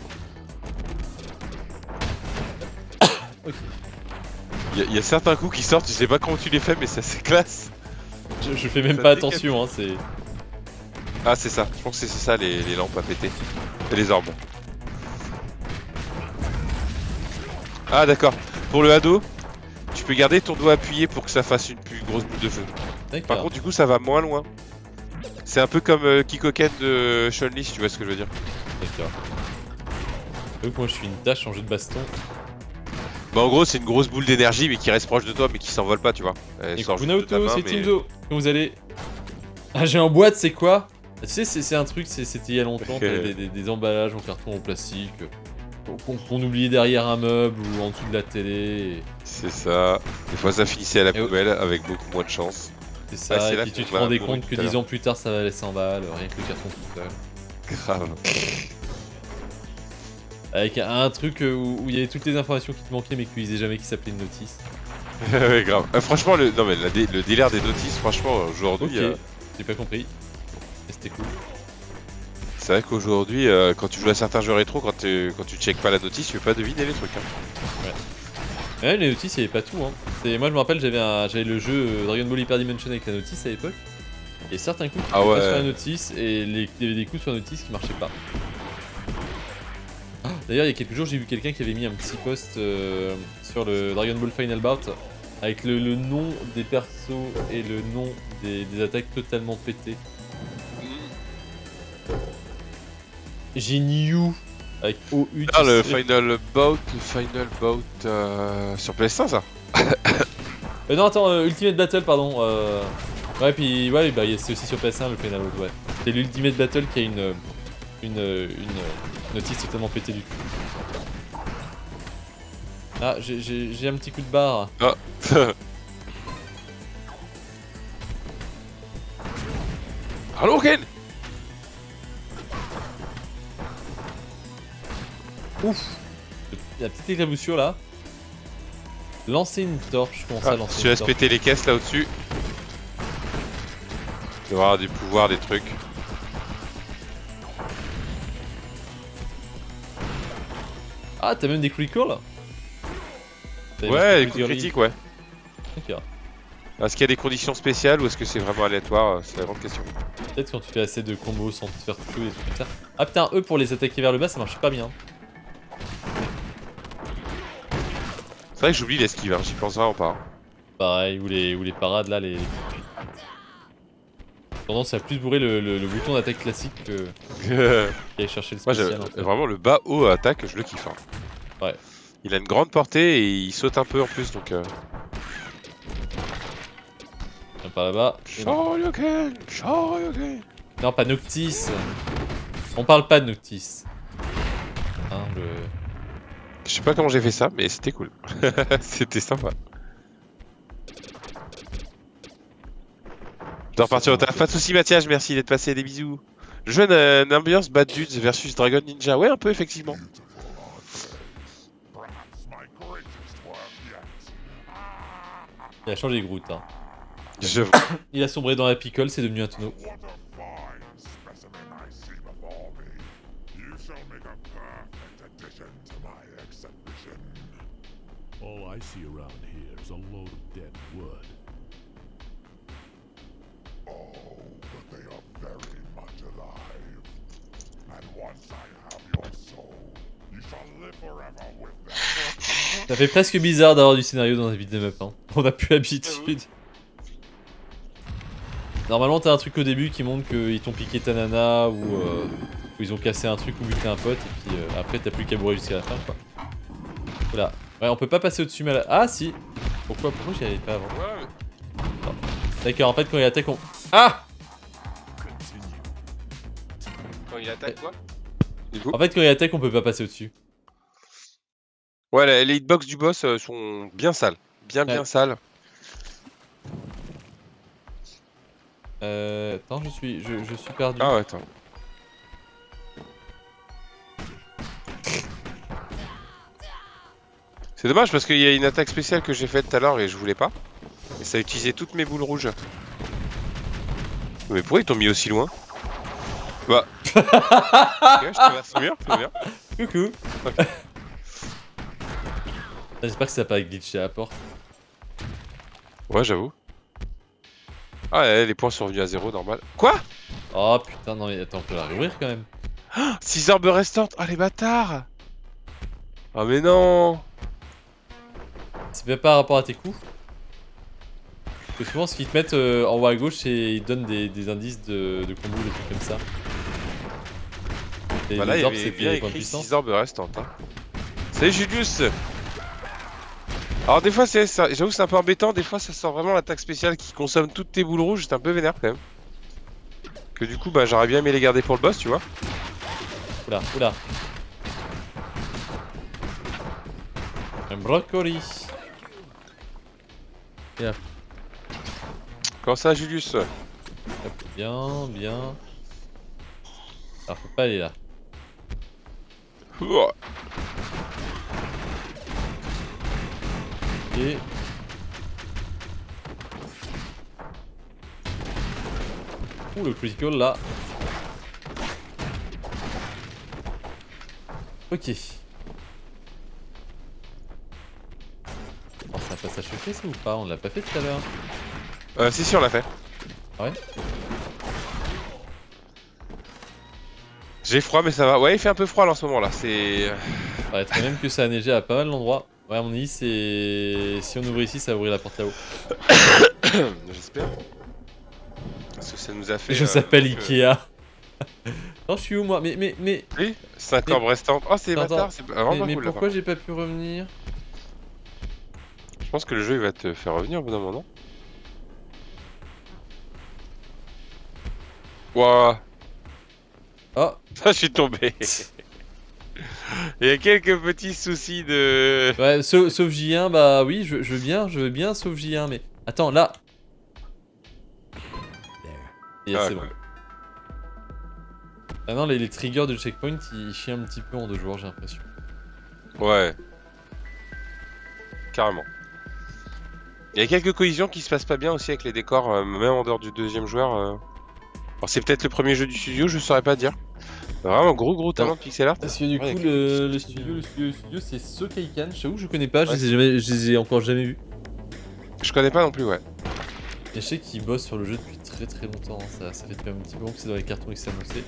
[SPEAKER 1] Ok.
[SPEAKER 2] Il y a certains coups qui sortent, tu sais pas comment tu les fais, mais c'est assez classe.
[SPEAKER 1] Je fais même
[SPEAKER 2] Ça
[SPEAKER 1] pas
[SPEAKER 2] décapite.
[SPEAKER 1] attention, hein, c'est...
[SPEAKER 2] Ah, c'est ça, je pense que c'est ça les lampes à péter. Et les orbes. Ah, d'accord. Pour le Hado, tu peux garder ton doigt appuyé pour que ça fasse une plus grosse boule de feu. Par
[SPEAKER 1] D'accord.
[SPEAKER 2] contre, du coup, ça va moins loin. C'est un peu comme Kikoken de Chun-Li, si tu vois ce que je veux dire.
[SPEAKER 1] D'accord. Donc moi je suis une tâche en jeu de baston.
[SPEAKER 2] Bah, en gros, c'est une grosse boule d'énergie, mais qui reste proche de toi, mais qui s'envole pas, tu vois. Elle
[SPEAKER 1] Et
[SPEAKER 2] sort juste de ta
[SPEAKER 1] Naruto,
[SPEAKER 2] main,
[SPEAKER 1] c'est
[SPEAKER 2] mais-
[SPEAKER 1] Timzo. Comment vous allez? Ah, j'ai en boîte, c'est quoi? Tu sais, c'est un truc, c'était il y a longtemps, t'avais des emballages en carton en plastique qu'on oubliait derrière un meuble ou en dessous de la télé.
[SPEAKER 2] C'est ça. Des fois, ça finissait à la
[SPEAKER 1] Et oh.
[SPEAKER 2] poubelle avec beaucoup moins de chance.
[SPEAKER 1] C'est ça,
[SPEAKER 2] Ah, c'est
[SPEAKER 1] et
[SPEAKER 2] là
[SPEAKER 1] puis
[SPEAKER 2] qu'on
[SPEAKER 1] tu te
[SPEAKER 2] va
[SPEAKER 1] rendais
[SPEAKER 2] mourir
[SPEAKER 1] compte que
[SPEAKER 2] tout à
[SPEAKER 1] 10
[SPEAKER 2] l'heure.
[SPEAKER 1] ans plus tard ça valait 100 balles, rien que le carton tout seul.
[SPEAKER 2] Grave.
[SPEAKER 1] Avec un truc où il y avait toutes les informations qui te manquaient mais que tu lisais jamais qui s'appelait une notice.
[SPEAKER 2] Ouais, grave. Franchement, non, mais le délire des notices, franchement, aujourd'hui.
[SPEAKER 1] Ok, j'ai pas compris. Mais c'était cool.
[SPEAKER 2] C'est vrai qu'aujourd'hui, quand tu joues à certains jeux rétro, quand tu checkes pas la notice, tu peux pas deviner les trucs. Hein.
[SPEAKER 1] Mais même les notices, il y avait pas tout. Hein. Moi je me rappelle, j'avais le jeu Dragon Ball Hyper Dimension avec la notice à l'époque. Et certains coups qui
[SPEAKER 2] Ah
[SPEAKER 1] étaient
[SPEAKER 2] ouais.
[SPEAKER 1] pas sur la notice et il y avait des coups sur la notice qui marchaient pas. D'ailleurs, il y a quelques jours, j'ai vu quelqu'un qui avait mis un petit post sur le Dragon Ball Final Bout avec le nom des persos et le nom des attaques totalement pétées. Jinyu avec OU.
[SPEAKER 2] Ah, le Final Bout sur PS5, ça.
[SPEAKER 1] Non, attends, Ultimate Battle, pardon. Ouais, puis ouais, bah, c'est aussi sur PS1 le Final Bout, ouais. C'est l'Ultimate Battle qui a une notice totalement pétée du cul. Ah, j'ai un petit coup de barre.
[SPEAKER 2] Ah. Allô, Ken.
[SPEAKER 1] Ouf. La petite éclaboussure là. Lancer une torche, comment ça
[SPEAKER 2] Ah,
[SPEAKER 1] lancer
[SPEAKER 2] tu
[SPEAKER 1] une
[SPEAKER 2] laisses
[SPEAKER 1] torche?
[SPEAKER 2] péter les caisses là au-dessus. Tu vas avoir du pouvoir, des trucs.
[SPEAKER 1] Ah, t'as même des critical là?
[SPEAKER 2] Ouais, des coups critiques, ouais.
[SPEAKER 1] Ok.
[SPEAKER 2] Est-ce qu'il y a des conditions spéciales ou est-ce que c'est vraiment aléatoire? C'est la grande question.
[SPEAKER 1] Peut-être quand tu fais assez de combos sans te faire toucher des trucs comme ça. Ah putain, eux pour les attaquer vers le bas ça marche pas bien.
[SPEAKER 2] C'est vrai que j'oublie l'esquive, hein, j'y pense vraiment pas.
[SPEAKER 1] Pareil, ou les parades là, les... Tendance à plus bourrer le bouton d'attaque classique que qu'aller chercher le
[SPEAKER 2] Moi,
[SPEAKER 1] spécial. En fait.
[SPEAKER 2] vraiment, le bas haut attaque, je le kiffe. Hein.
[SPEAKER 1] Ouais.
[SPEAKER 2] Il a une grande portée et il saute un peu en plus, donc...
[SPEAKER 1] Viens par là-bas. Et non.
[SPEAKER 2] Shoryuken, Shoryuken.
[SPEAKER 1] Non, pas Noctis. On parle pas de Noctis. Hein, le...
[SPEAKER 2] Je sais pas comment j'ai fait ça, mais c'était cool. C'était sympa. De repartir au taf. Pas de soucis, Mathias, merci d'être passé, des bisous. Jeune ambiance Bad Dudes versus Dragon Ninja. Ouais, un peu, effectivement.
[SPEAKER 1] Il a changé Groot. Hein.
[SPEAKER 2] Je...
[SPEAKER 1] Il a sombré dans la picole, c'est devenu un tonneau.
[SPEAKER 3] All I see around here is a load of dead wood. Oh, but they are very much alive. And once I have your soul, you shall live forever with them.
[SPEAKER 1] Ça fait presque bizarre d'avoir du scénario dans un beat'em up. Hein. On a plus l'habitude. Normalement, t'as un truc au début qui montre qu'ils t'ont piqué ta nana ou ils ont cassé un truc ou buté un pote. Et puis après, t'as plus qu'à bourrer jusqu'à la fin, quoi. Voilà. Ouais, on peut pas passer au-dessus, mais Ah, si. Pourquoi j'y allais pas avant? D'accord, en fait, quand il attaque, on... Ah!
[SPEAKER 2] Quand il attaque, quoi? Du coup
[SPEAKER 1] En fait, quand il attaque, on peut pas passer au-dessus.
[SPEAKER 2] Ouais, les hitbox du boss sont bien sales. Bien sales.
[SPEAKER 1] Attends, je suis perdu.
[SPEAKER 2] Ah ouais, attends. C'est dommage parce qu'il y a une attaque spéciale que j'ai faite tout à l'heure et je voulais pas. Et ça a utilisé toutes mes boules rouges. Mais pourquoi ils t'ont mis aussi loin? Bah. Ok, je traverse le mur, tout bien.
[SPEAKER 1] Coucou.
[SPEAKER 2] Okay.
[SPEAKER 1] J'espère que ça va pas glitché à la porte.
[SPEAKER 2] Ouais, j'avoue. Ah ouais, les points sont revenus à 0, normal. Quoi?
[SPEAKER 1] Oh putain, non mais attends, on peut la réouvrir quand même.
[SPEAKER 2] 6 orbes restantes. Ah les bâtards. Ah mais non.
[SPEAKER 1] C'est même pas par rapport à tes coups. Parce que souvent ce qu'ils te mettent en haut à gauche, c'est ils te donnent des indices de combo, des trucs comme ça. Et
[SPEAKER 2] Bah là,
[SPEAKER 1] les
[SPEAKER 2] il y
[SPEAKER 1] orbes,
[SPEAKER 2] avait
[SPEAKER 1] c'est
[SPEAKER 2] bien
[SPEAKER 1] des points de
[SPEAKER 2] écrit
[SPEAKER 1] puissance.
[SPEAKER 2] 6 orbes restantes. Hein. Salut Julius. Alors des fois, j'avoue c'est un peu embêtant, des fois ça sort vraiment l'attaque spéciale qui consomme toutes tes boules rouges, c'est un peu vénère quand même. Que du coup, bah j'aurais bien aimé les garder pour le boss, tu vois.
[SPEAKER 1] Oula, oula. Un brocoli. Et hop,
[SPEAKER 2] Comment ça, Julius?
[SPEAKER 1] hop, bien, bien. Alors faut pas aller là.
[SPEAKER 2] Ouah.
[SPEAKER 1] Et... Ouh, le critical là. Ok. Oh, c'est un passage secret ça ou pas? On l'a pas fait tout à l'heure.
[SPEAKER 2] Si, on l'a fait.
[SPEAKER 1] Ah ouais?
[SPEAKER 2] J'ai froid, mais ça va. Ouais, il fait un peu froid là, en ce moment là, c'est...
[SPEAKER 1] Paraîtrait même que ça a neigé à pas mal d'endroits. Ouais, à mon avis, c'est... Si on ouvre ici, ça va ouvrir la porte là-haut.
[SPEAKER 2] J'espère. Parce que ça nous a fait...
[SPEAKER 1] Je s'appelle Ikea. Non, je suis où moi? Mais...
[SPEAKER 2] Oui, 5 orbes restantes. Oh, c'est
[SPEAKER 1] Attends,
[SPEAKER 2] bâtard, c'est vraiment
[SPEAKER 1] mais
[SPEAKER 2] cool là.
[SPEAKER 1] pourquoi j'ai pas pu revenir?
[SPEAKER 2] Je pense que le jeu il va te faire revenir au bout d'un moment. Wouah.
[SPEAKER 1] Oh,
[SPEAKER 2] Je suis tombé. Il y a quelques petits soucis de...
[SPEAKER 1] ouais, sauf J1, bah oui, je veux bien, sauf J1, mais... Attends, là. Yes,
[SPEAKER 2] Ah,
[SPEAKER 1] c'est bon.
[SPEAKER 2] cool.
[SPEAKER 1] Ah non, les triggers de checkpoint, ils chient un petit peu en 2 joueurs, j'ai l'impression.
[SPEAKER 2] Ouais. Carrément. Il y a quelques collisions qui se passent pas bien aussi avec les décors, même en dehors du deuxième joueur. Alors c'est peut-être le premier jeu du studio, je saurais pas dire. Vraiment gros talent de pixel art.
[SPEAKER 1] Parce que du
[SPEAKER 2] Ouais,
[SPEAKER 1] coup, le studio c'est Sokaikan. Je t'avoue, je connais pas, je les ai encore jamais vus.
[SPEAKER 2] Je connais pas non plus, ouais.
[SPEAKER 1] Et je sais qu'ils bossent sur le jeu depuis très longtemps, hein. Ça fait depuis un petit moment que c'est dans les cartons et que c'est annoncé.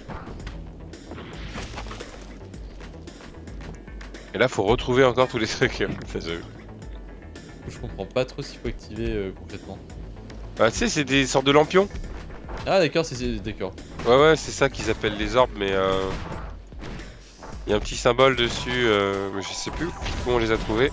[SPEAKER 2] Et là, faut retrouver encore tous les trucs. Ça, j'avoue.
[SPEAKER 1] Je comprends pas trop ce qu'il faut activer concrètement.
[SPEAKER 2] Bah, tu sais, c'est des sortes de lampions.
[SPEAKER 1] Ah d'accord, d'accord.
[SPEAKER 2] Ouais, c'est ça qu'ils appellent les orbes, mais il y a un petit symbole dessus, mais je sais plus où on les a trouvés.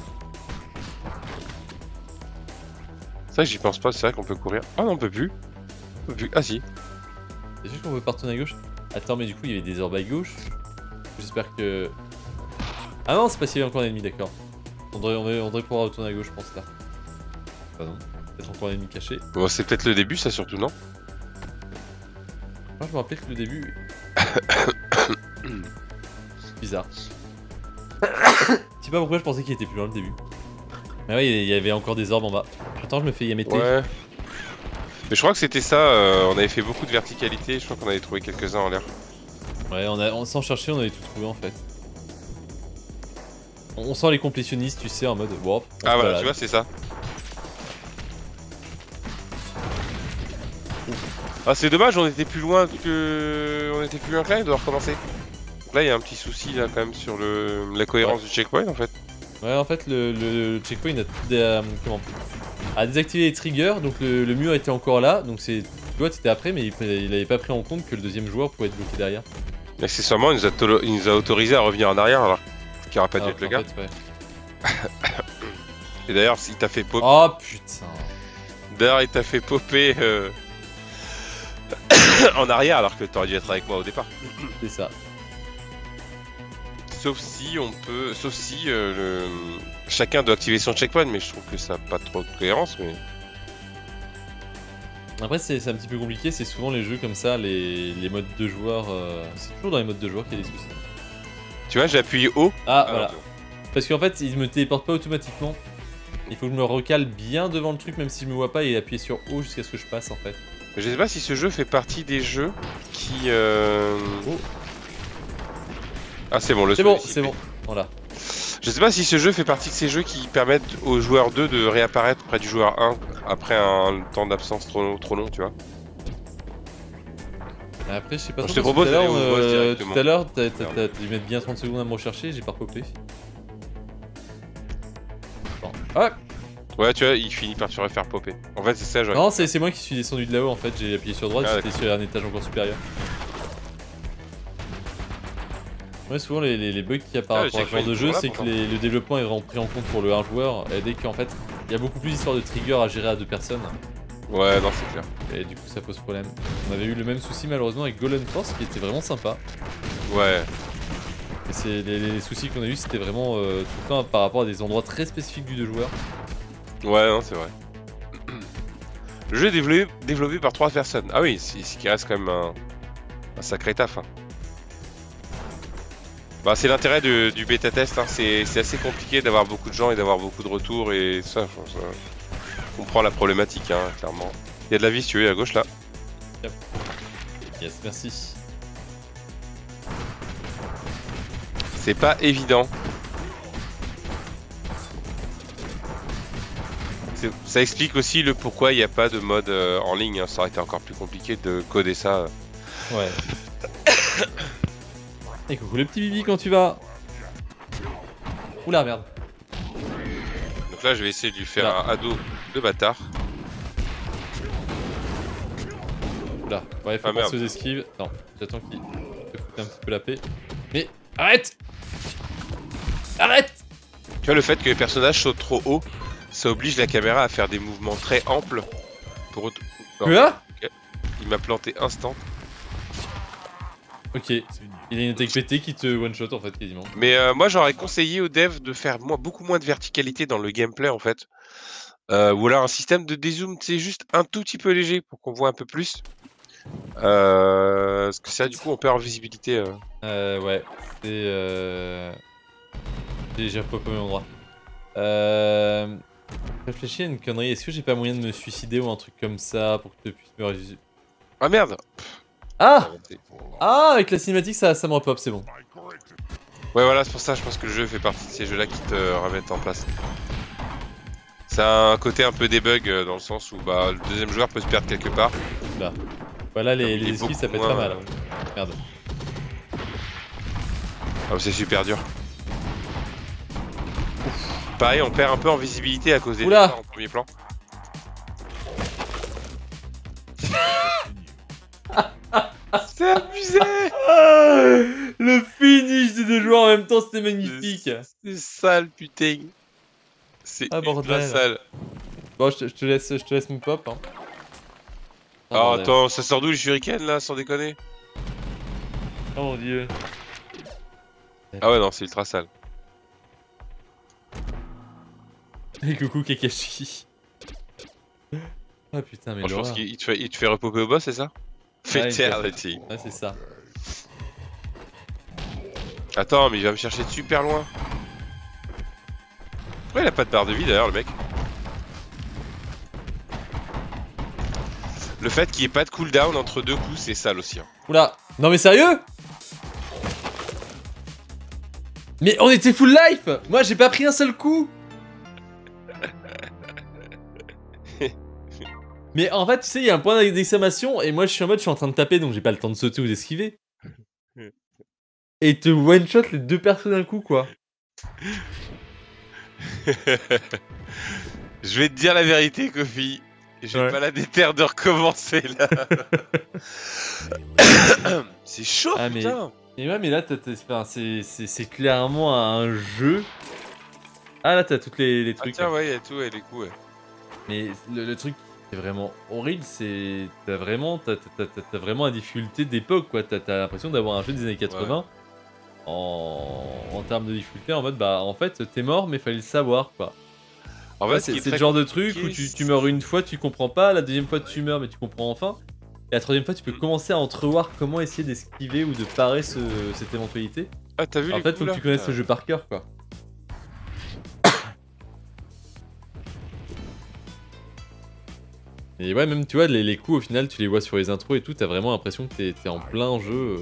[SPEAKER 2] C'est vrai que j'y pense pas, c'est vrai qu'on peut courir. Ah non, on peut plus. On peut plus. Ah si.
[SPEAKER 1] C'est sûr qu'on peut pas retourner à gauche? Attends, mais du coup il y avait des orbes à gauche. J'espère que... Ah non, c'est parce qu'il y avait encore un ennemi, d'accord. On devrait pouvoir retourner à gauche, je pense, là. Bah non, peut-être encore un ennemi caché.
[SPEAKER 2] Bon, c'est peut-être le début, ça surtout, non?
[SPEAKER 1] Moi je me rappelais que le début... Bizarre. Je sais pas pourquoi je pensais qu'il était plus loin le début. Mais ouais, il y avait encore des orbes en bas. Attends, je me fais yameter.
[SPEAKER 2] Ouais. Mais je crois que c'était ça, on avait fait beaucoup de verticalité, je crois qu'on avait trouvé quelques-uns en l'air.
[SPEAKER 1] Ouais, sans chercher, on avait tout trouvé en fait. On sent les complétionnistes, tu sais, en mode... Wow,
[SPEAKER 2] Ah voilà, tu vois, c'est ça. Ah c'est dommage, on était plus loin que... On était plus loin que là, il doit recommencer. Là il y a un petit souci là quand même sur la cohérence du checkpoint en fait.
[SPEAKER 1] Ouais, en fait le checkpoint a désactivé les triggers, donc le mur était encore là, donc c'est... Toi t'étais après, mais il avait pas pris en compte que le deuxième joueur pouvait être bloqué derrière.
[SPEAKER 2] Accessoirement il nous a autorisé à revenir en arrière alors qu'il aurait pas dû être le cas.
[SPEAKER 1] Fait, ouais.
[SPEAKER 2] Et d'ailleurs il t'a fait popper...
[SPEAKER 1] Oh putain.
[SPEAKER 2] D'ailleurs il t'a fait popper en arrière alors que t'aurais dû être avec moi au départ.
[SPEAKER 1] C'est ça.
[SPEAKER 2] Sauf si on peut... Sauf si chacun doit activer son checkpoint, mais je trouve que ça n'a pas trop de cohérence, mais...
[SPEAKER 1] Après c'est un petit peu compliqué, c'est souvent les jeux comme ça, les modes de joueurs... C'est toujours dans les modes de joueurs qu'il y a des soucis.
[SPEAKER 2] Tu vois, j'ai appuyé haut.
[SPEAKER 1] Ah voilà. Parce qu'en fait, il me téléporte pas automatiquement. Il faut que je me recale bien devant le truc, même si je me vois pas, et appuyer sur haut jusqu'à ce que je passe en fait.
[SPEAKER 2] Je sais pas si ce jeu fait partie des jeux qui...
[SPEAKER 1] Oh.
[SPEAKER 2] Ah c'est bon, le
[SPEAKER 1] C'est bon, c'est bon. Voilà.
[SPEAKER 2] Je sais pas si ce jeu fait partie de ces jeux qui permettent au joueur 2 de réapparaître près du joueur 1 après un temps d'absence trop long, tu vois.
[SPEAKER 1] Après, je sais pas
[SPEAKER 2] Je
[SPEAKER 1] trop.
[SPEAKER 2] te propose d'aller au boss directement.
[SPEAKER 1] Tout à l'heure, t'as dû mettre bien 30 secondes à me rechercher, j'ai pas repopé. Bon. Ah.
[SPEAKER 2] Ouais, tu vois, il finit par te refaire popper. En fait, c'est ça, genre.
[SPEAKER 1] Non, c'est moi qui suis descendu de là-haut en fait, j'ai appuyé sur droite,
[SPEAKER 2] Ah,
[SPEAKER 1] j'étais sur un étage encore supérieur. Ouais, souvent les bugs qu'il y a par rapport à ce genre de jeu, c'est que le développement est vraiment pris en compte pour le 1 joueur, et dès qu'en fait, il y a beaucoup plus d'histoires de triggers à gérer à 2 personnes.
[SPEAKER 2] Ouais, non, c'est clair.
[SPEAKER 1] Et du coup, ça pose problème. On avait eu le même souci malheureusement avec Golden Force qui était vraiment sympa.
[SPEAKER 2] Ouais.
[SPEAKER 1] Et c'est les soucis qu'on a eu, c'était vraiment tout le temps par rapport à des endroits très spécifiques du 2 joueurs.
[SPEAKER 2] Ouais, non, c'est vrai. Le jeu est développé par 3 personnes. Ah oui, ce qui reste quand même un sacré taf. Hein. Bah, c'est l'intérêt du bêta test. Hein. C'est assez compliqué d'avoir beaucoup de gens et d'avoir beaucoup de retours et ça, je comprends la problématique, hein, clairement. Il y a de la vie si tu veux, à gauche là.
[SPEAKER 1] Yep. Yes, merci.
[SPEAKER 2] C'est pas évident. Ça explique aussi le pourquoi il n'y a pas de mode en ligne. Hein. Ça aurait été encore plus compliqué de coder ça.
[SPEAKER 1] Ouais. Et coucou le petit Bibi, quand tu vas? Oula merde.
[SPEAKER 2] Donc là je vais essayer de lui faire un ado de bâtard.
[SPEAKER 1] Oula, ouais, faut penser aux esquives. Non, j'attends qu'il te foute un petit peu la paix. Mais arrête! Arrête!
[SPEAKER 2] Tu vois, le fait que les personnages sautent trop haut, ça oblige la caméra à faire des mouvements très amples pour...
[SPEAKER 1] Quoi?
[SPEAKER 2] Okay. Il m'a planté instant.
[SPEAKER 1] Ok, il y a une attaque pétée qui te one-shot en fait quasiment.
[SPEAKER 2] Mais moi j'aurais conseillé aux devs de faire beaucoup moins de verticalité dans le gameplay en fait. Ou alors un système de dézoom, c'est juste un tout petit peu léger pour qu'on voit un peu plus. Parce que ça du coup on perd en visibilité.
[SPEAKER 1] Ouais, c'est... J'ai pas au même endroit. Réfléchis à une connerie, est-ce que j'ai pas moyen de me suicider ou un truc comme ça pour que tu puisses me...
[SPEAKER 2] Ah merde!
[SPEAKER 1] Ah! Ah, avec la cinématique ça me repop, c'est bon.
[SPEAKER 2] Ouais voilà, c'est pour ça je pense que le jeu fait partie de ces jeux là qui te remettent en place. Ça a un côté un peu debug dans le sens où bah, le deuxième joueur peut se perdre quelque part.
[SPEAKER 1] Là. Voilà, les esquives ça peut être pas mal. Merde.
[SPEAKER 2] Ah c'est super dur. Pareil, on perd un peu en visibilité à cause des
[SPEAKER 1] Oula.
[SPEAKER 2] décors en premier plan. C'est abusé.
[SPEAKER 1] Le finish des deux joueurs en même temps, c'était magnifique.
[SPEAKER 2] C'est sale, putain. C'est
[SPEAKER 1] Ah,
[SPEAKER 2] ultra
[SPEAKER 1] bordel.
[SPEAKER 2] sale.
[SPEAKER 1] Bon, je te laisse me pop. Hein. Ah,
[SPEAKER 2] Oh,
[SPEAKER 1] bordel.
[SPEAKER 2] attends, ça sort d'où les shurikens là, sans déconner?
[SPEAKER 1] Oh mon dieu.
[SPEAKER 2] Ah ouais, non, c'est ultra sale.
[SPEAKER 1] Et coucou Kakashi. Ah putain, mais
[SPEAKER 2] Bon, je pense
[SPEAKER 1] l'horreur.
[SPEAKER 2] qu'il te fait repopper au boss, c'est ça?
[SPEAKER 1] Ouais,
[SPEAKER 2] Fatality.
[SPEAKER 1] Ouais, c'est ça.
[SPEAKER 2] Attends, mais il va me chercher de super loin. Pourquoi il a pas de barre de vie d'ailleurs, le mec? Le fait qu'il n'y ait pas de cooldown entre deux coups, c'est sale aussi. Hein.
[SPEAKER 1] Oula. Non mais sérieux? Mais on était full life. Moi j'ai pas pris un seul coup. Mais en fait tu sais il y a un point d'exclamation et moi je suis en mode je suis en train de taper donc j'ai pas le temps de sauter ou d'esquiver. Et te one shot les deux personnes d'un coup quoi.
[SPEAKER 2] Je vais te dire la vérité, Kofi. J'ai
[SPEAKER 1] Ouais.
[SPEAKER 2] pas la déterre de recommencer là. C'est chaud,
[SPEAKER 1] Ah, mais-
[SPEAKER 2] putain.
[SPEAKER 1] Et ouais mais là c'est clairement un jeu. Ah là t'as toutes les
[SPEAKER 2] Ah
[SPEAKER 1] trucs.
[SPEAKER 2] tiens,
[SPEAKER 1] là.
[SPEAKER 2] ouais, il y a tout, et les coups, ouais.
[SPEAKER 1] Mais le truc qui est vraiment horrible, c'est t'as vraiment la difficulté d'époque quoi. T'as l'impression d'avoir un jeu des années 80 en termes de difficulté en mode bah en fait t'es mort mais fallait le savoir quoi.
[SPEAKER 2] En
[SPEAKER 1] Ouais,
[SPEAKER 2] fait, ce qui est
[SPEAKER 1] c'est le
[SPEAKER 2] très
[SPEAKER 1] genre de truc où
[SPEAKER 2] compliqué,
[SPEAKER 1] tu meurs une fois tu comprends pas, la deuxième fois tu meurs mais tu comprends enfin. Et la troisième fois tu peux commencer à entrevoir comment essayer d'esquiver ou de parer cette éventualité.
[SPEAKER 2] Ah, t'as vu
[SPEAKER 1] En
[SPEAKER 2] les
[SPEAKER 1] fait
[SPEAKER 2] coups
[SPEAKER 1] faut que
[SPEAKER 2] là
[SPEAKER 1] tu connaisses le jeu par cœur quoi. Et ouais, même tu vois, les coups au final, tu les vois sur les intros et tout, t'as vraiment l'impression que t'es en plein jeu.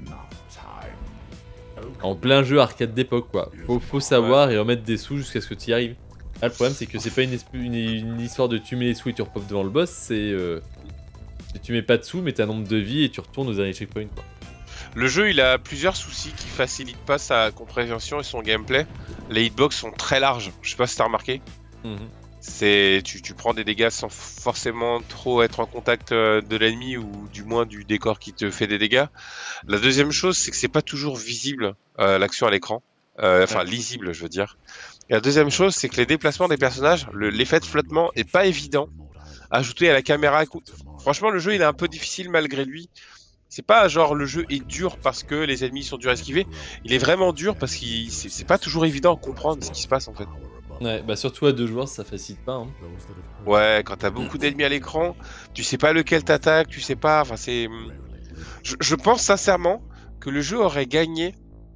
[SPEAKER 1] En plein jeu arcade d'époque quoi. Faut savoir et remettre des sous jusqu'à ce que tu y arrives. Là, le problème c'est que c'est pas une histoire de tu mets les sous et tu repopes devant le boss, c'est. Tu mets pas de sous, mais t'as un nombre de vie et tu retournes aux derniers checkpoints quoi.
[SPEAKER 2] Le jeu, il a plusieurs soucis qui facilitent pas sa compréhension et son gameplay. Les hitbox sont très larges. Je sais pas si t'as remarqué.
[SPEAKER 1] Mhm.
[SPEAKER 2] Tu prends des dégâts sans forcément trop être en contact de l'ennemi ou du moins du décor qui te fait des dégâts. La deuxième chose, c'est que c'est pas toujours visible l'action à l'écran. Enfin,
[SPEAKER 1] Ouais.
[SPEAKER 2] lisible, je veux dire. Et la deuxième chose, c'est que les déplacements des personnages, l'effet de flottement est pas évident. Ajouté à la caméra, franchement, le jeu il est un peu difficile malgré lui. C'est pas genre le jeu est dur parce que les ennemis sont durs à esquiver. Il est vraiment dur parce que c'est pas toujours évident de comprendre ce qui se passe en fait.
[SPEAKER 1] Ouais, bah surtout à deux joueurs, ça facilite pas. Hein.
[SPEAKER 2] Ouais, quand t'as beaucoup d'ennemis à l'écran, tu sais pas lequel t'attaque, tu sais pas. Enfin, c'est. Je pense sincèrement que le jeu aurait gagné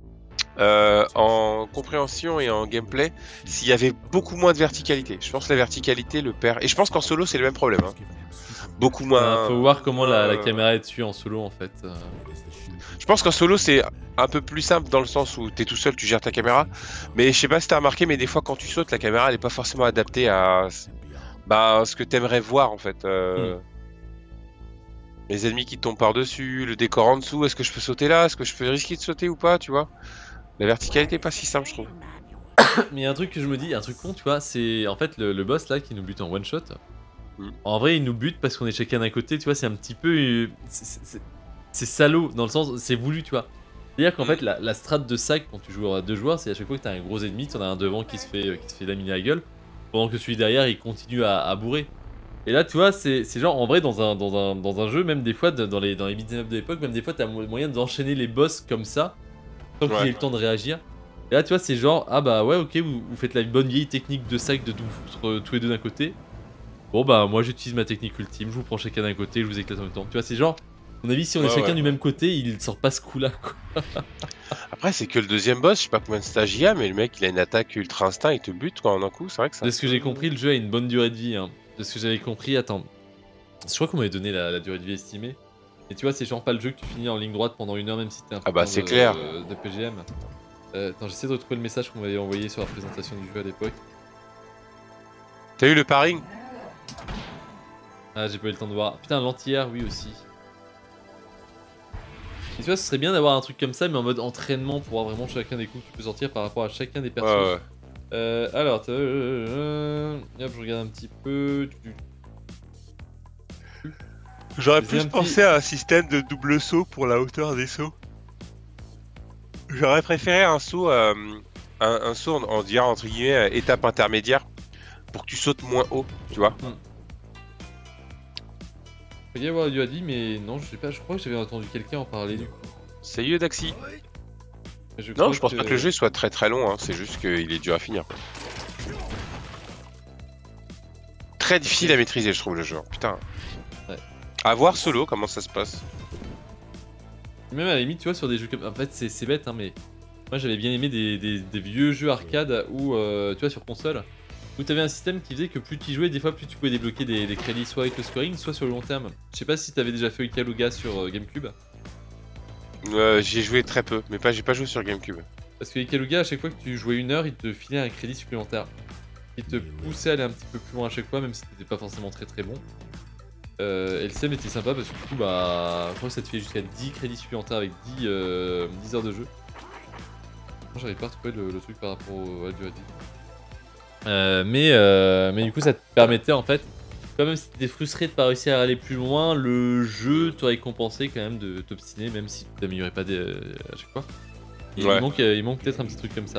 [SPEAKER 2] en compréhension et en gameplay s'il y avait beaucoup moins de verticalité. Je pense que la verticalité le perd. Et je pense qu'en solo, c'est le même problème. Hein. Beaucoup moins.
[SPEAKER 1] Faut voir comment la
[SPEAKER 2] euh,
[SPEAKER 1] caméra est dessus en solo en fait.
[SPEAKER 2] Je pense qu'en solo, c'est un peu plus simple dans le sens où t'es tout seul, tu gères ta caméra. Mais je sais pas si t'as remarqué, mais des fois, quand tu sautes, la caméra, elle est pas forcément adaptée à ce que t'aimerais voir en fait. Les ennemis qui tombent par-dessus, le décor en dessous, est-ce que je peux sauter là? Est-ce que je peux risquer de sauter ou pas, tu vois? La verticalité est pas si simple, je trouve.
[SPEAKER 1] Mais il y a un truc que je me dis, un truc con, tu vois, c'est en fait le boss là qui nous bute en one shot.
[SPEAKER 2] Mm.
[SPEAKER 1] En vrai, il nous bute parce qu'on est chacun d'un côté, tu vois, c'est un petit peu. C'est salaud, dans le sens, c'est voulu, tu vois. C'est-à-dire qu'en fait, la strat de sac quand tu joues à deux joueurs, c'est à chaque fois que t'as un gros ennemi, t'en as un devant qui se fait laminer la gueule, pendant que celui derrière il continue à bourrer. Et là, tu vois, c'est genre en vrai, dans un jeu, même des fois, dans les beat'em up de l'époque, même des fois, t'as moyen d'enchaîner les boss comme ça, sans qu'ils aient le temps de réagir. Et là, tu vois, c'est genre, ah bah ouais, ok, vous faites la bonne vieille technique de sac de vous foutre tous les deux d'un côté. Bon bah, moi j'utilise ma technique ultime, je vous prends chacun d'un côté, je vous éclate en même temps. Tu vois, c'est genre, à mon avis, si on est chacun du même côté, il sort pas ce coup-là, quoi.
[SPEAKER 2] Après, c'est que le deuxième boss, je sais pas combien de stages il y a, mais le mec, il a une attaque ultra instinct, il te bute quoi, en un coup, c'est vrai que ça.
[SPEAKER 1] De ce que j'ai compris, le jeu a une bonne durée de vie. Hein. De ce que j'avais compris, attends. Je crois qu'on m'avait donné la durée de vie estimée. Et tu vois, c'est genre pas le jeu que tu finis en ligne droite pendant une heure, même si t'es un peu
[SPEAKER 2] Ah bah, c'est clair.
[SPEAKER 1] de PGM. Attends, j'essaie de retrouver le message qu'on m'avait envoyé sur la présentation du jeu à l'époque.
[SPEAKER 2] T'as eu le paring?
[SPEAKER 1] Ah, j'ai pas eu le temps de voir. Putain, l'anti-air, oui aussi. Et tu vois, ce serait bien d'avoir un truc comme ça, mais en mode entraînement pour voir vraiment chacun des coups que tu peux sortir par rapport à chacun des persos.
[SPEAKER 2] Ouais.
[SPEAKER 1] Alors, hop, je regarde un petit peu.
[SPEAKER 2] J'aurais
[SPEAKER 1] J'ai
[SPEAKER 2] plus
[SPEAKER 1] un petit-
[SPEAKER 2] pensé à un système de double saut pour la hauteur des sauts. J'aurais préféré un saut, un saut, on dirait entre guillemets étape intermédiaire, pour que tu sautes moins haut, tu vois.
[SPEAKER 1] Faut y avoir du a dit, mais non, je sais pas. Je crois que j'avais entendu quelqu'un en parler du coup.
[SPEAKER 2] Salut Daxi.
[SPEAKER 1] Mais
[SPEAKER 2] Non,
[SPEAKER 1] crois
[SPEAKER 2] je pense pas que le jeu soit très très long, hein. C'est juste qu'il est dur à finir. Très difficile à maîtriser, je trouve, le jeu. Putain.
[SPEAKER 1] Ouais.
[SPEAKER 2] À voir solo comment ça se passe.
[SPEAKER 1] Même à la limite, tu vois, sur des jeux comme. En fait, c'est bête, hein, mais. Moi, j'avais bien aimé des vieux jeux arcade où, tu vois, sur console, où t'avais un système qui faisait que plus tu y jouais, des fois, plus tu pouvais débloquer des crédits, soit avec le scoring, soit sur le long terme. Je sais pas si t'avais déjà fait Ikaruga sur GameCube.
[SPEAKER 2] J'ai joué très peu, mais j'ai pas joué sur GameCube.
[SPEAKER 1] Parce que Ikaruga, à chaque fois que tu jouais 1 heure, il te filait un crédit supplémentaire. Il te poussait à aller un petit peu plus loin à chaque fois, même si t'étais pas forcément très très bon. Et le système était sympa parce que du coup, bah, je crois que ça te fait jusqu'à 10 crédits supplémentaires avec 10 heures de jeu. Moi, j'arrive pas à retrouver le truc par rapport à du mais du coup, ça te permettait en fait, quand même si t'étais frustré de pas réussir à aller plus loin, le jeu te récompensait quand même de t'obstiner, même si tu t'améliorais pas à chaque fois. Et
[SPEAKER 2] Ouais.
[SPEAKER 1] il manque peut-être un petit truc comme ça.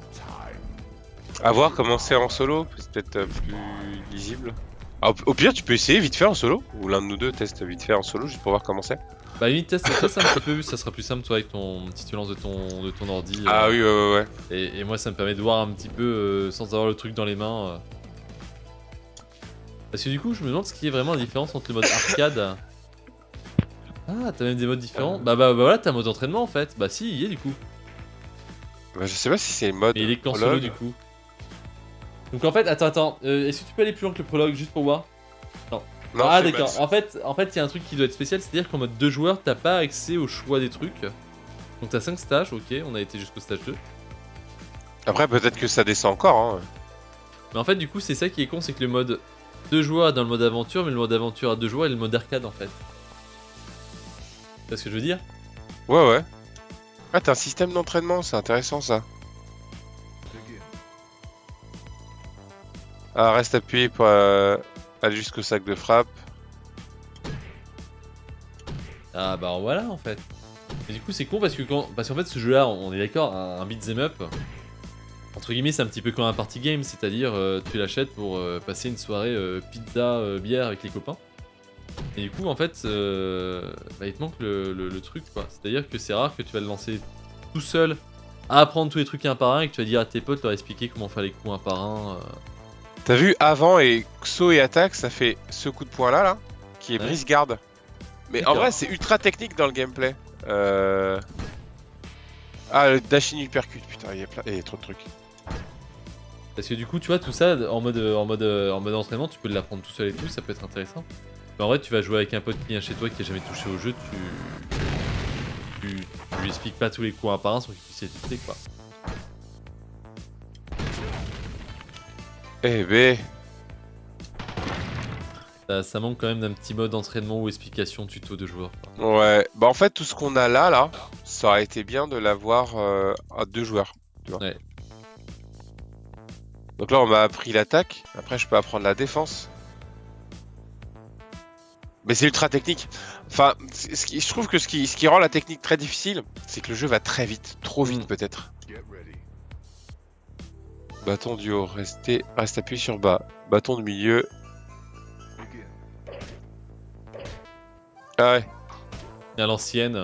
[SPEAKER 2] À voir comment c'est en solo, c'est peut-être plus lisible. Ah, au pire, tu peux essayer vite fait en solo, ou l'un de nous deux teste vite fait en solo juste pour voir comment c'est.
[SPEAKER 1] Bah limite teste un petit peu, ça sera plus simple toi avec ton si tu lances de ton ordi.
[SPEAKER 2] Ah oui, ouais.
[SPEAKER 1] Et moi ça me permet de voir un petit peu sans avoir le truc dans les mains. Parce que du coup je me demande ce qui est vraiment la différence entre le mode arcade. Ah t'as même des modes différents. Bah voilà t'as un mode entraînement en fait. Bah si il y est du coup.
[SPEAKER 2] Bah, je sais pas si c'est le mode.
[SPEAKER 1] Et il est qu'en solo
[SPEAKER 2] prologue.
[SPEAKER 1] du coup. Donc en fait attends, est-ce que tu peux aller plus loin que le prologue juste pour voir?
[SPEAKER 2] Non,
[SPEAKER 1] Ah
[SPEAKER 2] c'est
[SPEAKER 1] d'accord,
[SPEAKER 2] max.
[SPEAKER 1] en fait il y a un truc qui doit être spécial, c'est-à-dire qu'en mode 2 joueurs t'as pas accès au choix des trucs. Donc t'as 5 stages, ok, on a été jusqu'au stage 2.
[SPEAKER 2] Après, peut-être que ça descend encore. Hein.
[SPEAKER 1] Mais en fait du coup c'est ça qui est con, c'est que le mode 2 joueurs est dans le mode aventure, mais le mode aventure à 2 joueurs est le mode arcade en fait. Tu vois ce que je veux dire?
[SPEAKER 2] Ouais. Ah, t'as un système d'entraînement, c'est intéressant ça. Ah, reste appuyé pour aller jusqu'au sac de frappe.
[SPEAKER 1] Ah bah voilà en fait. Et du coup c'est con parce qu'en fait ce jeu là, on est d'accord, un beat'em up, entre guillemets c'est un petit peu comme un party game, c'est-à-dire tu l'achètes pour passer une soirée pizza, bière avec les copains. Et du coup en fait bah, il te manque le truc quoi, c'est-à-dire que c'est rare que tu vas le lancer tout seul à apprendre tous les trucs un par un et que tu vas dire à tes potes leur expliquer comment faire les coups un par un.
[SPEAKER 2] T'as vu avant et saut et attaque, ça fait ce coup de poing là, qui est
[SPEAKER 1] Ouais.
[SPEAKER 2] brise garde. Mais en
[SPEAKER 1] D'accord.
[SPEAKER 2] vrai, c'est ultra technique dans le gameplay. Ah, le dash in uppercut, putain, il y a trop de trucs.
[SPEAKER 1] Parce que du coup, tu vois, tout ça en mode entraînement, tu peux l'apprendre tout seul et tout, ça peut être intéressant. Mais en vrai, tu vas jouer avec un pote qui vient chez toi qui a jamais touché au jeu, tu lui expliques pas tous les coups un par un sans qu'il puisse les tester quoi.
[SPEAKER 2] Eh ben,
[SPEAKER 1] Ça manque quand même d'un petit mode entraînement ou explication tuto de joueur. Quoi.
[SPEAKER 2] ouais. Bah en fait, tout ce qu'on a là, ça aurait été bien de l'avoir à 2 joueurs. Tu vois.
[SPEAKER 1] Ouais.
[SPEAKER 2] Donc là, on m'a appris l'attaque. Après, je peux apprendre la défense. Mais c'est ultra technique. Enfin, je trouve que ce qui rend la technique très difficile, c'est que le jeu va très vite. Trop vite, peut-être. Bâton du haut, reste appuyé sur bas. Bâton du milieu. Ah ouais.
[SPEAKER 1] Et à l'ancienne.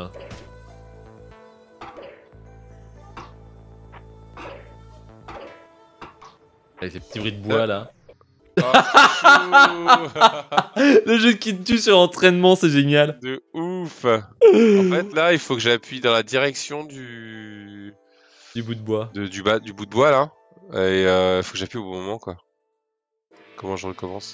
[SPEAKER 1] Avec les petits bruits de bois là. Le jeu qui te tue sur entraînement, c'est génial.
[SPEAKER 2] De ouf. En fait, là, il faut que j'appuie dans la direction du
[SPEAKER 1] Du bout de bois.
[SPEAKER 2] du bout de bois là. Et il faut que j'appuie au bon moment quoi. Comment je recommence?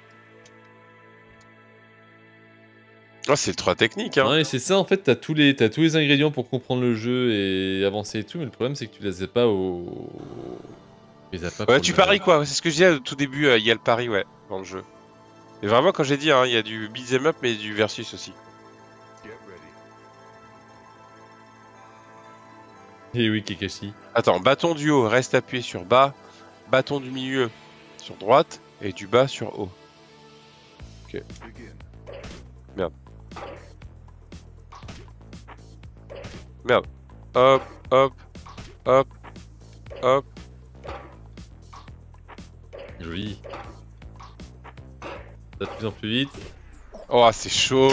[SPEAKER 2] Ah, c'est ultra technique hein.
[SPEAKER 1] Ouais, c'est ça en fait, t'as tous les ingrédients pour comprendre le jeu et avancer et tout, mais le problème c'est que tu les as pas au. Tu les as pas
[SPEAKER 2] Ouais,
[SPEAKER 1] pour
[SPEAKER 2] tu
[SPEAKER 1] le-
[SPEAKER 2] paries quoi, c'est ce que je disais au tout début, il y a le pari ouais, dans le jeu. Et vraiment, quand j'ai dit, hein, il y a du beat'em up mais du versus aussi.
[SPEAKER 1] Eh oui, Kakashi.
[SPEAKER 2] Attends, bâton du haut, reste appuyé sur bas. bâton du milieu sur droite et du bas sur haut. Ok. Merde. Merde. Hop, hop, hop, hop.
[SPEAKER 1] Joli. Ça va de plus en plus vite.
[SPEAKER 2] Oh, c'est chaud.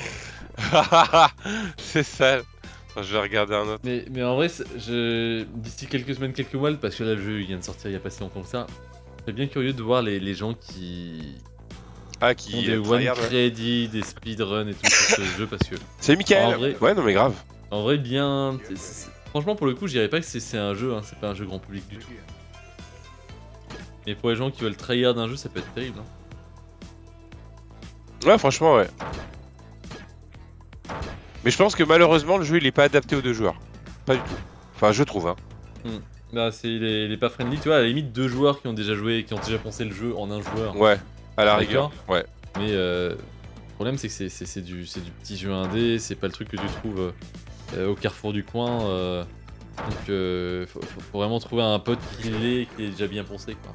[SPEAKER 2] C'est sale. Attends, je vais regarder un autre.
[SPEAKER 1] Mais en vrai, d'ici quelques semaines, quelques mois, parce que là le jeu il vient de sortir il y a pas si longtemps que ça, je serais bien curieux de voir les gens qui
[SPEAKER 2] Ah,
[SPEAKER 1] font
[SPEAKER 2] qui
[SPEAKER 1] des
[SPEAKER 2] tryhard,
[SPEAKER 1] one
[SPEAKER 2] ouais.
[SPEAKER 1] credit, des speedruns et tout sur ce jeu parce que
[SPEAKER 2] C'est Michael.
[SPEAKER 1] En vrai-
[SPEAKER 2] Ouais, non mais grave.
[SPEAKER 1] en vrai bien, franchement pour le coup je dirais pas que c'est un jeu, hein, c'est pas un jeu grand public du tout. Mais pour les gens qui veulent tryhard d'un jeu ça peut être terrible. Hein.
[SPEAKER 2] Ouais, franchement, ouais. Mais je pense que malheureusement, le jeu il est pas adapté aux deux joueurs. Pas du tout. Enfin, je trouve, hein.
[SPEAKER 1] Bah il est pas friendly, tu vois, à la limite deux joueurs qui ont déjà joué, qui ont déjà pensé le jeu en un joueur.
[SPEAKER 2] Ouais, à la
[SPEAKER 1] D'accord.
[SPEAKER 2] rigueur. Ouais.
[SPEAKER 1] Mais le problème c'est que c'est du petit jeu indé, c'est pas le truc que tu trouves au carrefour du coin. Donc faut vraiment trouver un pote qui est déjà bien pensé quoi.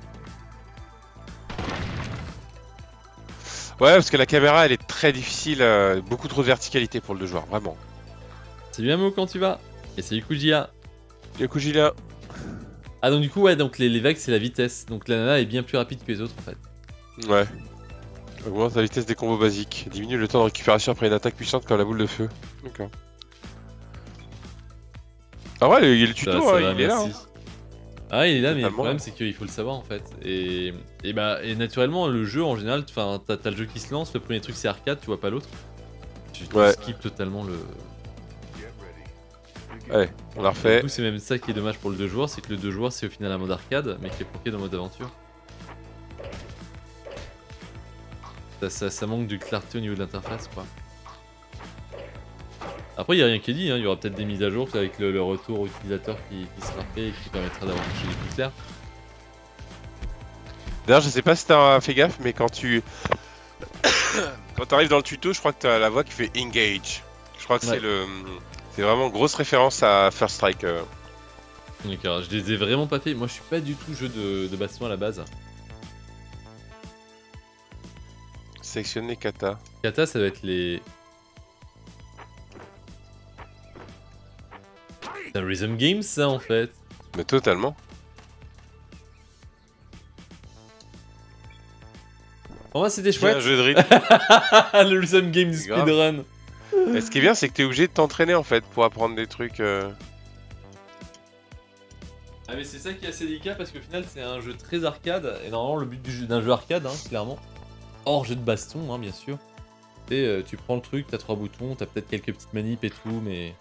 [SPEAKER 2] Ouais, parce que la caméra elle est très difficile, beaucoup trop de verticalité pour le deux joueurs, vraiment.
[SPEAKER 1] Salut Amo, quand tu vas? Et salut Kujia.
[SPEAKER 2] Du coup, Gila.
[SPEAKER 1] Ah donc du coup ouais, donc les vagues c'est la vitesse, donc la nana est bien plus rapide que les autres en fait.
[SPEAKER 2] Ouais. Augmente la vitesse des combos basiques. Diminue le temps de récupération après une attaque puissante comme la boule de feu. D'accord. Ah ouais, il y a le tuto,
[SPEAKER 1] Ça
[SPEAKER 2] hein,
[SPEAKER 1] va,
[SPEAKER 2] il est là.
[SPEAKER 1] merci. Ah il est là, mais le
[SPEAKER 2] Totalement.
[SPEAKER 1] problème c'est qu'il faut le savoir en fait. Et naturellement le jeu en général, enfin t'as le jeu qui se lance, le premier truc c'est arcade, tu vois pas l'autre. Tu
[SPEAKER 2] Ouais.
[SPEAKER 1] skips totalement le...
[SPEAKER 2] Allez, on l'a
[SPEAKER 1] Du
[SPEAKER 2] refait.
[SPEAKER 1] coup, c'est même ça qui est dommage pour le 2 joueurs, c'est que le 2 joueurs c'est au final un mode arcade, mais qui est bloqué dans le mode aventure. Ça manque de clarté au niveau de l'interface, quoi. Après, il n'y a rien qui est dit, hein. Il y aura peut-être des mises à jour avec le retour utilisateur qui sera fait et qui permettra d'avoir quelque chose de plus clair.
[SPEAKER 2] D'ailleurs, je sais pas si t'as fait gaffe, mais quand tu. Quand t'arrives dans le tuto, je crois que t'as la voix qui fait engage. Je crois que
[SPEAKER 1] Ouais.
[SPEAKER 2] c'est le. C'est vraiment grosse référence à First Strike.
[SPEAKER 1] D'accord, je les ai vraiment pas fait. Moi, je suis pas du tout jeu de baston à la base.
[SPEAKER 2] Sélectionner kata.
[SPEAKER 1] Kata, ça doit être les. C'est un Rhythm Games, ça en fait.
[SPEAKER 2] Mais totalement.
[SPEAKER 1] En vrai, c'était
[SPEAKER 2] C'est un
[SPEAKER 1] chouette.
[SPEAKER 2] jeu de rythme.
[SPEAKER 1] Le Rhythm Game du
[SPEAKER 2] C'est grave.
[SPEAKER 1] speedrun.
[SPEAKER 2] Et ce qui est bien, c'est que t'es obligé de t'entraîner en fait pour apprendre des trucs.
[SPEAKER 1] Ah mais c'est ça qui est assez délicat parce qu'au final c'est un jeu très arcade et normalement le but d'un jeu arcade clairement, hors jeu de baston bien sûr, et tu prends le truc, t'as 3 boutons, t'as peut-être quelques petites manips et tout mais...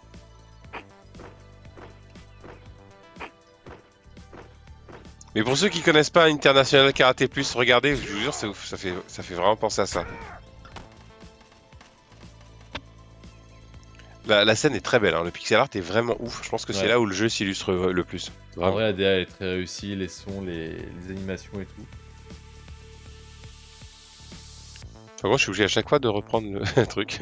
[SPEAKER 2] Mais pour ceux qui connaissent pas International Karaté Plus, regardez, je vous jure, c'est ouf, ça fait vraiment penser à ça. La scène est très belle, hein. Le pixel art est vraiment ouf, je pense que c'est
[SPEAKER 1] Ouais.
[SPEAKER 2] là où le jeu s'illustre le plus.
[SPEAKER 1] En
[SPEAKER 2] Vraiment.
[SPEAKER 1] vrai la DA est très réussie, les sons, les animations et tout.
[SPEAKER 2] Enfin, moi je suis obligé à chaque fois de reprendre le truc.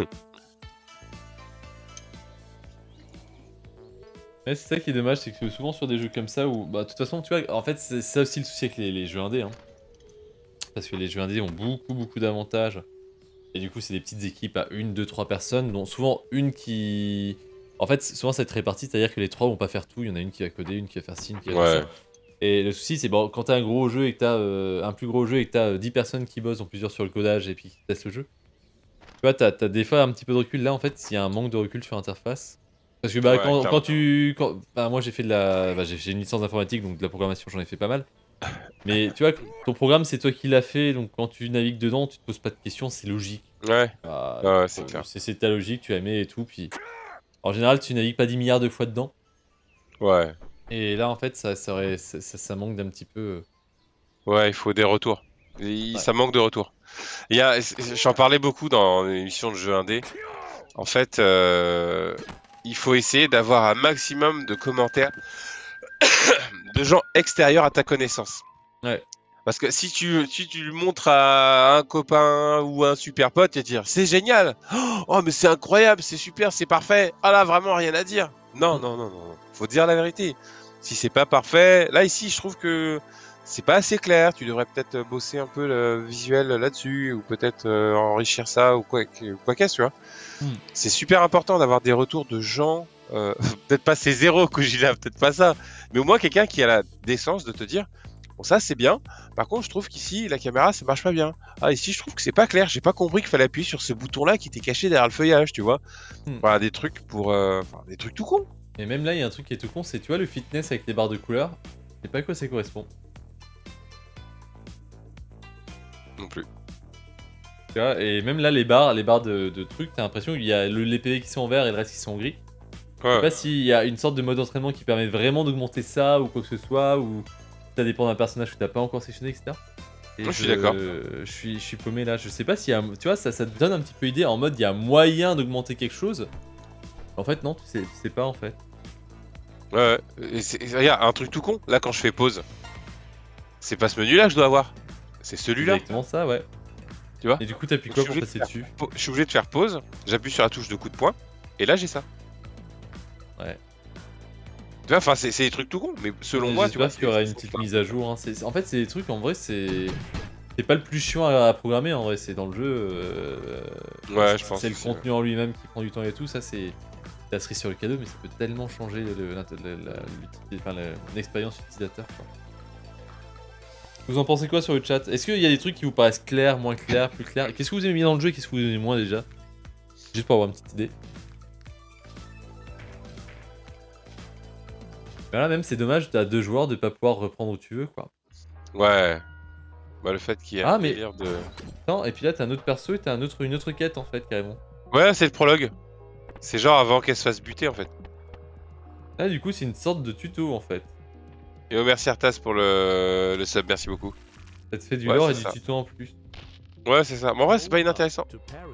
[SPEAKER 1] Ouais, c'est ça qui est dommage, c'est que souvent sur des jeux comme ça où, bah de toute façon tu vois, en fait c'est ça aussi le souci avec les jeux indés, hein. Parce que les jeux indés ont beaucoup d'avantages. Et du coup, c'est des petites équipes à 1, 2, 3 personnes, dont souvent une qui... En fait, souvent ça va être réparti, c'est-à-dire que les 3 vont pas faire tout, il y en a une qui va coder, une qui va faire ci, une qui va faire ça. Et le souci, c'est bon, quand t'as un gros jeu et que t'as un plus gros jeu et que t'as 10 personnes qui bossent, en plusieurs sur le codage et puis qui testent le jeu, tu vois, t'as des fois un petit peu de recul. Là, en fait, il y a un manque de recul sur l'interface. Parce que bah,
[SPEAKER 2] Ouais,
[SPEAKER 1] quand
[SPEAKER 2] clairement.
[SPEAKER 1] bah, moi j'ai fait de la... Bah, j'ai une licence d'informatique, donc de la programmation, j'en ai fait pas mal. Mais tu vois, ton programme, c'est toi qui l'as fait, donc quand tu navigues dedans, tu te poses pas de questions, c'est logique.
[SPEAKER 2] Ouais,
[SPEAKER 1] Bah,
[SPEAKER 2] ouais, c'est clair.
[SPEAKER 1] c'est ta logique, tu la mets et tout, puis... En général, tu navigues pas 10 milliards de fois dedans.
[SPEAKER 2] Ouais.
[SPEAKER 1] Et là, en fait, ça manque d'un petit peu...
[SPEAKER 2] Ouais, il faut des retours. Ça manque de retours. J'en parlais beaucoup dans l'émission de jeux indé. En fait, il faut essayer d'avoir un maximum de commentaires de gens extérieurs à ta connaissance.
[SPEAKER 1] Ouais.
[SPEAKER 2] Parce que si tu le montres à un copain ou un super pote, il va te dire c'est génial, oh mais c'est incroyable, c'est super, c'est parfait, ah là vraiment rien à dire. Non, faut dire la vérité. Si c'est pas parfait, là ici je trouve que c'est pas assez clair. Tu devrais peut-être bosser un peu le visuel là-dessus, ou peut-être enrichir ça, ou quoi qu'est-ce, tu vois. C'est super important d'avoir des retours de gens, peut-être pas ces zéros que j'ai là, peut-être pas ça, mais au moins quelqu'un qui a la décence de te dire, bon ça c'est bien, par contre je trouve qu'ici la caméra ça marche pas bien. Ah ici je trouve que c'est pas clair, j'ai pas compris qu'il fallait appuyer sur ce bouton-là qui était caché derrière le feuillage, tu vois. Voilà, des trucs pour, des trucs tout con.
[SPEAKER 1] Et même là, il y a un truc qui est tout con, c'est tu vois le fitness avec les barres de couleurs. Je sais pas à quoi ça correspond.
[SPEAKER 2] Non plus.
[SPEAKER 1] Tu vois, et même là, les barres de trucs, t'as l'impression qu'il y a les PV qui sont en vert et le reste qui sont en gris. Je sais
[SPEAKER 2] Ouais.
[SPEAKER 1] pas s'il y a une sorte de mode d'entraînement qui permet vraiment d'augmenter ça ou quoi que ce soit, ou ça dépend d'un personnage que t'as pas encore sélectionné, etc. Et
[SPEAKER 2] Je suis d'accord.
[SPEAKER 1] Je suis paumé là. Je sais pas s'il y a. Tu vois, ça te donne un petit peu idée en mode il y a moyen d'augmenter quelque chose. En fait, non, tu sais pas en fait.
[SPEAKER 2] Ouais. Et regarde, un truc tout con. Là, quand je fais pause, c'est pas ce menu-là que je dois avoir. C'est
[SPEAKER 1] C'est
[SPEAKER 2] celui-là.
[SPEAKER 1] exactement ça, ouais.
[SPEAKER 2] Tu vois.
[SPEAKER 1] Et du coup, t'appuies
[SPEAKER 2] Donc,
[SPEAKER 1] quoi
[SPEAKER 2] je
[SPEAKER 1] pour
[SPEAKER 2] suis
[SPEAKER 1] passer dessus?
[SPEAKER 2] Je suis obligé de faire pause. J'appuie sur la touche de coup de poing. Et là, j'ai ça.
[SPEAKER 1] Ouais.
[SPEAKER 2] Tu vois, enfin, c'est des trucs tout con. Mais selon moi, tu vois.
[SPEAKER 1] J'espère qu'il y aura une petite mise à jour. Hein. En fait, c'est des trucs, en vrai, c'est pas le plus chiant à programmer, en vrai. C'est dans le jeu.
[SPEAKER 2] Ouais, je pense.
[SPEAKER 1] C'est le
[SPEAKER 2] que
[SPEAKER 1] contenu en lui-même qui prend du temps et tout. Ça, c'est la cerise sur le cadeau, mais ça peut tellement changer l'expérience utilisateur. Quoi. Vous en pensez quoi sur le chat? Est-ce qu'il y a des trucs qui vous paraissent clairs, moins clairs, plus clairs? Qu'est-ce que vous aimez bien dans le jeu et qu'est-ce que vous aimez moins déjà? Juste pour avoir une petite idée. Voilà, même c'est dommage, t'as 2 joueurs de pas pouvoir reprendre où tu veux, quoi.
[SPEAKER 2] Ouais. Bah, le fait qu'il y ait
[SPEAKER 1] Ah,
[SPEAKER 2] un
[SPEAKER 1] mais-
[SPEAKER 2] délire de.
[SPEAKER 1] Non, et puis là, t'as un autre perso et t'as une autre quête en fait, carrément.
[SPEAKER 2] Ouais, c'est le prologue. C'est genre avant qu'elle se fasse buter en fait.
[SPEAKER 1] Là, du coup, c'est une sorte de tuto en fait.
[SPEAKER 2] Et oh, merci Arthas pour le sub, merci beaucoup.
[SPEAKER 1] Ça te fait du
[SPEAKER 2] Ouais,
[SPEAKER 1] lore et
[SPEAKER 2] c'est
[SPEAKER 1] du
[SPEAKER 2] ça.
[SPEAKER 1] tuto en plus.
[SPEAKER 2] Ouais, c'est ça. Mais en vrai, c'est pas inintéressant.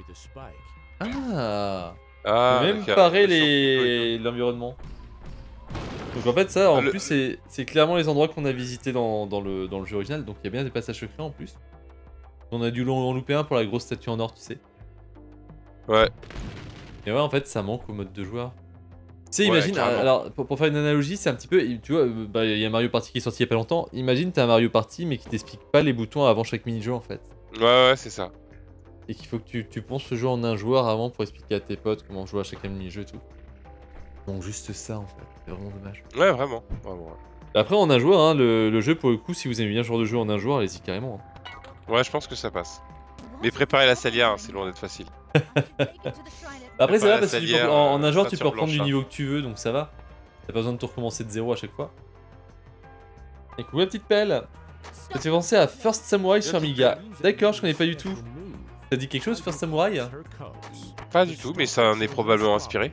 [SPEAKER 1] Ah,
[SPEAKER 2] Ah,
[SPEAKER 1] même
[SPEAKER 2] d'accord.
[SPEAKER 1] parer l'environnement. Donc en fait, ça, en
[SPEAKER 2] Le-
[SPEAKER 1] plus, c'est clairement les endroits qu'on a visités dans le jeu original. Donc il y a bien des passages secrets en plus. On a dû en louper un pour la grosse statue en or, tu sais.
[SPEAKER 2] Ouais.
[SPEAKER 1] Et ouais, en fait, ça manque au mode de joueur. Tu sais,
[SPEAKER 2] Ouais,
[SPEAKER 1] imagine,
[SPEAKER 2] carrément.
[SPEAKER 1] alors pour faire une analogie, c'est un petit peu, tu vois, bah, il y a Mario Party qui est sorti il y a pas longtemps. Imagine, t'as un Mario Party, mais qui t'explique pas les boutons avant chaque mini-jeu en fait.
[SPEAKER 2] Ouais, c'est ça.
[SPEAKER 1] Et qu'il faut que tu ponces ce jeu en un joueur avant pour expliquer à tes potes comment jouer à chaque mini-jeu et tout. Donc juste ça en fait, c'est vraiment dommage.
[SPEAKER 2] Ouais, vraiment. Vraiment, ouais.
[SPEAKER 1] Après en un joueur, hein, le jeu pour le coup, si vous aimez bien ce genre de jeu en un joueur, allez-y carrément. Hein.
[SPEAKER 2] Ouais, je pense que ça passe. Mais préparez la salière, hein, c'est loin d'être facile.
[SPEAKER 1] Après ça
[SPEAKER 2] pas
[SPEAKER 1] va
[SPEAKER 2] la
[SPEAKER 1] parce que
[SPEAKER 2] salière,
[SPEAKER 1] en un joueur tu peux
[SPEAKER 2] ceinture
[SPEAKER 1] reprendre
[SPEAKER 2] blanche,
[SPEAKER 1] du
[SPEAKER 2] hein.
[SPEAKER 1] niveau que tu veux, donc ça va. T'as pas besoin de tout recommencer de zéro à chaque fois. Et coucou la petite pelle. Ça te fait penser à First Samurai sur Amiga. D'accord, je connais pas du tout. T'as dit quelque chose First Samurai?
[SPEAKER 2] Pas du tout, mais ça en est probablement inspiré.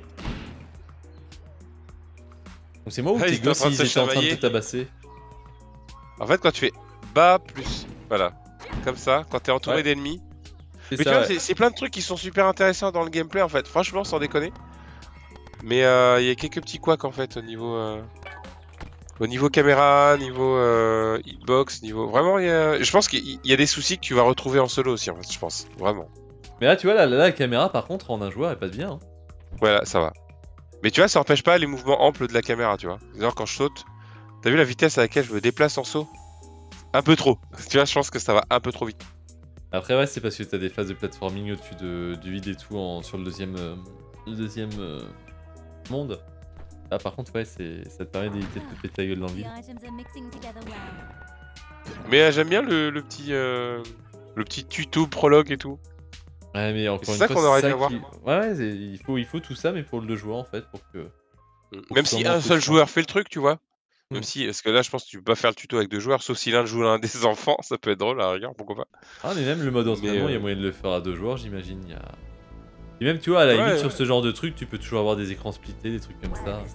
[SPEAKER 1] Donc c'est moi ou
[SPEAKER 2] Ah,
[SPEAKER 1] tes
[SPEAKER 2] ils étaient en
[SPEAKER 1] gosses
[SPEAKER 2] train de
[SPEAKER 1] ils
[SPEAKER 2] se
[SPEAKER 1] étaient en train de te
[SPEAKER 2] chamailler.
[SPEAKER 1] tabasser?
[SPEAKER 2] En fait, quand tu fais bas plus, voilà, comme ça, quand t'es entouré
[SPEAKER 1] Ouais.
[SPEAKER 2] d'ennemis.
[SPEAKER 1] C'est
[SPEAKER 2] Mais tu
[SPEAKER 1] ça,
[SPEAKER 2] vois,
[SPEAKER 1] ouais.
[SPEAKER 2] c'est plein de trucs qui sont super intéressants dans le gameplay en fait, franchement, sans déconner. Mais il y a quelques petits couacs en fait au niveau caméra, niveau hitbox, niveau. Vraiment, je pense qu'il y a des soucis que tu vas retrouver en solo aussi en fait, je pense, vraiment.
[SPEAKER 1] Mais là tu vois, la caméra par contre en un joueur elle passe bien. Hein.
[SPEAKER 2] Voilà, ça va. Mais tu vois, ça empêche pas les mouvements amples de la caméra, tu vois. Genre quand je saute, t'as vu la vitesse à laquelle je me déplace en saut? Un peu trop. Tu vois, je pense que ça va un peu trop vite.
[SPEAKER 1] Après ouais c'est parce que t'as des phases de platforming au-dessus du vide et tout sur le deuxième monde. Là par contre ouais ça te permet d'éviter de te péter la gueule dans le vide.
[SPEAKER 2] Mais j'aime bien le petit tuto prologue et tout.
[SPEAKER 1] Ouais mais encore
[SPEAKER 2] c'est
[SPEAKER 1] une
[SPEAKER 2] ça
[SPEAKER 1] fois
[SPEAKER 2] qu'on
[SPEAKER 1] c'est
[SPEAKER 2] aurait
[SPEAKER 1] ça
[SPEAKER 2] dû avoir.
[SPEAKER 1] Ouais il faut tout ça mais pour le 2 joueurs en fait pour que...
[SPEAKER 2] Même si
[SPEAKER 1] sûrement
[SPEAKER 2] un
[SPEAKER 1] tout
[SPEAKER 2] seul
[SPEAKER 1] ça.
[SPEAKER 2] joueur fait le truc, tu vois.
[SPEAKER 1] Mm.
[SPEAKER 2] Même si, parce que là, je pense que tu peux pas faire le tuto avec 2 joueurs, sauf si l'un joue l'un des enfants, ça peut être drôle à la rigueur, pourquoi pas.
[SPEAKER 1] Ah mais même le mode entraînement, il y a
[SPEAKER 2] euh,
[SPEAKER 1] moyen de le faire à 2 joueurs j'imagine. Il y a... Et même tu vois à la limite
[SPEAKER 2] Ouais,
[SPEAKER 1] sur
[SPEAKER 2] ouais.
[SPEAKER 1] ce genre de truc tu peux toujours avoir des écrans splittés, des trucs comme ça.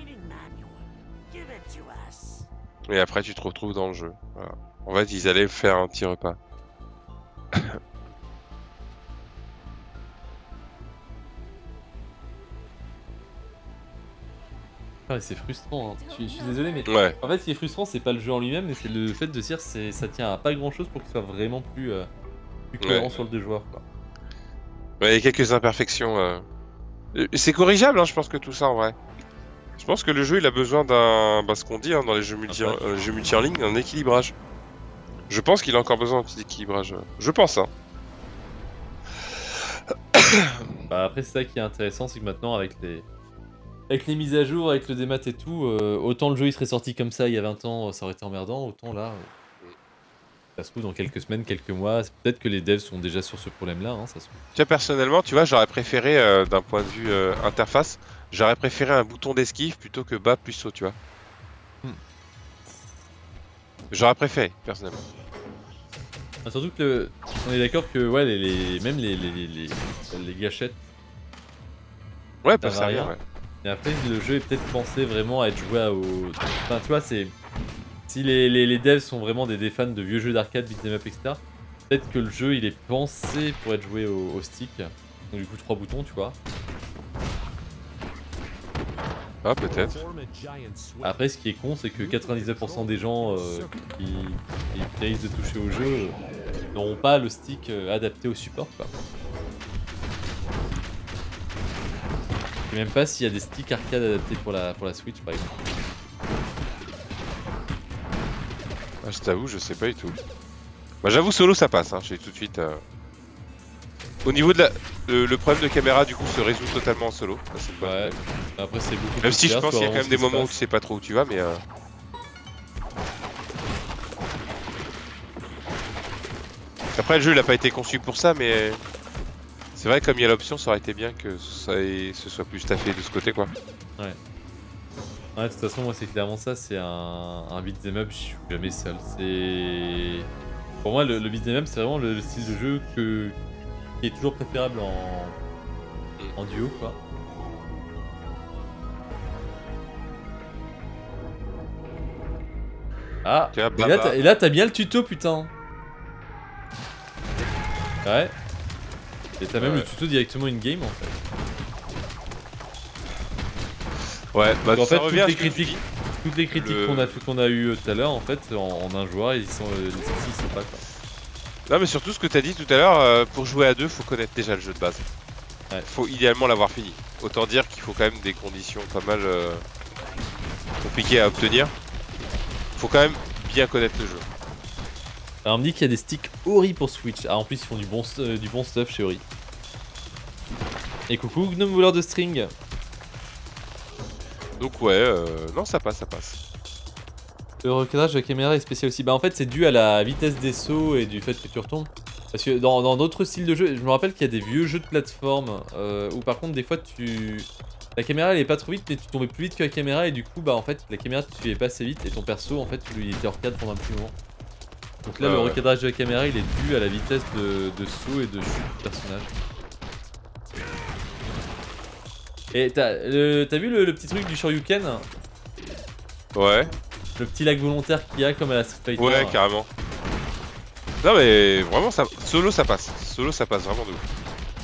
[SPEAKER 2] Et après, tu te retrouves dans le jeu. Voilà. En fait, ils allaient faire un petit repas.
[SPEAKER 1] Ah, c'est frustrant, hein. Je suis désolé mais...
[SPEAKER 2] Ouais,
[SPEAKER 1] En fait ce qui est frustrant c'est pas le jeu en lui-même mais c'est le fait de dire ça tient à pas grand chose pour qu'il soit vraiment plus cohérent
[SPEAKER 2] Ouais.
[SPEAKER 1] sur le 2 joueurs quoi.
[SPEAKER 2] Ouais, il y a quelques imperfections. C'est corrigeable, hein, je pense que tout ça en vrai. Je pense que le jeu il a besoin d'un, ce qu'on dit hein, dans les jeux multi en ligne, d'un équilibrage. Je pense qu'il a encore besoin d'un petit équilibrage. Je pense, hein.
[SPEAKER 1] Bah après c'est ça qui est intéressant, c'est que maintenant avec les mises à jour, avec le démat et tout, autant le jeu il serait sorti comme ça il y a 20 ans, ça aurait été emmerdant, autant là, ça se trouve dans quelques semaines, quelques mois, peut-être que les devs sont déjà sur ce problème-là, hein, ça se trouve.
[SPEAKER 2] Tu vois, personnellement, tu vois, j'aurais préféré, d'un point de vue interface, j'aurais préféré un bouton d'esquive plutôt que bas plus saut, tu vois. J'aurais préféré, personnellement.
[SPEAKER 1] Ah, surtout que on est d'accord que ouais, même les gâchettes,
[SPEAKER 2] Ouais,
[SPEAKER 1] ça
[SPEAKER 2] peuvent
[SPEAKER 1] va
[SPEAKER 2] servir,
[SPEAKER 1] rien.
[SPEAKER 2] ouais.
[SPEAKER 1] Et après le jeu est peut-être pensé vraiment à être joué au... Enfin tu vois, c'est... Si les devs sont vraiment des fans de vieux jeux d'arcade, beat'em up, etc., peut-être que le jeu il est pensé pour être joué au stick. Donc du coup 3 boutons, tu vois.
[SPEAKER 2] Ah, peut-être.
[SPEAKER 1] Après ce qui est con, c'est que 99% des gens qui risquent de toucher au jeu n'auront pas le stick adapté au support, quoi. Je sais même pas s'il y a des sticks arcade adaptés pour la Switch par exemple.
[SPEAKER 2] Ah, je t'avoue, je sais pas du tout. Bah, j'avoue, solo ça passe, hein, je dis tout de suite. Au niveau de le problème de caméra, du coup, se résout totalement en solo. Ça, c'est une bonne
[SPEAKER 1] Ouais.
[SPEAKER 2] nouvelle.
[SPEAKER 1] Après c'est beaucoup
[SPEAKER 2] Même
[SPEAKER 1] plus
[SPEAKER 2] si je
[SPEAKER 1] clair,
[SPEAKER 2] pense
[SPEAKER 1] tu
[SPEAKER 2] qu'il y a
[SPEAKER 1] vois
[SPEAKER 2] quand même
[SPEAKER 1] vraiment
[SPEAKER 2] des
[SPEAKER 1] ce qui se
[SPEAKER 2] moments où tu
[SPEAKER 1] passe.
[SPEAKER 2] sais pas trop où tu vas, mais. Après, le jeu il a pas été conçu pour ça, mais. C'est vrai, comme il y a l'option, ça aurait été bien que ce soit plus staffé de ce côté, quoi.
[SPEAKER 1] Ouais. Ouais, de toute façon, moi, c'est clairement ça. C'est un beat'em up, je suis jamais seul. C'est. Pour moi, le beat'em up, c'est vraiment le style de jeu qui est toujours préférable en duo, quoi. Ah,
[SPEAKER 2] Tu vois,
[SPEAKER 1] et là,
[SPEAKER 2] Baba.
[SPEAKER 1] et là, t'as bien le tuto, putain. Ouais. Et t'as même
[SPEAKER 2] Ouais.
[SPEAKER 1] le tuto directement in-game, en fait.
[SPEAKER 2] Ouais, bah
[SPEAKER 1] Donc, en
[SPEAKER 2] ça
[SPEAKER 1] fait,
[SPEAKER 2] revient à ce que tu
[SPEAKER 1] toutes les critiques
[SPEAKER 2] Le-
[SPEAKER 1] qu'on a eues tout à l'heure, en fait, en un joueur, les soucis, ils sont pas, quoi.
[SPEAKER 2] Non, mais surtout ce que t'as dit tout à l'heure, pour jouer à deux, faut connaître déjà le jeu de base.
[SPEAKER 1] Ouais.
[SPEAKER 2] Faut idéalement l'avoir fini. Autant dire qu'il faut quand même des conditions pas mal compliquées à obtenir. Faut quand même bien connaître le jeu.
[SPEAKER 1] Alors on me dit qu'il y a des sticks Ori pour Switch. Ah en plus ils font du bon stuff chez Ori. Et coucou Gnome voleur de string.
[SPEAKER 2] Donc ouais, non ça passe, ça passe.
[SPEAKER 1] Le recadrage de la caméra est spécial aussi. Bah en fait c'est dû à la vitesse des sauts et du fait que tu retombes. Parce que dans d'autres styles de jeu, je me rappelle qu'il y a des vieux jeux de plateforme où par contre des fois la caméra elle est pas trop vite mais tu tombais plus vite que la caméra et du coup bah en fait la caméra tu suivais pas assez vite et ton perso en fait il était hors cadre pendant un petit moment. Donc là le
[SPEAKER 2] Ouais.
[SPEAKER 1] recadrage de la caméra il est dû à la vitesse de saut et de chute du personnage. Et t'as vu le petit truc du Shoryuken?
[SPEAKER 2] Ouais,
[SPEAKER 1] Le petit lag volontaire qu'il y a comme à la Street Fighter.
[SPEAKER 2] ouais, carrément. Non mais vraiment, solo ça passe. Solo ça passe vraiment de ouf.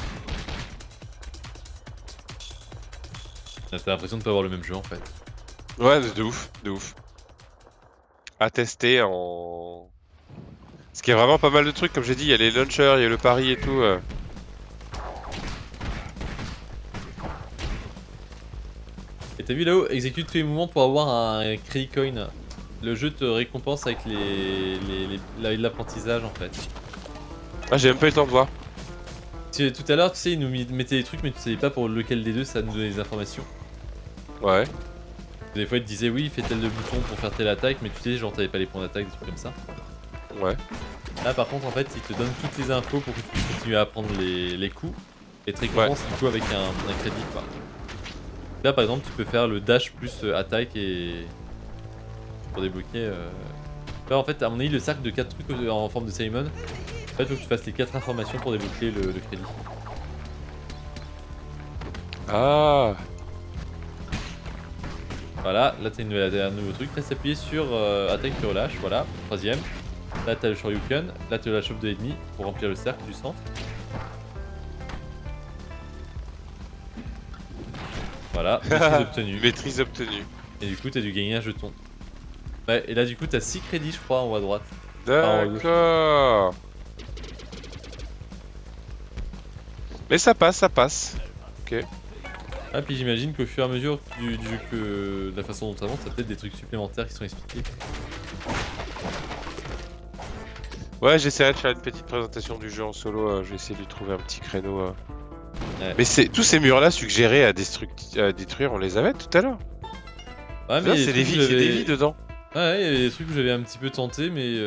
[SPEAKER 1] T'as l'impression de pas avoir le même jeu en fait.
[SPEAKER 2] Ouais, de ouf, de ouf. À tester en... Parce qu'il y a vraiment pas mal de trucs, comme j'ai dit, il y a les launchers, il y a le pari et tout.
[SPEAKER 1] Et t'as vu là-haut, exécute tous les mouvements pour avoir un crédit coin. Le jeu te récompense avec l'apprentissage en fait.
[SPEAKER 2] Ah, j'ai même pas eu le temps de voir.
[SPEAKER 1] Tout à l'heure, tu sais, il nous mettait des trucs, mais tu savais pas pour lequel des deux ça nous donnait des informations.
[SPEAKER 2] Ouais.
[SPEAKER 1] Des fois, il te disait oui, fais tel de bouton pour faire telle attaque, mais tu sais, genre t'avais pas les points d'attaque, des trucs comme ça.
[SPEAKER 2] Ouais.
[SPEAKER 1] Là, par contre, en fait, il te donne toutes les infos pour que tu puisses continuer à apprendre les coups et te récompense du coup avec un crédit quoi. Là, par exemple, tu peux faire le dash plus attaque et pour débloquer. Là, en fait, à mon avis, le cercle de 4 trucs en forme de Simon. En fait, il faut que tu fasses les 4 informations pour débloquer le crédit.
[SPEAKER 2] Ah.
[SPEAKER 1] Voilà, là t'as un nouveau truc, reste appuyé sur attaque puis relâche, voilà, troisième. Là t'as le Shoryuken, là tu la chauffes de l'ennemi pour remplir le cercle du centre. Voilà, maîtrise obtenue.
[SPEAKER 2] Maîtrise obtenue.
[SPEAKER 1] Et du coup t'as dû gagner un jeton. Ouais, et là du coup t'as 6 crédits je crois en haut à droite. en haut à gauche.
[SPEAKER 2] D'accord. Mais ça passe, ça passe. Ok.
[SPEAKER 1] Ah puis j'imagine qu'au fur et à mesure du jeu que de la façon dont tu avances, t'as peut-être des trucs supplémentaires qui sont expliqués.
[SPEAKER 2] Ouais, j'essaierai de faire une petite présentation du jeu en solo. Je vais essayer de lui trouver un petit créneau.
[SPEAKER 1] Ouais.
[SPEAKER 2] Mais tous ces murs-là suggérés à détruire, on les avait tout à l'heure.
[SPEAKER 1] Ouais,
[SPEAKER 2] Là, c'est des vies, il y a des vies dedans.
[SPEAKER 1] Ouais, il y avait des trucs que j'avais un petit peu tenté, mais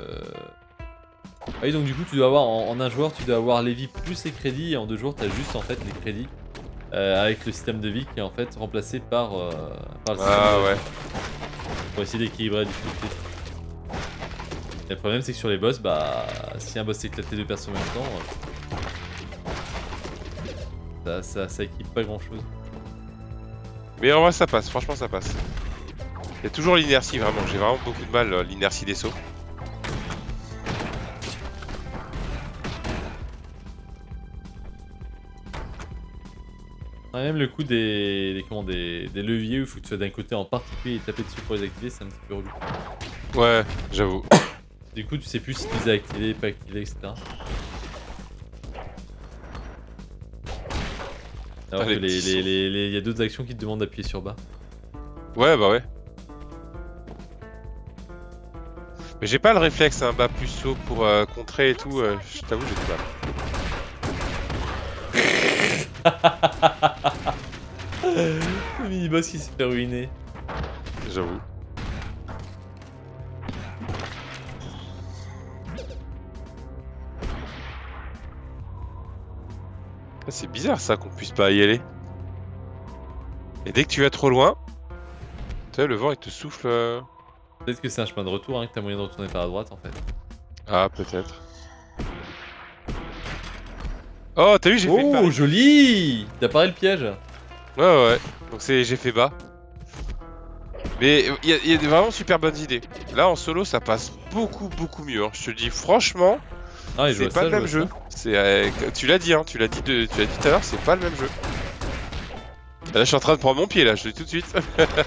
[SPEAKER 1] oui, donc du coup, tu dois avoir en un joueur, tu dois avoir les vies plus les crédits, et en 2 joueurs, t'as juste en fait les crédits avec le système de vie qui est en fait remplacé par le système
[SPEAKER 2] Ah
[SPEAKER 1] de
[SPEAKER 2] ouais.
[SPEAKER 1] pour essayer d'équilibrer la difficulté. Et le problème, c'est que sur les boss, bah, si un boss éclate les 2 persos en même temps, ça équipe pas grand chose.
[SPEAKER 2] Mais en vrai, ça passe, franchement, ça passe. Il y a toujours l'inertie, vraiment. J'ai vraiment beaucoup de mal, l'inertie des sauts.
[SPEAKER 1] Ouais, même le coup des leviers où il faut que tu sois d'un côté en particulier et taper dessus pour les activer, c'est un petit peu relou.
[SPEAKER 2] Ouais, j'avoue.
[SPEAKER 1] Du coup, tu sais plus si tu les as activés, pas activés, etc. Alors que
[SPEAKER 2] les petits sauts.
[SPEAKER 1] il y a d'autres actions qui te demandent d'appuyer sur bas.
[SPEAKER 2] Ouais, bah ouais. Mais j'ai pas le réflexe, un bas plus saut pour contrer et tout. Je t'avoue, j'ai du mal.
[SPEAKER 1] Le mini-boss qui s'est fait ruiner.
[SPEAKER 2] J'avoue. Ah, c'est bizarre ça qu'on puisse pas y aller. Et dès que tu vas trop loin, tu sais, le vent il te souffle.
[SPEAKER 1] Peut-être que c'est un chemin de retour, hein, que t'as moyen de retourner par la droite en fait.
[SPEAKER 2] Ah, peut-être. Oh, t'as vu, j'ai fait une
[SPEAKER 1] Oh,
[SPEAKER 2] barre.
[SPEAKER 1] joli! T'as paré le piège.
[SPEAKER 2] Ouais. Donc j'ai fait bas. Mais il y a des vraiment super bonnes idées. Là en solo ça passe beaucoup mieux. Hein. Je te le dis franchement,
[SPEAKER 1] Ah, je
[SPEAKER 2] c'est
[SPEAKER 1] vois
[SPEAKER 2] pas
[SPEAKER 1] ça,
[SPEAKER 2] le même
[SPEAKER 1] je vois
[SPEAKER 2] jeu. C'est tu l'as dit, hein, tu l'as dit tout à l'heure, c'est pas le même jeu. Là je suis en train de prendre mon pied là, je le dis tout de suite.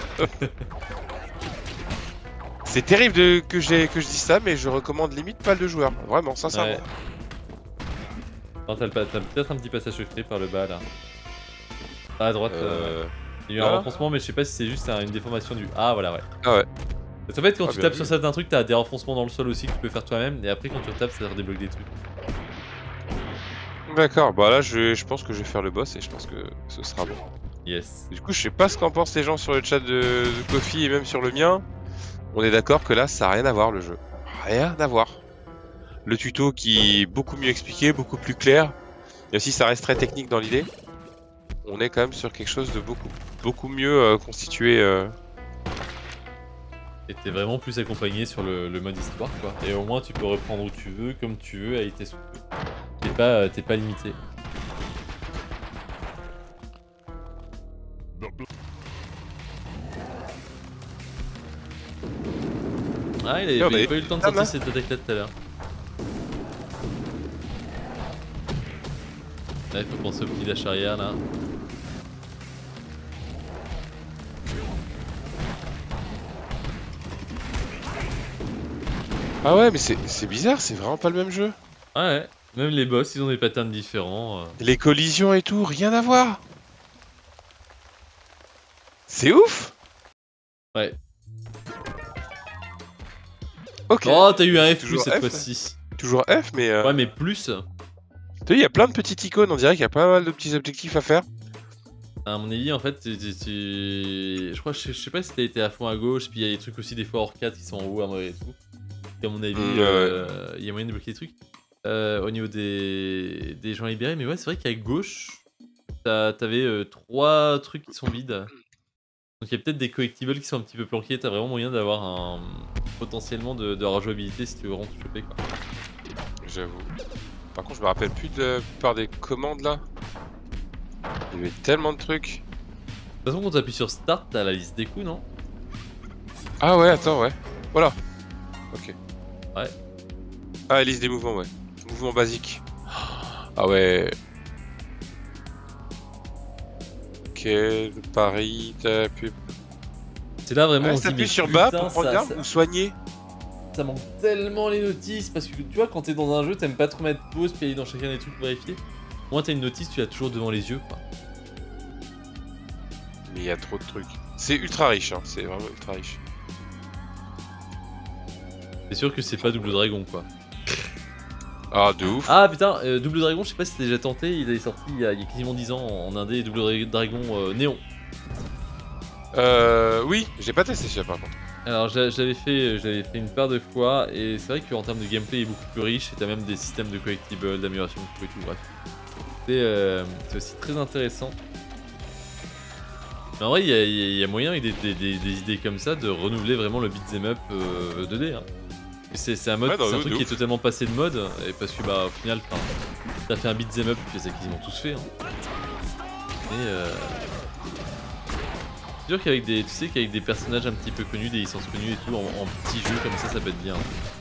[SPEAKER 2] C'est terrible que je dise ça, mais je recommande limite pas le joueur. Vraiment, sincèrement.
[SPEAKER 1] Ouais. Non, t'as peut-être un petit passage secret par le bas là. À droite, il y a eu un
[SPEAKER 2] là
[SPEAKER 1] renfoncement, mais je sais pas si c'est juste une déformation du. Ah, voilà, ouais.
[SPEAKER 2] Ah ouais.
[SPEAKER 1] Parce qu'en fait, quand
[SPEAKER 2] Ah,
[SPEAKER 1] tu
[SPEAKER 2] bien
[SPEAKER 1] tapes
[SPEAKER 2] vu.
[SPEAKER 1] sur certains trucs, t'as des renfoncements dans le sol aussi que tu peux faire toi-même, et après, quand tu retapes, ça redébloque des trucs.
[SPEAKER 2] D'accord, bah là je pense que je vais faire le boss et je pense que ce sera bon.
[SPEAKER 1] Yes.
[SPEAKER 2] Du coup, je sais pas ce qu'en pensent les gens sur le chat de Kofi et même sur le mien. On est d'accord que là, ça n'a rien à voir le jeu. Rien à voir. Le tuto qui est beaucoup mieux expliqué, beaucoup plus clair. Et si ça reste très technique dans l'idée, on est quand même sur quelque chose de beaucoup mieux constitué.
[SPEAKER 1] Et t'es vraiment plus accompagné sur le mode histoire, quoi. Et au moins, tu peux reprendre où tu veux, comme tu veux, à tes souhaits. T'es pas limité. Ah, il avait pas eu le temps de sortir cette attaque là tout à l'heure. Là, il faut penser au petit dash arrière là.
[SPEAKER 2] Ah ouais, mais c'est bizarre, c'est vraiment pas le même jeu.
[SPEAKER 1] Ah ouais, même les boss, ils ont des patterns différents.
[SPEAKER 2] Les collisions et tout, rien à voir. C'est ouf.
[SPEAKER 1] Ouais.
[SPEAKER 2] Ok.
[SPEAKER 1] Oh, t'as eu un F plus
[SPEAKER 2] Toujours
[SPEAKER 1] cette
[SPEAKER 2] F,
[SPEAKER 1] fois-ci.
[SPEAKER 2] Toujours F, mais...
[SPEAKER 1] Ouais, mais plus.
[SPEAKER 2] Tu sais, il y a plein de petites icônes, on dirait qu'il y a pas mal de petits objectifs à faire.
[SPEAKER 1] À mon avis, en fait, je sais pas si t'as été à fond à gauche, puis il y a des trucs aussi des fois hors 4 qui sont en haut à moi et tout. Et à mon avis, il y a moyen de bloquer des trucs. Au niveau des gens libérés, mais ouais, c'est vrai qu'à gauche, t'avais 3 trucs qui sont vides. Donc il y a peut-être des collectibles qui sont un petit peu planqués, t'as vraiment moyen d'avoir potentiellement de rejouabilité si tu veux vraiment te choper, quoi.
[SPEAKER 2] J'avoue. Par contre, je me rappelle plus de la plupart des commandes là. Il y avait tellement de trucs.
[SPEAKER 1] De toute façon, quand t'appuies sur Start, t'as la liste des coups, non?
[SPEAKER 2] Ah ouais, attends, ouais. Voilà. Ok.
[SPEAKER 1] Ouais.
[SPEAKER 2] Ah, la liste des mouvements, ouais. Mouvements basiques. Ah ouais. Ok, le pari, t'appuies.
[SPEAKER 1] C'est là vraiment
[SPEAKER 2] Ah,
[SPEAKER 1] on se dit,
[SPEAKER 2] t'appuies
[SPEAKER 1] mais
[SPEAKER 2] sur bas
[SPEAKER 1] putain,
[SPEAKER 2] pour prendre l'arme ou soigner.
[SPEAKER 1] ça manque tellement les notices parce que tu vois, quand t'es dans un jeu, t'aimes pas trop mettre pause puis aller dans chacun des trucs pour vérifier. Au moins, t'as une notice, tu l'as toujours devant les yeux, quoi.
[SPEAKER 2] Mais il y a trop de trucs. C'est ultra riche, hein. C'est vraiment ultra riche.
[SPEAKER 1] C'est sûr que c'est pas Double Dragon, quoi.
[SPEAKER 2] Ah, de ouf.
[SPEAKER 1] Ah putain, Double Dragon, je sais pas si t'as déjà tenté, il est sorti il y a quasiment 10 ans en indé, Double Dragon Néon.
[SPEAKER 2] Oui, j'ai pas testé celui-là par contre.
[SPEAKER 1] Alors j'avais fait une paire de fois et c'est vrai qu'en termes de gameplay il est beaucoup plus riche et t'as même des systèmes de collectibles, d'amélioration et tout, bref. C'est aussi très intéressant. Mais en vrai il y a moyen avec des idées comme ça de renouveler vraiment le beat'em up 2D. Hein. C'est un mode,
[SPEAKER 2] Ouais,
[SPEAKER 1] c'est un
[SPEAKER 2] de
[SPEAKER 1] truc
[SPEAKER 2] ouf.
[SPEAKER 1] qui est totalement passé de mode et parce que bah au final t'as fait un beat'em up, tu les as quasiment tous fait. Hein. Et c'est sûr qu'avec des, tu sais qu'avec des personnages un petit peu connus, des licences connues et tout, en petits jeux comme ça peut être bien.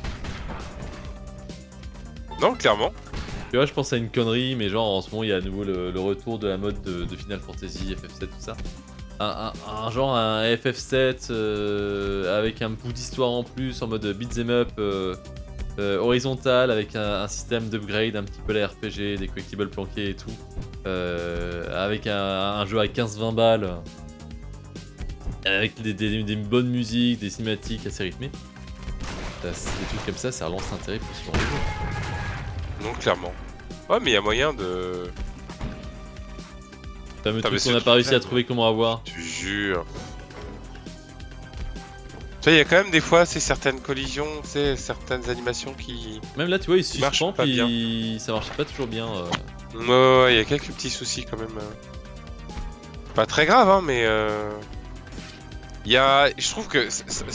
[SPEAKER 2] Non, clairement.
[SPEAKER 1] Tu vois, je pense à une connerie, mais genre en ce moment il y a à nouveau le retour de la mode de Final Fantasy, FF7, tout ça. Un genre un FF7 avec un bout d'histoire en plus, en mode beat'em up horizontal, avec un système d'upgrade, un petit peu la RPG, des collectibles planqués et tout. Avec un jeu à 15-20 balles. Avec des bonnes musiques, des cinématiques assez rythmées. Des trucs comme ça relance l'intérêt pour ce genre de jeu.
[SPEAKER 2] Non, clairement. Ouais, mais il y a moyen de.
[SPEAKER 1] Fameux
[SPEAKER 2] Putain,
[SPEAKER 1] truc
[SPEAKER 2] mais
[SPEAKER 1] qu'on n'a
[SPEAKER 2] ce
[SPEAKER 1] pas réussi à
[SPEAKER 2] truc-là,
[SPEAKER 1] trouver comment avoir.
[SPEAKER 2] Je te jure. Tu sais, il y a quand même des fois, c'est certaines collisions, c'est certaines animations qui.
[SPEAKER 1] Même là, tu vois, il
[SPEAKER 2] marche
[SPEAKER 1] suspend,
[SPEAKER 2] pas
[SPEAKER 1] puis ça marche pas toujours bien.
[SPEAKER 2] Ouais, il y a quelques petits soucis quand même. Pas très grave, hein, mais. Il y a. Je trouve que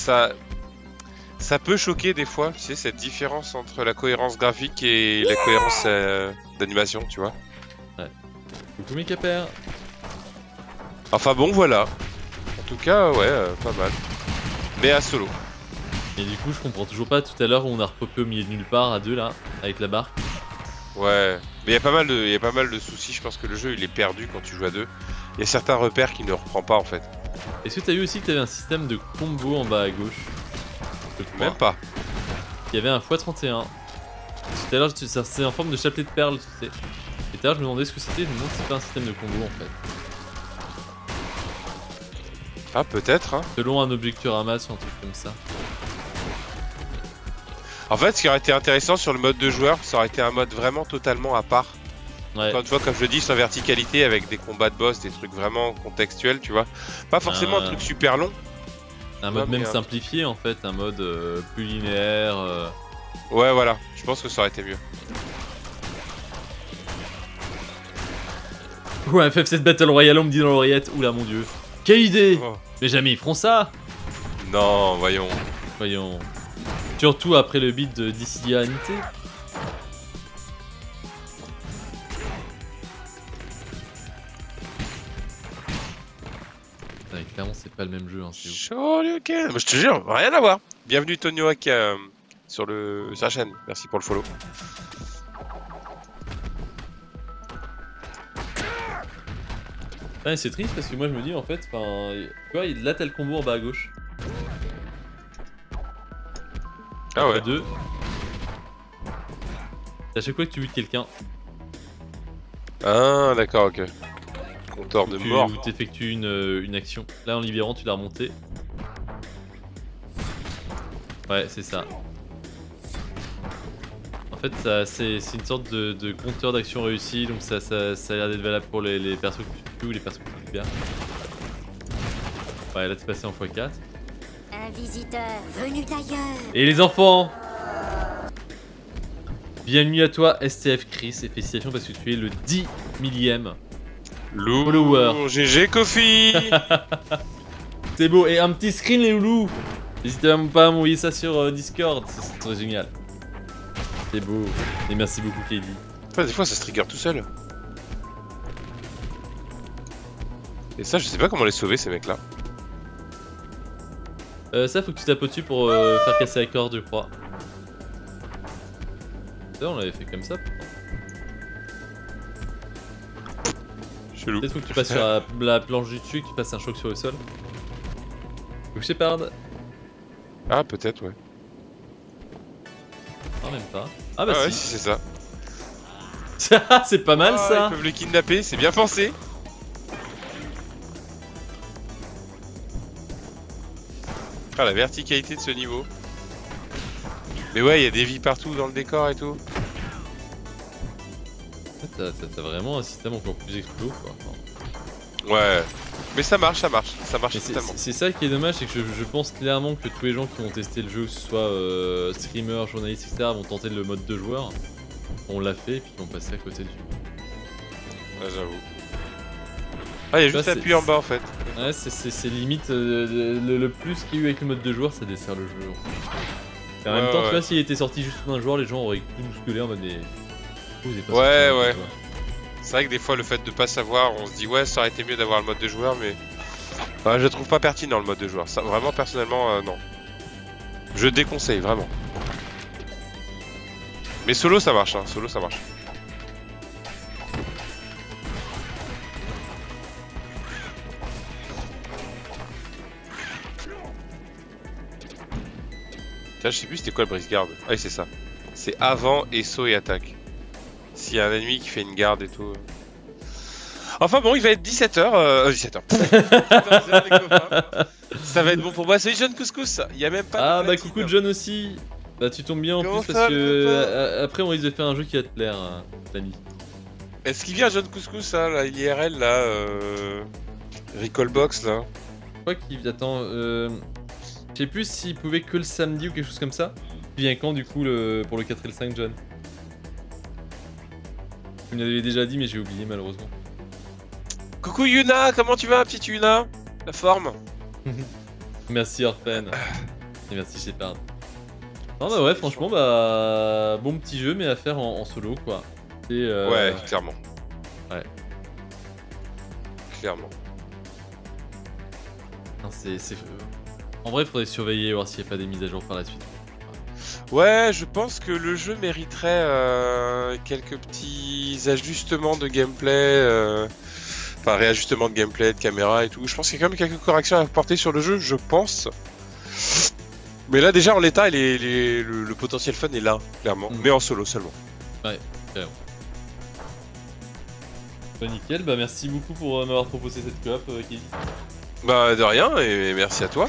[SPEAKER 2] ça peut choquer des fois, tu sais, cette différence entre la cohérence graphique et la cohérence d'animation, tu vois.
[SPEAKER 1] Coucou mes capers.
[SPEAKER 2] Enfin bon, voilà. En tout cas, ouais, pas mal. Mais à solo.
[SPEAKER 1] Et du coup, je comprends toujours pas tout à l'heure où on a repopé au milieu de nulle part à deux là, avec la barque.
[SPEAKER 2] Ouais. Mais il y a pas mal de soucis, je pense que le jeu il est perdu quand tu joues à deux. Il y a certains repères qu'il ne reprend pas en fait.
[SPEAKER 1] Est-ce que t'as vu aussi que t'avais un système de combo en bas à gauche? Je crois.
[SPEAKER 2] Même pas.
[SPEAKER 1] Il y avait un x31. Tout à l'heure, c'est en forme de chapelet de perles, tu sais. Et tout à l'heure, je me demandais ce que c'était, je me demande si c'était pas un système de combo en fait.
[SPEAKER 2] Ah, peut-être, hein.
[SPEAKER 1] Selon un objet que tu ramasses ou un truc comme ça.
[SPEAKER 2] En fait, ce qui aurait été intéressant sur le mode de joueur, ça aurait été un mode vraiment totalement à part.
[SPEAKER 1] Ouais.
[SPEAKER 2] Encore une fois, comme je le dis, sans verticalité, avec des combats de boss, des trucs vraiment contextuels, tu vois. Pas forcément un truc super long.
[SPEAKER 1] Un mode
[SPEAKER 2] mais
[SPEAKER 1] même simplifié en fait, un mode plus linéaire.
[SPEAKER 2] Ouais, voilà. Je pense que ça aurait été mieux.
[SPEAKER 1] Ou un FF7 Battle Royale, on me dit dans l'oreillette. Oula mon dieu. Quelle idée!
[SPEAKER 2] Oh.
[SPEAKER 1] Mais jamais ils feront ça!
[SPEAKER 2] Non, voyons.
[SPEAKER 1] Voyons. Surtout après le beat de Dissidianité. Clairement, c'est pas le même jeu. Hein, c'est ouf.
[SPEAKER 2] Shoryuken. Je te jure, rien à voir. Bienvenue Tonio Haka sur sa chaîne. Merci pour le follow.
[SPEAKER 1] Ouais, c'est triste parce que moi je me dis en fait, tu vois, là t'as le combo en bas à gauche.
[SPEAKER 2] Ah ouais.
[SPEAKER 1] 2. À chaque fois que tu butes quelqu'un,
[SPEAKER 2] Ah, d'accord, ok. Compteur de mort.
[SPEAKER 1] tu t'effectues une action. Là en libérant, tu l'as remonté. Ouais, c'est ça. En fait, c'est une sorte de compteur d'action réussi, donc ça a l'air d'être valable pour les persos que tu tues ou les persos que tu libères. Ouais, là t'es passé en x4.
[SPEAKER 5] Un visiteur venu d'ailleurs.
[SPEAKER 1] Et les enfants! Bienvenue à toi STF Chris et félicitations parce que tu es le 10 millième.
[SPEAKER 2] Lourd. GG Kofi.
[SPEAKER 1] C'est beau, et un petit screen les loulous! N'hésitez pas à m'envoyer ça sur Discord, c'est très génial. C'est beau, et merci beaucoup Kelly.
[SPEAKER 2] Enfin, des fois ça se trigger tout seul. Et ça, je sais pas comment les sauver ces mecs là.
[SPEAKER 1] Ça faut que tu tapes au-dessus pour faire casser la corde je crois. Ça on l'avait fait comme ça pourtant.
[SPEAKER 2] Chelou.
[SPEAKER 1] Peut-être faut que tu passes sur la planche du dessus et que tu fasses un choc sur le sol. Ou Shepard.
[SPEAKER 2] Ah, peut-être, ouais.
[SPEAKER 1] Non même pas. Ah bah
[SPEAKER 2] Ah ouais,
[SPEAKER 1] si.
[SPEAKER 2] si c'est ça.
[SPEAKER 1] C'est pas mal
[SPEAKER 2] Ah,
[SPEAKER 1] ça.
[SPEAKER 2] Ils peuvent le kidnapper, c'est bien pensé. Ah, la verticalité de ce niveau. Mais ouais, il y a des vies partout dans le décor et tout.
[SPEAKER 1] T'as vraiment un système encore plus explo quoi. Enfin,
[SPEAKER 2] Ouais. Mais ça marche
[SPEAKER 1] mais
[SPEAKER 2] totalement.
[SPEAKER 1] c'est ça qui est dommage, c'est que je pense clairement que tous les gens qui vont tester le jeu, que ce soit streamers, journalistes, etc., vont tenter le mode 2 joueurs. On l'a fait et puis ils vont passer à côté du.
[SPEAKER 2] Ouais, j'avoue. Ah, il y a juste
[SPEAKER 1] Ça,
[SPEAKER 2] l'appui en bas en fait.
[SPEAKER 1] Ouais, c'est limite le plus qu'il y a eu avec le mode 2 joueurs, ça dessert le jeu. Et en même temps, tu vois, s'il était sorti juste d'un joueur, les gens auraient tout bousculé en mode des.
[SPEAKER 2] Ouais. C'est vrai que des fois, le fait de pas savoir, on se dit ouais, ça aurait été mieux d'avoir le mode de joueur, mais je le trouve pas pertinent le mode de joueur. Ça, vraiment, personnellement, non. Je déconseille vraiment. Mais solo, ça marche. Solo, ça marche. Tiens, je sais plus c'était quoi le brise garde. Ah oui, c'est ça. C'est avant et saut et attaque. S'il y a un ennemi qui fait une garde et tout. Enfin bon, il va être 17h. 17h. Ça va être bon pour moi. Salut John Couscous. Il y a même pas de
[SPEAKER 1] Ah bah
[SPEAKER 2] platine.
[SPEAKER 1] coucou John aussi. Bah tu tombes bien en
[SPEAKER 2] Comment
[SPEAKER 1] plus
[SPEAKER 2] ça,
[SPEAKER 1] parce que après on risque de faire un jeu qui va te plaire, Tani.
[SPEAKER 2] Est-ce qu'il vient John Couscous là, l'IRL là, Recallbox là?
[SPEAKER 1] Je crois qu'il attend. Je sais plus s'il pouvait que le samedi ou quelque chose comme ça. Il vient quand du coup pour le 4 et le 5 John? Tu me l'avais déjà dit mais j'ai oublié malheureusement.
[SPEAKER 2] Coucou Yuna, comment tu vas petite Yuna? La forme?
[SPEAKER 1] Merci Orphan. Et merci Shepard. Non bah ouais franchement bah bon petit jeu mais à faire en solo quoi. Et,
[SPEAKER 2] Ouais, clairement.
[SPEAKER 1] Ouais.
[SPEAKER 2] Clairement.
[SPEAKER 1] Non, En vrai faudrait surveiller voir s'il n'y a pas des mises à jour par la suite.
[SPEAKER 2] Ouais, je pense que le jeu mériterait quelques petits ajustements de gameplay, enfin réajustement de gameplay, de caméra et tout. Je pense qu'il y a quand même quelques corrections à apporter sur le jeu, je pense. Mais là déjà en l'état, le potentiel fun est là, clairement. Mais en solo seulement.
[SPEAKER 1] Ouais, carrément. Bah nickel, bah merci beaucoup pour m'avoir proposé cette coop, Kelly.
[SPEAKER 2] Bah de rien et merci à toi.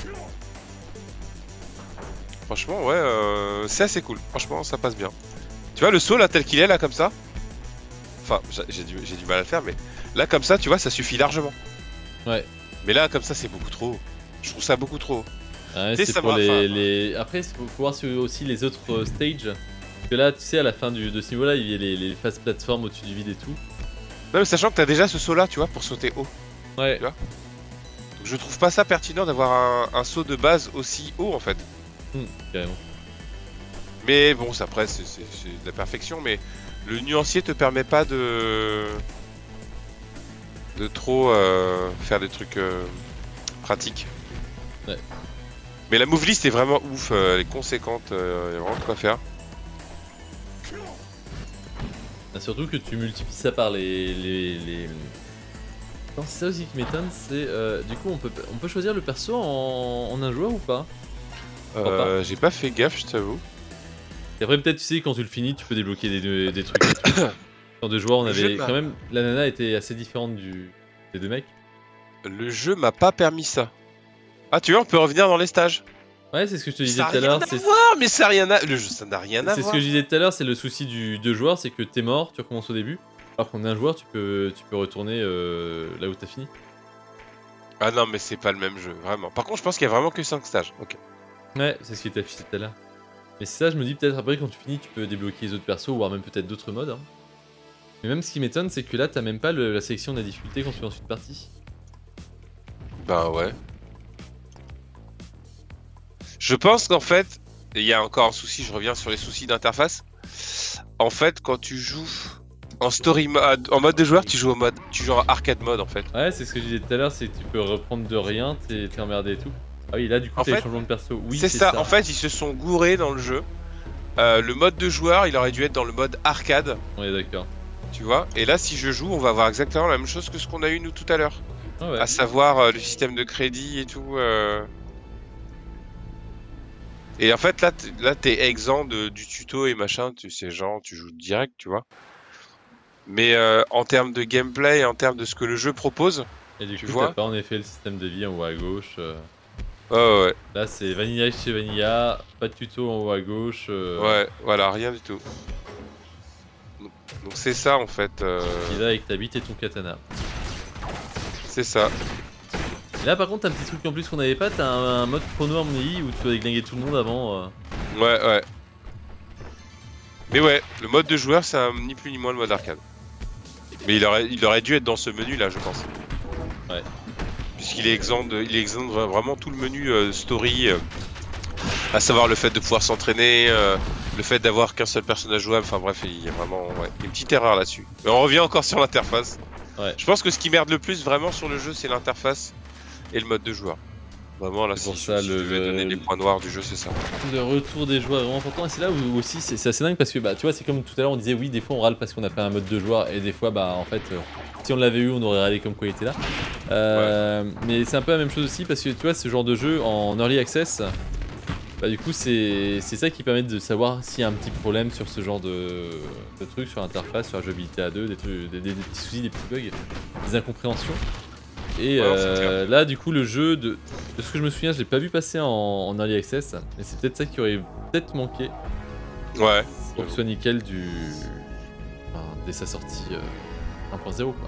[SPEAKER 2] Franchement ouais, c'est assez cool. Franchement ça passe bien. Tu vois le saut là tel qu'il est là comme ça. Enfin j'ai du mal à le faire mais là comme ça tu vois ça suffit largement.
[SPEAKER 1] Ouais.
[SPEAKER 2] Mais là comme ça c'est beaucoup trop. Je trouve ça beaucoup trop.
[SPEAKER 1] Ouais,
[SPEAKER 2] Tu sais,
[SPEAKER 1] c'est
[SPEAKER 2] ça
[SPEAKER 1] pour
[SPEAKER 2] va,
[SPEAKER 1] les... Après, il faut voir aussi les autres stages. Parce que là, tu sais, à la fin de ce niveau-là, il y a les phases plateformes au-dessus du vide et tout.
[SPEAKER 2] Non mais sachant que t'as déjà ce saut là tu vois pour sauter haut.
[SPEAKER 1] Ouais.
[SPEAKER 2] Tu vois. Donc je trouve pas ça pertinent d'avoir un saut de base aussi haut en fait.
[SPEAKER 1] Carrément.
[SPEAKER 2] Mais bon ça après c'est de la perfection mais le nuancier te permet pas de trop faire des trucs pratiques.
[SPEAKER 1] Ouais.
[SPEAKER 2] Mais la move list est vraiment ouf, elle est conséquente, il y a vraiment de quoi faire.
[SPEAKER 1] Ah, surtout que tu multiplies ça par les... Non, c'est ça aussi qui m'étonne, c'est... du coup, on peut choisir le perso en un joueur ou pas?
[SPEAKER 2] J'ai pas fait gaffe, je t'avoue.
[SPEAKER 1] Et après, peut-être, tu sais, quand tu le finis, tu peux débloquer des trucs et tout. En deux joueurs, on avait quand même... La nana était assez différente des deux mecs.
[SPEAKER 2] Le jeu m'a pas permis ça. Ah tu vois, on peut revenir dans les stages.
[SPEAKER 1] Ouais, c'est ce que je te disais
[SPEAKER 2] Ça a
[SPEAKER 1] tout à l'heure.
[SPEAKER 2] rien à voir, mais ça a rien à... Le jeu, ça n'a rien à
[SPEAKER 1] C'est
[SPEAKER 2] voir.
[SPEAKER 1] ce que je disais tout à l'heure, c'est le souci du deux joueurs, c'est que t'es mort, tu recommences au début. Alors qu'on est un joueur, tu peux retourner là où t'as fini.
[SPEAKER 2] Ah non, mais c'est pas le même jeu, vraiment. Par contre, je pense qu'il y a vraiment que 5 stages. Ok.
[SPEAKER 1] Ouais, c'est ce qui était affiché tout à l'heure. Mais c'est ça, je me dis peut-être après quand tu finis, tu peux débloquer les autres persos, voire même peut-être d'autres modes. Hein. Mais même ce qui m'étonne, c'est que là, t'as même pas la sélection de la difficulté quand tu es ensuite parti.
[SPEAKER 2] Bah ouais. Je pense qu'en fait, il y a encore un souci, je reviens sur les soucis d'interface. En fait, quand tu joues en story mode, en mode de joueur, tu joues en arcade mode en fait.
[SPEAKER 1] Ouais, c'est ce que je disais tout à l'heure, c'est que tu peux reprendre de rien, t'es emmerdé et tout. Ah oui, là du coup, t'as les changements de perso. Oui,
[SPEAKER 2] c'est ça. En fait, ils se sont gourés dans le jeu. Le mode de joueur, il aurait dû être dans le mode arcade.
[SPEAKER 1] Ouais, d'accord.
[SPEAKER 2] Tu vois. Et là, si je joue, on va avoir exactement la même chose que ce qu'on a eu nous tout à l'heure.
[SPEAKER 1] Ah ouais.
[SPEAKER 2] À savoir le système de crédit et tout. Et en fait, là, t'es exempt du tuto et machin. Tu sais, genre, tu joues direct, tu vois. Mais en termes de gameplay, en termes de ce que le jeu propose,
[SPEAKER 1] Et du
[SPEAKER 2] tu
[SPEAKER 1] coup,
[SPEAKER 2] vois
[SPEAKER 1] t'as pas en effet le système de vie en haut à gauche.
[SPEAKER 2] ouais.
[SPEAKER 1] Là, c'est Vanilla chez Vanilla, pas de tuto en haut à gauche.
[SPEAKER 2] Ouais, voilà, rien du tout. Donc c'est ça en fait.
[SPEAKER 1] Il est là avec ta bite et ton katana.
[SPEAKER 2] C'est ça.
[SPEAKER 1] Et là par contre t'as un petit truc en plus qu'on avait pas, t'as un mode chrono à mon avis où tu dois déglinguer tout le monde avant.
[SPEAKER 2] Ouais. Mais ouais, le mode de joueur, c'est ni plus ni moins le mode arcade. Mais il aurait dû être dans ce menu là, je pense.
[SPEAKER 1] Ouais.
[SPEAKER 2] Puisqu'il est exempt de vraiment tout le menu story, à savoir le fait de pouvoir s'entraîner, le fait d'avoir qu'un seul personnage jouable. Enfin bref, il y a vraiment une petite erreur là-dessus. Mais on revient encore sur l'interface.
[SPEAKER 1] Ouais.
[SPEAKER 2] Je pense que ce qui merde le plus vraiment sur le jeu, c'est l'interface et le mode de joueur. Vraiment là,
[SPEAKER 1] C'est pour
[SPEAKER 2] si
[SPEAKER 1] ça,
[SPEAKER 2] je devais donner les points noirs du jeu, c'est ça.
[SPEAKER 1] Le retour des joueurs est vraiment important et c'est là où aussi c'est assez dingue parce que bah tu vois c'est comme tout à l'heure on disait oui des fois on râle parce qu'on a pas un mode de joueur et des fois bah en fait si on l'avait eu on aurait râlé comme quoi il était là. Mais c'est un peu la même chose aussi parce que tu vois ce genre de jeu en early access bah du coup c'est ça qui permet de savoir s'il y a un petit problème sur ce genre de trucs sur l'interface, sur la jouabilité à deux, des petits soucis, des petits bugs, des incompréhensions. Et là, du coup, le jeu, de ce que je me souviens, je l'ai pas vu passer en early access. Et c'est peut-être ça qui aurait peut-être manqué
[SPEAKER 2] Ouais.
[SPEAKER 1] pour que ce soit nickel dès sa sortie 1.0 quoi.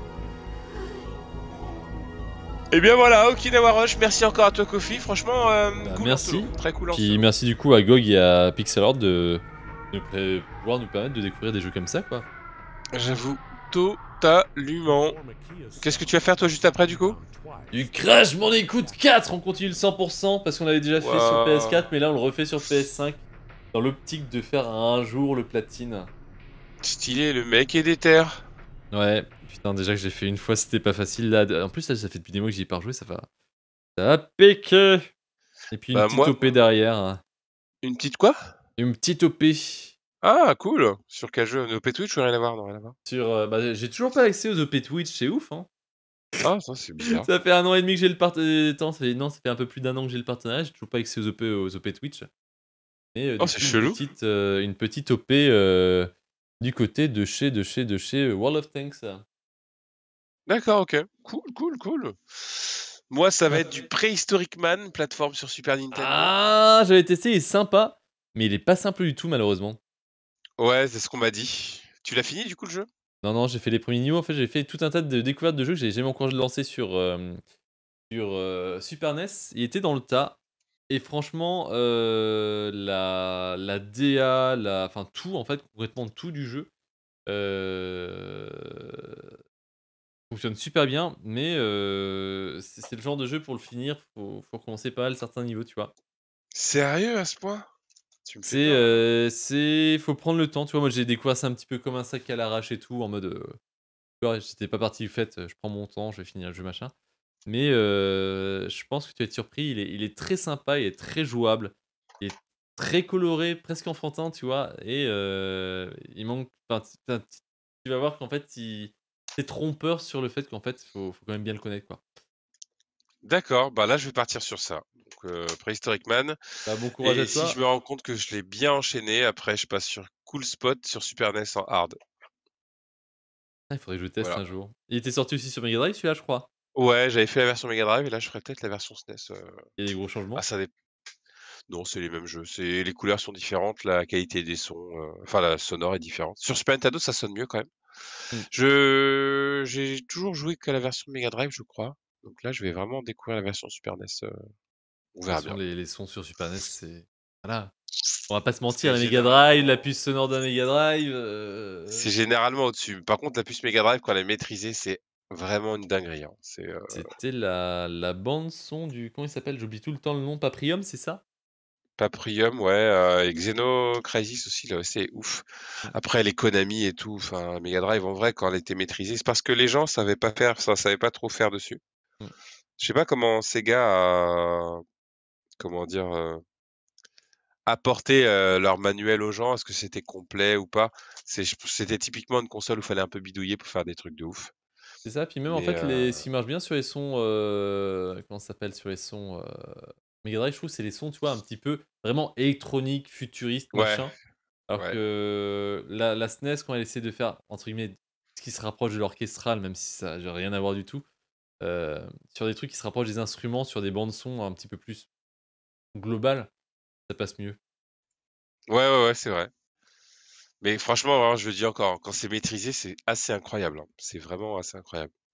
[SPEAKER 2] Et bien voilà, Okinawa Rush, merci encore à toi Kofi, franchement cool,
[SPEAKER 1] merci.
[SPEAKER 2] Très cool en
[SPEAKER 1] Puis
[SPEAKER 2] solo.
[SPEAKER 1] merci du coup à GOG et à Pixelord de pouvoir nous permettre de découvrir des jeux comme ça quoi.
[SPEAKER 2] J'avoue, totalement. Qu'est-ce que tu vas faire toi juste après du coup?
[SPEAKER 1] Du Crash Bandicoot 4, on continue le 100% parce qu'on l'avait déjà fait sur PS4 mais là on le refait sur PS5 dans l'optique de faire un jour le platine.
[SPEAKER 2] Stylé, le mec est déter.
[SPEAKER 1] Ouais, putain déjà que j'ai fait une fois c'était pas facile là, en plus là ça fait depuis des mois que j'y ai pas rejoué, ça va piquer. Et puis une
[SPEAKER 2] Bah
[SPEAKER 1] petite
[SPEAKER 2] moi,
[SPEAKER 1] OP derrière.
[SPEAKER 2] une petite quoi?
[SPEAKER 1] Une petite OP.
[SPEAKER 2] Ah cool. Sur quel jeu? OP Twitch ou rien à voir? Non, rien à voir.
[SPEAKER 1] Sur, bah, j'ai toujours pas accès aux OP Twitch, c'est ouf hein.
[SPEAKER 2] Ah ça c'est bizarre.
[SPEAKER 1] Ça fait 1 an et demi que j'ai le partenariat. Non, ça fait un peu plus d'1 an que j'ai le partenariat, j'ai toujours pas accès aux OP Twitch. Et
[SPEAKER 2] Oh
[SPEAKER 1] du
[SPEAKER 2] c'est
[SPEAKER 1] coup,
[SPEAKER 2] chelou.
[SPEAKER 1] une petite OP du côté de chez World of Tanks.
[SPEAKER 2] D'accord, ok. Cool. Moi ça va être du Prehistoric Man, plateforme sur Super Nintendo.
[SPEAKER 1] Ah, j'avais testé, il est sympa, mais il est pas simple du tout malheureusement.
[SPEAKER 2] Ouais, c'est ce qu'on m'a dit. Tu l'as fini du coup le jeu?
[SPEAKER 1] Non, j'ai fait les premiers niveaux, en fait j'ai fait tout un tas de découvertes de jeux que j'ai jamais encore lancé sur Super NES. Il était dans le tas. Et franchement, la DA, enfin tout, en fait, complètement tout du jeu, euh, fonctionne super bien, mais c'est le genre de jeu pour le finir, faut recommencer pas mal certains niveaux, tu vois.
[SPEAKER 2] Sérieux à ce point? Tu me fais peur là.
[SPEAKER 1] Faut prendre le temps, tu vois. Moi, j'ai découvert ça un petit peu comme un sac à l'arrache et tout, en mode, tu vois, j'étais pas parti du fait, je prends mon temps, je vais finir le jeu, machin. Mais je pense que tu vas être surpris, il est très sympa, il est très jouable, il est très coloré, presque enfantin, tu vois? Et il manque enfin, tu vas voir qu'en fait, c'est trompeur sur le fait qu'en fait, faut quand même bien le connaître, quoi.
[SPEAKER 2] D'accord, bah là je vais partir sur ça. Donc Prehistoric Man.
[SPEAKER 1] Bah, bon courage
[SPEAKER 2] Et
[SPEAKER 1] à
[SPEAKER 2] si je me
[SPEAKER 1] toi.
[SPEAKER 2] rends compte que je l'ai bien enchaîné, après je passe sur Cool Spot sur Super NES en hard.
[SPEAKER 1] Ah, il faudrait que je teste
[SPEAKER 2] Voilà.
[SPEAKER 1] un jour. Il était sorti aussi sur Mega Drive celui-là, je crois?
[SPEAKER 2] Ouais, j'avais fait la version Mega Drive et là je ferai peut-être la version SNES.
[SPEAKER 1] Il y a des gros
[SPEAKER 2] Ah
[SPEAKER 1] changements?
[SPEAKER 2] ça dé non, c'est les mêmes jeux. Les couleurs sont différentes, la qualité des sons, enfin la sonore est différente. Sur Super Nintendo, ça sonne mieux quand même.
[SPEAKER 1] Mmh.
[SPEAKER 2] J'ai toujours joué qu'à la version Mega Drive, je crois. Donc là, je vais vraiment découvrir la version Super NES, on
[SPEAKER 1] De toute
[SPEAKER 2] verra
[SPEAKER 1] façon,
[SPEAKER 2] bien.
[SPEAKER 1] les sons sur Super NES, c'est voilà. On va pas se mentir,
[SPEAKER 2] C'est
[SPEAKER 1] la Mega
[SPEAKER 2] général
[SPEAKER 1] Drive, la puce sonore de la Mega Drive,
[SPEAKER 2] c'est généralement au-dessus. Par contre, la puce Mega Drive, quand elle est maîtrisée, c'est vraiment une dinguerie, hein.
[SPEAKER 1] c'était la bande son du comment il s'appelle? J'oublie tout le temps le nom, Paprium, c'est ça?
[SPEAKER 2] Paprium, ouais, et Xenocrisis aussi, là, c'est ouf.
[SPEAKER 1] Mmh.
[SPEAKER 2] Après les Konami et tout, enfin Mega Drive, en vrai, quand elle était maîtrisée, c'est parce que les gens savaient pas faire ça, savaient pas trop faire dessus.
[SPEAKER 1] Mmh.
[SPEAKER 2] Je sais pas comment Sega a, comment dire, apporté, leur manuel aux gens. Est-ce que c'était complet ou pas? C'était typiquement une console où il fallait un peu bidouiller pour faire des trucs de ouf.
[SPEAKER 1] C'est ça, puis même en
[SPEAKER 2] Mais,
[SPEAKER 1] fait ce qui marche bien sur les sons, comment ça s'appelle? Sur les sons, Mega Drive, je trouve c'est les sons, tu vois, un petit peu vraiment électroniques, futuristes,
[SPEAKER 2] ouais,
[SPEAKER 1] machin. Alors
[SPEAKER 2] ouais.
[SPEAKER 1] que la SNES quand elle essaie de faire entre guillemets «ce qui se rapproche de l'orchestral», même si ça n'a rien à voir du tout, sur des trucs qui se rapprochent des instruments, sur des bandes son un petit peu plus globales, ça passe mieux.
[SPEAKER 2] Ouais, c'est vrai. Mais franchement, hein, je le dis encore, quand c'est maîtrisé, c'est assez incroyable, hein. C'est vraiment assez incroyable.